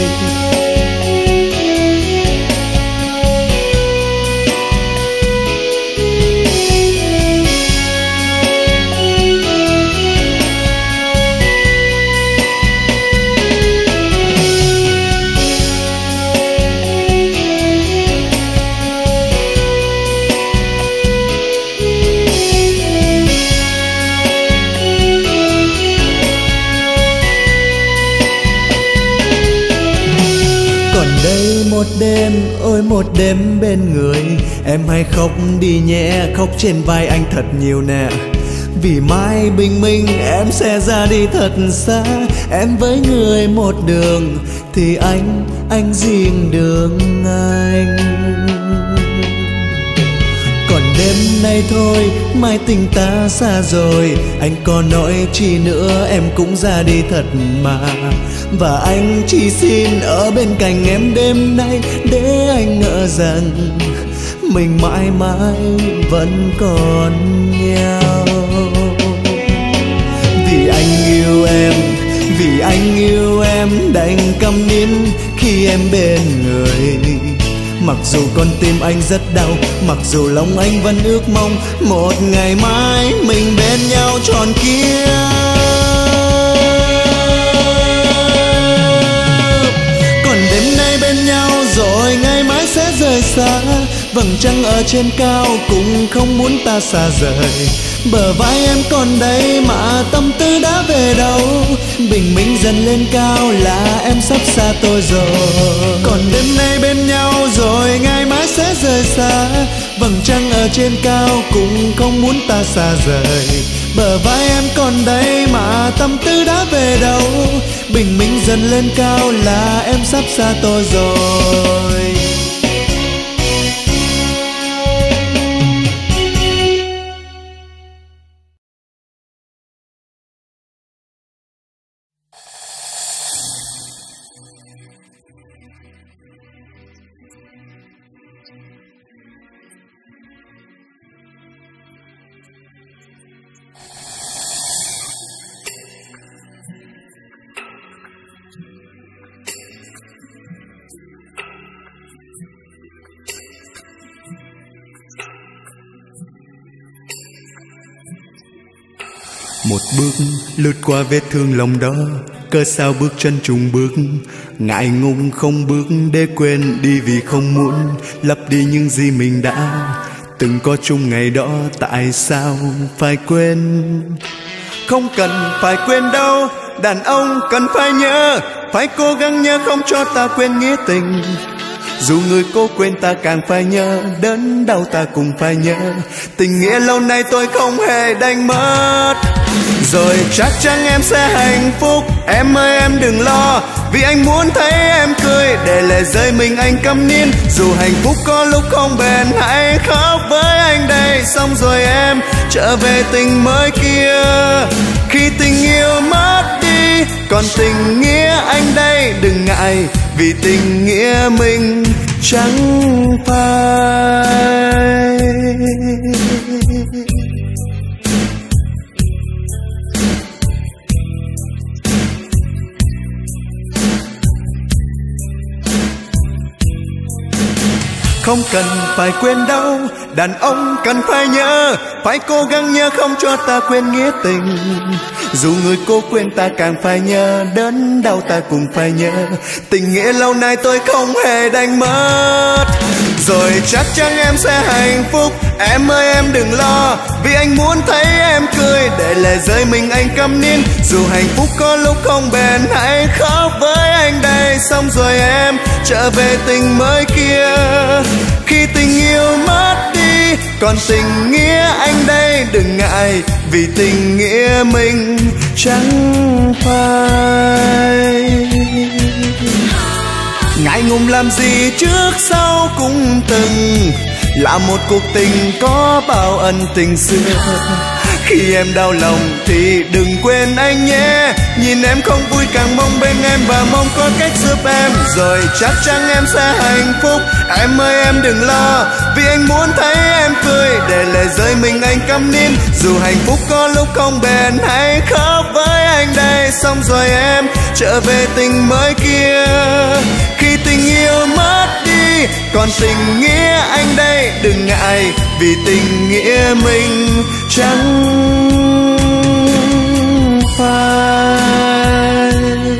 Một đêm, ôi một đêm bên người em hay khóc đi nhẹ, khóc trên vai anh thật nhiều nè. Vì mai bình minh em sẽ ra đi thật xa, em với người một đường thì anh, anh riêng đường anh. Còn đêm nay thôi, mai tình ta xa rồi, anh còn nói chi nữa em cũng ra đi thật mà. Và anh chỉ xin ở bên cạnh em đêm nay, để anh ngỡ rằng mình mãi mãi vẫn còn nhau. Vì anh yêu em, vì anh yêu em đành câm nín khi em bên người. Mặc dù con tim anh rất đau, mặc dù lòng anh vẫn ước mong một ngày mai mình bên nhau tròn kia. Còn đêm nay bên nhau rồi ngày mai sẽ rời xa. Vầng trăng ở trên cao cũng không muốn ta xa rời. Bờ vai em còn đây mà tâm tư đã về đâu. Bình minh dần lên cao là em sắp xa tôi rồi. Còn đêm nay bên nhau rồi ngày mai sẽ rời xa. Vầng trăng ở trên cao cũng không muốn ta xa rời. Bờ vai em còn đây mà tâm tư đã về đâu. Bình minh dần lên cao là em sắp xa tôi rồi. Một bước lướt qua vết thương lòng đó, cớ sao bước chân trùng bước, ngại ngùng không bước để quên đi vì không muốn lấp đi những gì mình đã từng có chung ngày đó. Tại sao phải quên? Không cần phải quên đâu, đàn ông cần phải nhớ, phải cố gắng nhớ không cho ta quên nghĩa tình. Dù người cố quên ta càng phải nhớ, đớn đau ta cũng phải nhớ. Tình nghĩa lâu nay tôi không hề đánh mất, rồi chắc chắn em sẽ hạnh phúc. Em ơi em đừng lo, vì anh muốn thấy em cười, để lệ rơi mình anh câm nín. Dù hạnh phúc có lúc không bền, hãy khóc với anh đây. Xong rồi em trở về tình mới kia. Khi tình yêu mất đi, còn tình nghĩa anh đây. Đừng ngại, vì tình nghĩa mình chẳng phai. Không cần phải quên đâu, đàn ông cần phải nhớ, phải cố gắng nhớ không cho ta quên nghĩa tình. Dù người cố quên ta càng phải nhớ, đớn đau ta cũng phải nhớ. Tình nghĩa lâu nay tôi không hề đánh mất, rồi chắc chắn em sẽ hạnh phúc. Em ơi em đừng lo, vì anh muốn thấy em cười, để lệ rơi mình anh câm nín. Dù hạnh phúc có lúc không bền, hãy khóc với anh đây. Xong rồi em trở về tình mới kia. Khi tình yêu mất đi, còn tình nghĩa anh đây. Đừng ngại, vì tình nghĩa mình chẳng phai. Ngại ngùng làm gì trước sau cũng từng là một cuộc tình có bao ân tình xưa. Khi em đau lòng thì đừng quên anh nhé. Nhìn em không vui càng mong bên em, và mong có cách giúp em, rồi chắc chắn em sẽ hạnh phúc. Em ơi em đừng lo, vì anh muốn thấy em cười, để lệ rơi mình anh câm nín. Dù hạnh phúc có lúc không bền, hãy khóc với anh đây. Xong rồi em trở về tình mới kia. Khi tình yêu mất đi, còn tình nghĩa anh đây. Đừng ngại, vì tình nghĩa mình chẳng phai.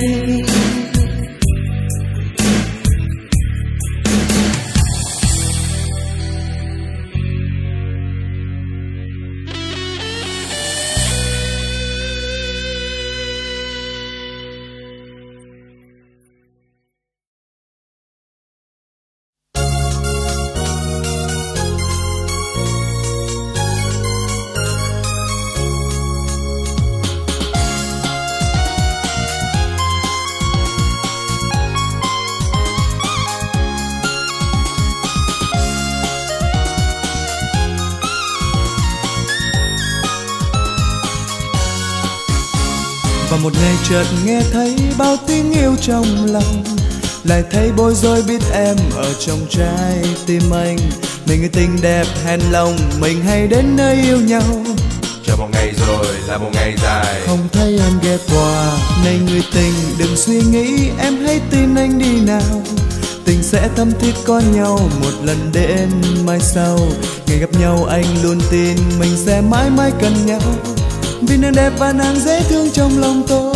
Và một ngày chợt nghe thấy bao tiếng yêu trong lòng, lại thấy bối rối biết em ở trong trái tim anh. Mình người tình đẹp hèn lòng, mình hay đến nơi yêu nhau. Chờ một ngày rồi là một ngày dài, không thấy anh ghé qua. Này người tình đừng suy nghĩ, em hãy tin anh đi nào. Tình sẽ thắm thiết có nhau một lần đến mai sau. Ngày gặp nhau anh luôn tin mình sẽ mãi mãi cần nhau, vì nàng đẹp và nàng dễ thương trong lòng tôi.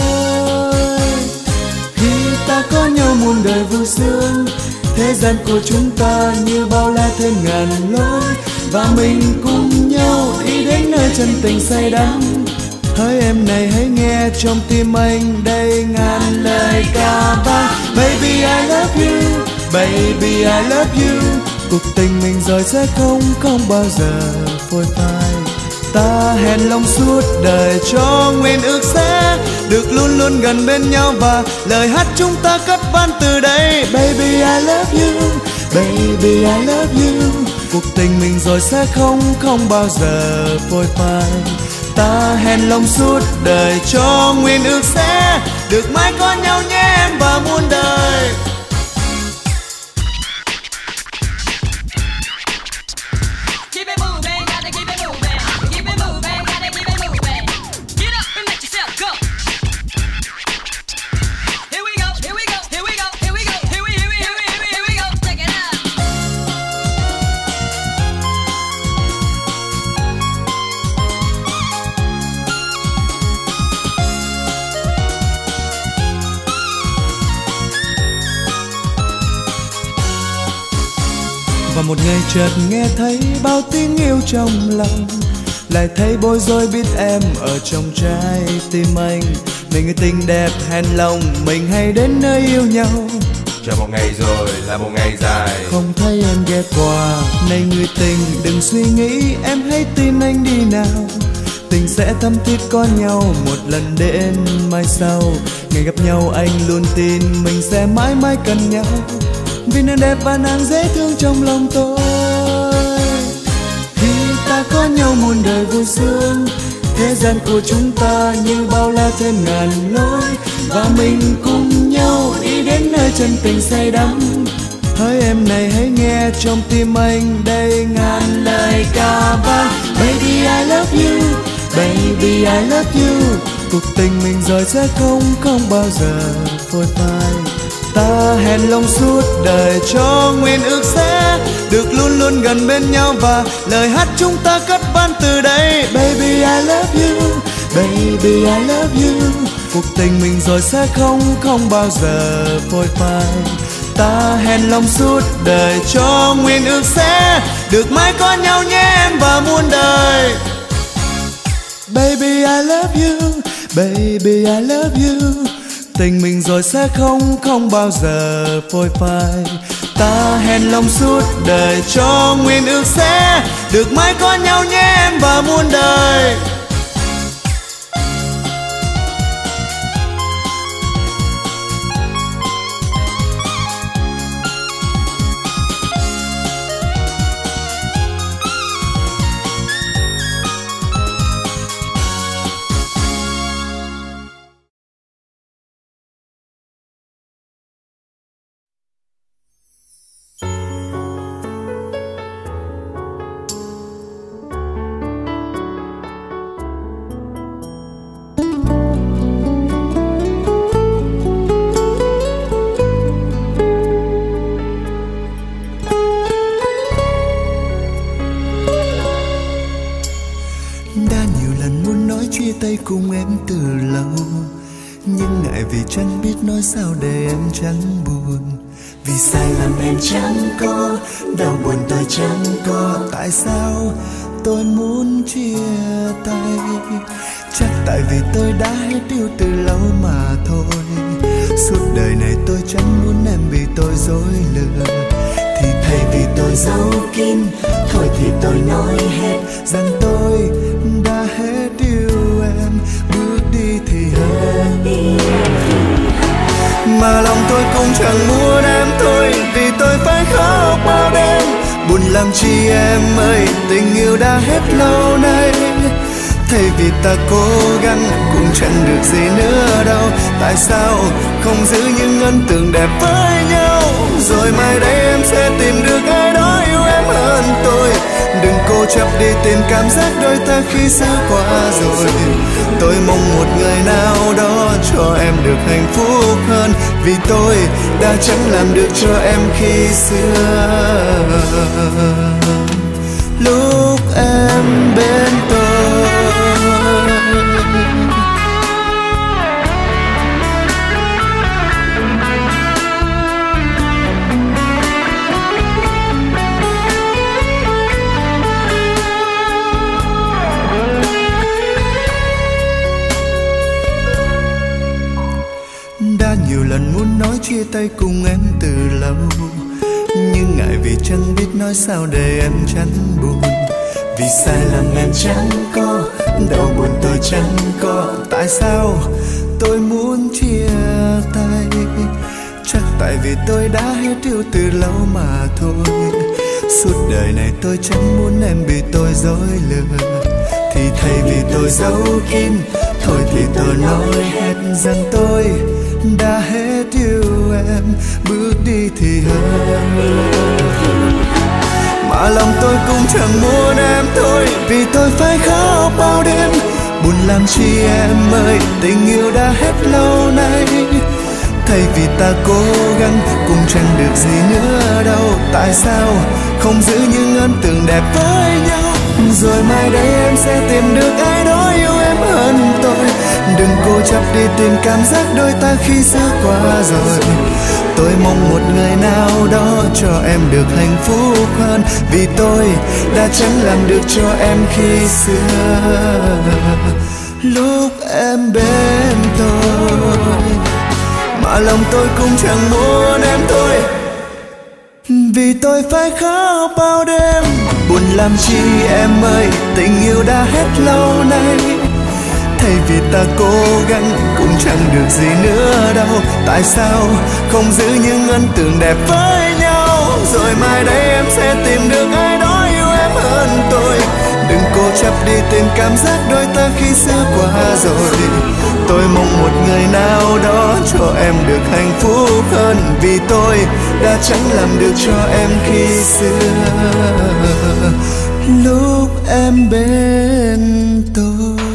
Khi ta có nhau muôn đời vui sướng, thế gian của chúng ta như bao la thêm ngàn lối, và mình cùng nhau đi đến nơi chân tình say đắm. Hỡi em này hãy nghe trong tim anh đây ngàn lời ca vang. Baby I love you, baby I love you. Cuộc tình mình rồi sẽ không không bao giờ phôi phai. Ta hẹn lòng suốt đời cho nguyện ước sẽ được luôn luôn gần bên nhau, và lời hát chúng ta cất vang từ đây. Baby I love you, baby I love you. Cuộc tình mình rồi sẽ không không bao giờ phôi phai. Ta hẹn lòng suốt đời cho nguyện ước sẽ được mãi có nhau nhé em và muôn đời. Và một ngày chợt nghe thấy bao tiếng yêu trong lòng, lại thấy bối rối biết em ở trong trái tim anh. Này người tình đẹp hẹn lòng mình hay đến nơi yêu nhau, chờ một ngày rồi là một ngày dài. Không thấy em ghé qua, này người tình đừng suy nghĩ, em hãy tin anh đi nào. Tình sẽ thắm thiết có nhau một lần đến mai sau. Ngày gặp nhau anh luôn tin mình sẽ mãi mãi cần nhau, vì nàng đẹp và nàng dễ thương trong lòng tôi. Khi ta có nhau muôn đời vui sướng, thế gian của chúng ta như bao la thêm ngàn lối, và mình cùng nhau đi đến nơi chân tình say đắm. Hỡi em này hãy nghe trong tim anh đây ngàn lời ca vang. Baby I love you, baby I love you. Cuộc tình mình rồi sẽ không không bao giờ phôi phai. Ta hẹn lòng suốt đời cho nguyện ước sẽ được luôn luôn gần bên nhau, và lời hát chúng ta cất vang từ đây. Baby I love you, baby I love you. Cuộc tình mình rồi sẽ không không bao giờ phôi phai. Ta hẹn lòng suốt đời cho nguyện ước sẽ được mãi có nhau nhé em và muôn đời. Baby I love you, baby I love you. Tình mình rồi sẽ không không bao giờ phôi phai. Ta hẹn lòng suốt đời cho nguyện ước sẽ được mãi có nhau nhé em và muôn đời. Cùng em từ lâu, nhưng ngại vì chẳng biết nói sao để em chẳng buồn. Vì sai lầm em chẳng có, đau buồn tôi chẳng có. Tại sao tôi muốn chia tay? Chắc tại vì tôi đã hết yêu từ lâu mà thôi. Suốt đời này tôi chẳng muốn em bị tôi dối lừa, thì thay vì tôi giấu kín, thôi thì tôi nói hết rằng tôi đã hết yêu em. Bước đi thì hơn, mà lòng tôi cũng chẳng muốn em thôi, vì tôi phải khóc bao đêm. Buồn làm chi em ơi, tình yêu đã hết lâu nay. Thay vì ta cố gắng cũng chẳng được gì nữa đâu. Tại sao không giữ những ấn tượng đẹp với nhau? Rồi mai đây em sẽ tìm được ai đó yêu em hơn tôi. Đừng cố cố chấp đi tìm cảm giác đôi ta khi xưa qua rồi. Tôi mong một người nào đó cho em được hạnh phúc hơn, vì tôi đã chẳng làm được cho em khi xưa. Lúc em bên tôi, đã nhiều lần muốn nói chia tay cùng em từ lâu, nhưng ngại vì chẳng biết nói sao để em chẳng buồn. Vì sai lầm em chẳng có, đau buồn tôi chẳng có. Tại sao tôi muốn chia tay? Chắc tại vì tôi đã hết yêu từ lâu mà thôi. Suốt đời này tôi chẳng muốn em bị tôi dối lừa. Thì thay vì tôi giấu kín, thôi thì tôi nói hết rằng tôi đã hết yêu em. Bước đi thì hơn, mà lòng tôi cũng chẳng muốn em thôi. Vì tôi phải khóc bao đêm, buồn làm chi em ơi, tình yêu đã hết lâu nay. Thay vì ta cố gắng cũng chẳng được gì nữa đâu. Tại sao không giữ những ấn tượng đẹp với nhau? Rồi mai đây em sẽ tìm được ai đó yêu em hơn tôi. Đừng cố chấp đi tìm cảm giác đôi ta khi xưa qua rồi. Tôi mong một người nào đó cho em được hạnh phúc hơn, vì tôi đã chẳng làm được cho em khi xưa. Lúc em bên tôi, mà lòng tôi cũng chẳng muốn em thôi. Vì tôi phải khóc bao đêm, buồn làm chi em ơi, tình yêu đã hết lâu nay. Thay vì ta cố gắng cũng chẳng được gì nữa đâu. Tại sao không giữ những ấn tượng đẹp với nhau? Rồi mai đây em sẽ tìm được ai đó yêu em hơn tôi. Đừng cố chấp đi tìm cảm giác đôi ta khi xưa qua rồi. Tôi mong một người nào đó cho em được hạnh phúc hơn, vì tôi đã chẳng làm được cho em khi xưa. Lúc em bên tôi.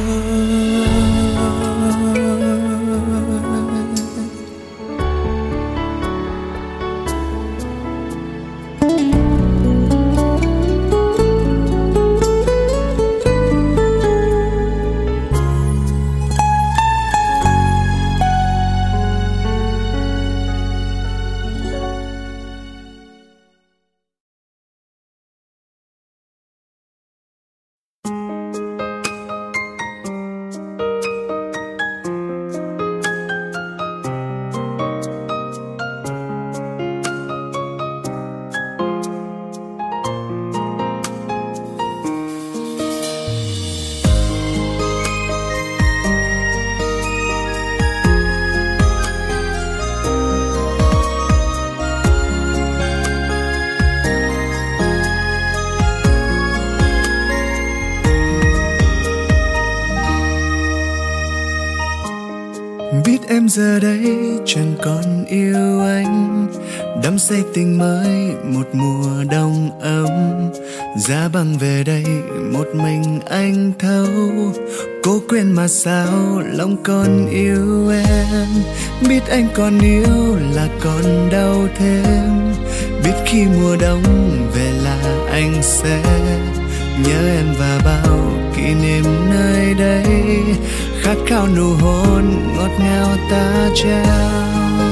Em giờ đây chẳng còn yêu anh, đắm say tình mới một mùa đông ấm. Giá băng về đây một mình anh thâu, cố quên mà sao lòng còn yêu em. Biết anh còn yêu là còn đau thêm, biết khi mùa đông về là anh sẽ nhớ em và bao kỷ niệm nơi đây. Khát khao nụ hôn ngọt ngào ta trao.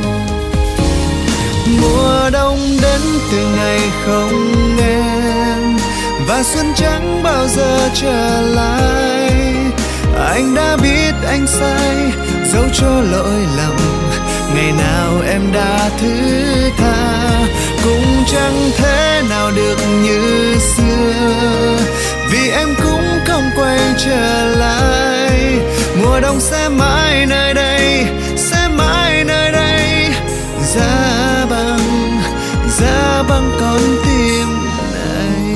Mùa đông đến từ ngày không em, và xuân chẳng bao giờ trở lại. Anh đã biết anh sai, dẫu cho lỗi lầm, ngày nào em đã thứ tha. Cũng chẳng thể nào được như xưa, vì em cũng không quay trở lại. Mùa đông sẽ mãi nơi đây, sẽ mãi nơi đây. Giá băng, giá băng con tim này.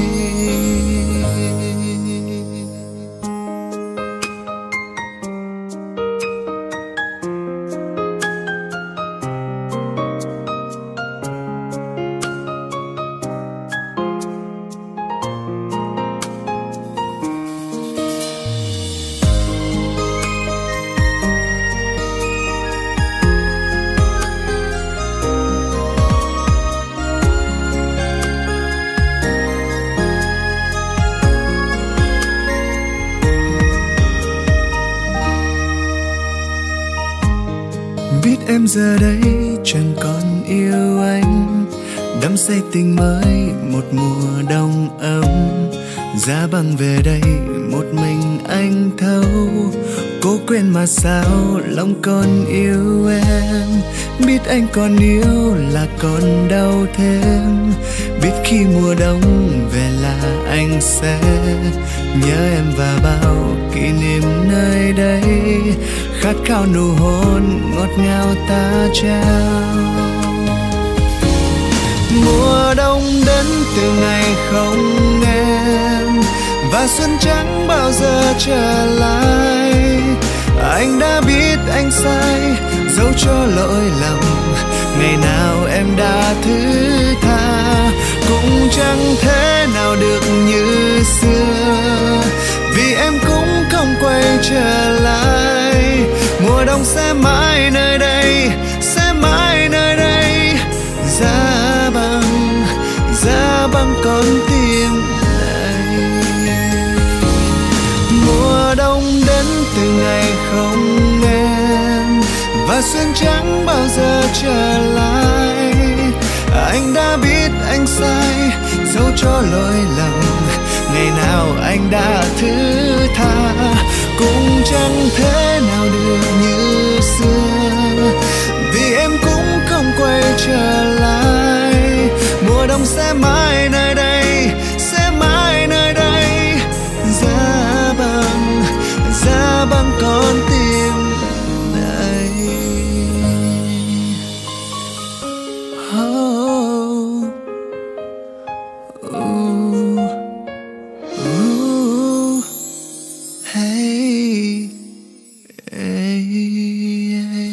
giờ đây chẳng còn yêu anh, đắm say tình mới một mùa đông ấm. Giá băng về đây một mình anh thâu, cố quên mà sao lòng còn yêu em. Biết anh còn yêu là còn đau thêm, biết khi mùa đông về là anh sẽ nhớ em và bao kỷ niệm nơi đây. Khát khao nụ hôn ngọt ngào ta trao. Mùa đông đến từ ngày không em, và xuân chẳng bao giờ trở lại. Anh đã biết anh sai, dẫu cho lỗi lầm, ngày nào em đã thứ tha. Cũng chẳng thể nào được như xưa, vì em cũng không quay trở lại. Mùa đông sẽ mãi nơi đây, sẽ mãi nơi đây. Giá băng, giá băng con tim này. Mùa đông đến từ ngày không em, và xuân chẳng bao giờ trở lại. Anh đã biết anh sai, dẫu cho lỗi lầm, ngày nào anh đã thứ tha. Cũng chẳng thể nào được như xưa, vì em cũng không quay trở lại. Mùa đông sẽ mãi nơi đây, sẽ mãi nơi đây. Giá băng, giá băng con tim này. Oh, ooh, ooh, hey, hey, hey.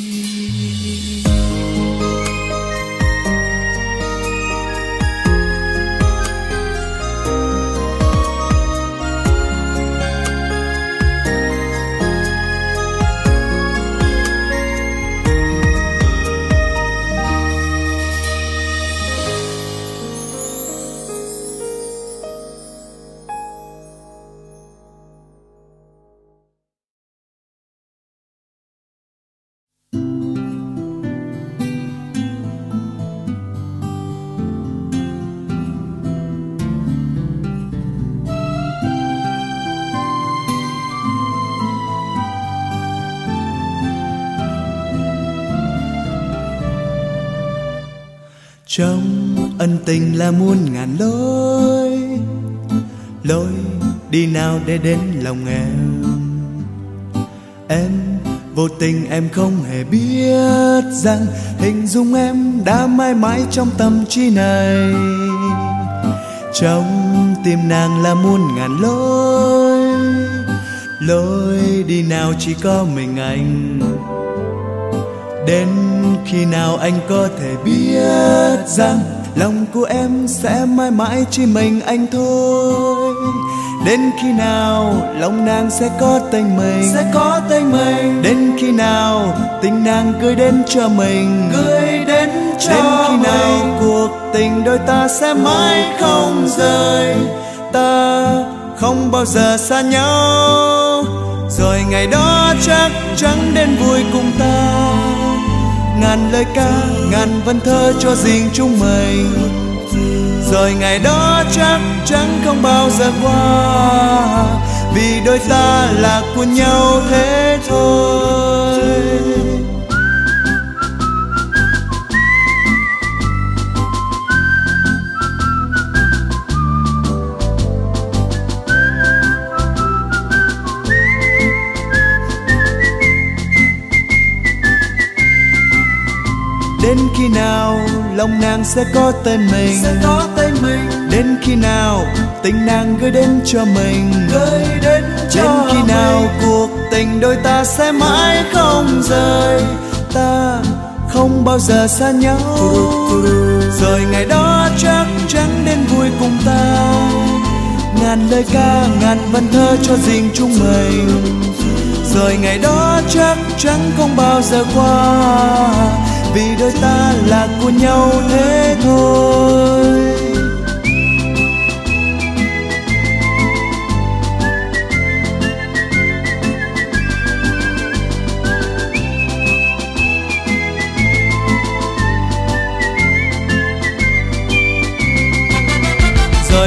Trong ân tình là muôn ngàn lối, lối đi nào để đến lòng em. Em vô tình em không hề biết rằng hình dung em đã mãi mãi trong tâm trí này. Trong tim nàng là muôn ngàn lối, lối đi nào chỉ có mình anh. Đến khi nào anh có thể biết rằng lòng của em sẽ mãi mãi chỉ mình anh thôi. Đến khi nào lòng nàng sẽ có tên mình, sẽ có tên mình. Đến khi nào tình nàng gửi đến cho mình, gửi đến cho đến khi mình. Nào cuộc tình đôi ta sẽ mãi không rời, ta không bao giờ xa nhau. Rồi ngày đó chắc chắn đến vui cùng ta, ngàn lời ca, ngàn vần thơ cho riêng chúng mình. Rồi ngày đó chắc chắn không bao giờ qua, vì đôi ta là của nhau thế thôi. Đến khi nào lòng nàng sẽ có tên mình, sẽ có tên mình. Đến khi nào tình nàng gửi đến cho mình, gửi đến cho đến khi mình. Nào cuộc tình đôi ta sẽ mãi không rời, ta không bao giờ xa nhau. Rồi ngày đó chắc chắn đến vui cùng ta, ngàn lời ca, ngàn vần thơ cho riêng chúng mình. Rồi ngày đó chắc chắn không bao giờ qua, vì đôi ta là của nhau thế thôi.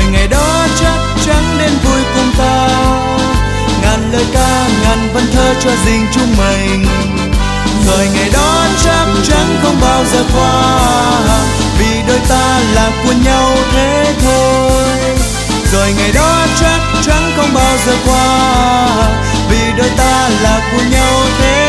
rồi ngày đó chắc chắn đến vui cùng ta. Ngàn lời ca ngàn vần thơ cho riêng chúng mình, rồi ngày đó chắc chắn không bao giờ qua, vì đôi ta là của nhau thế thôi. Rồi ngày đó chắc chắn không bao giờ qua, vì đôi ta là của nhau thế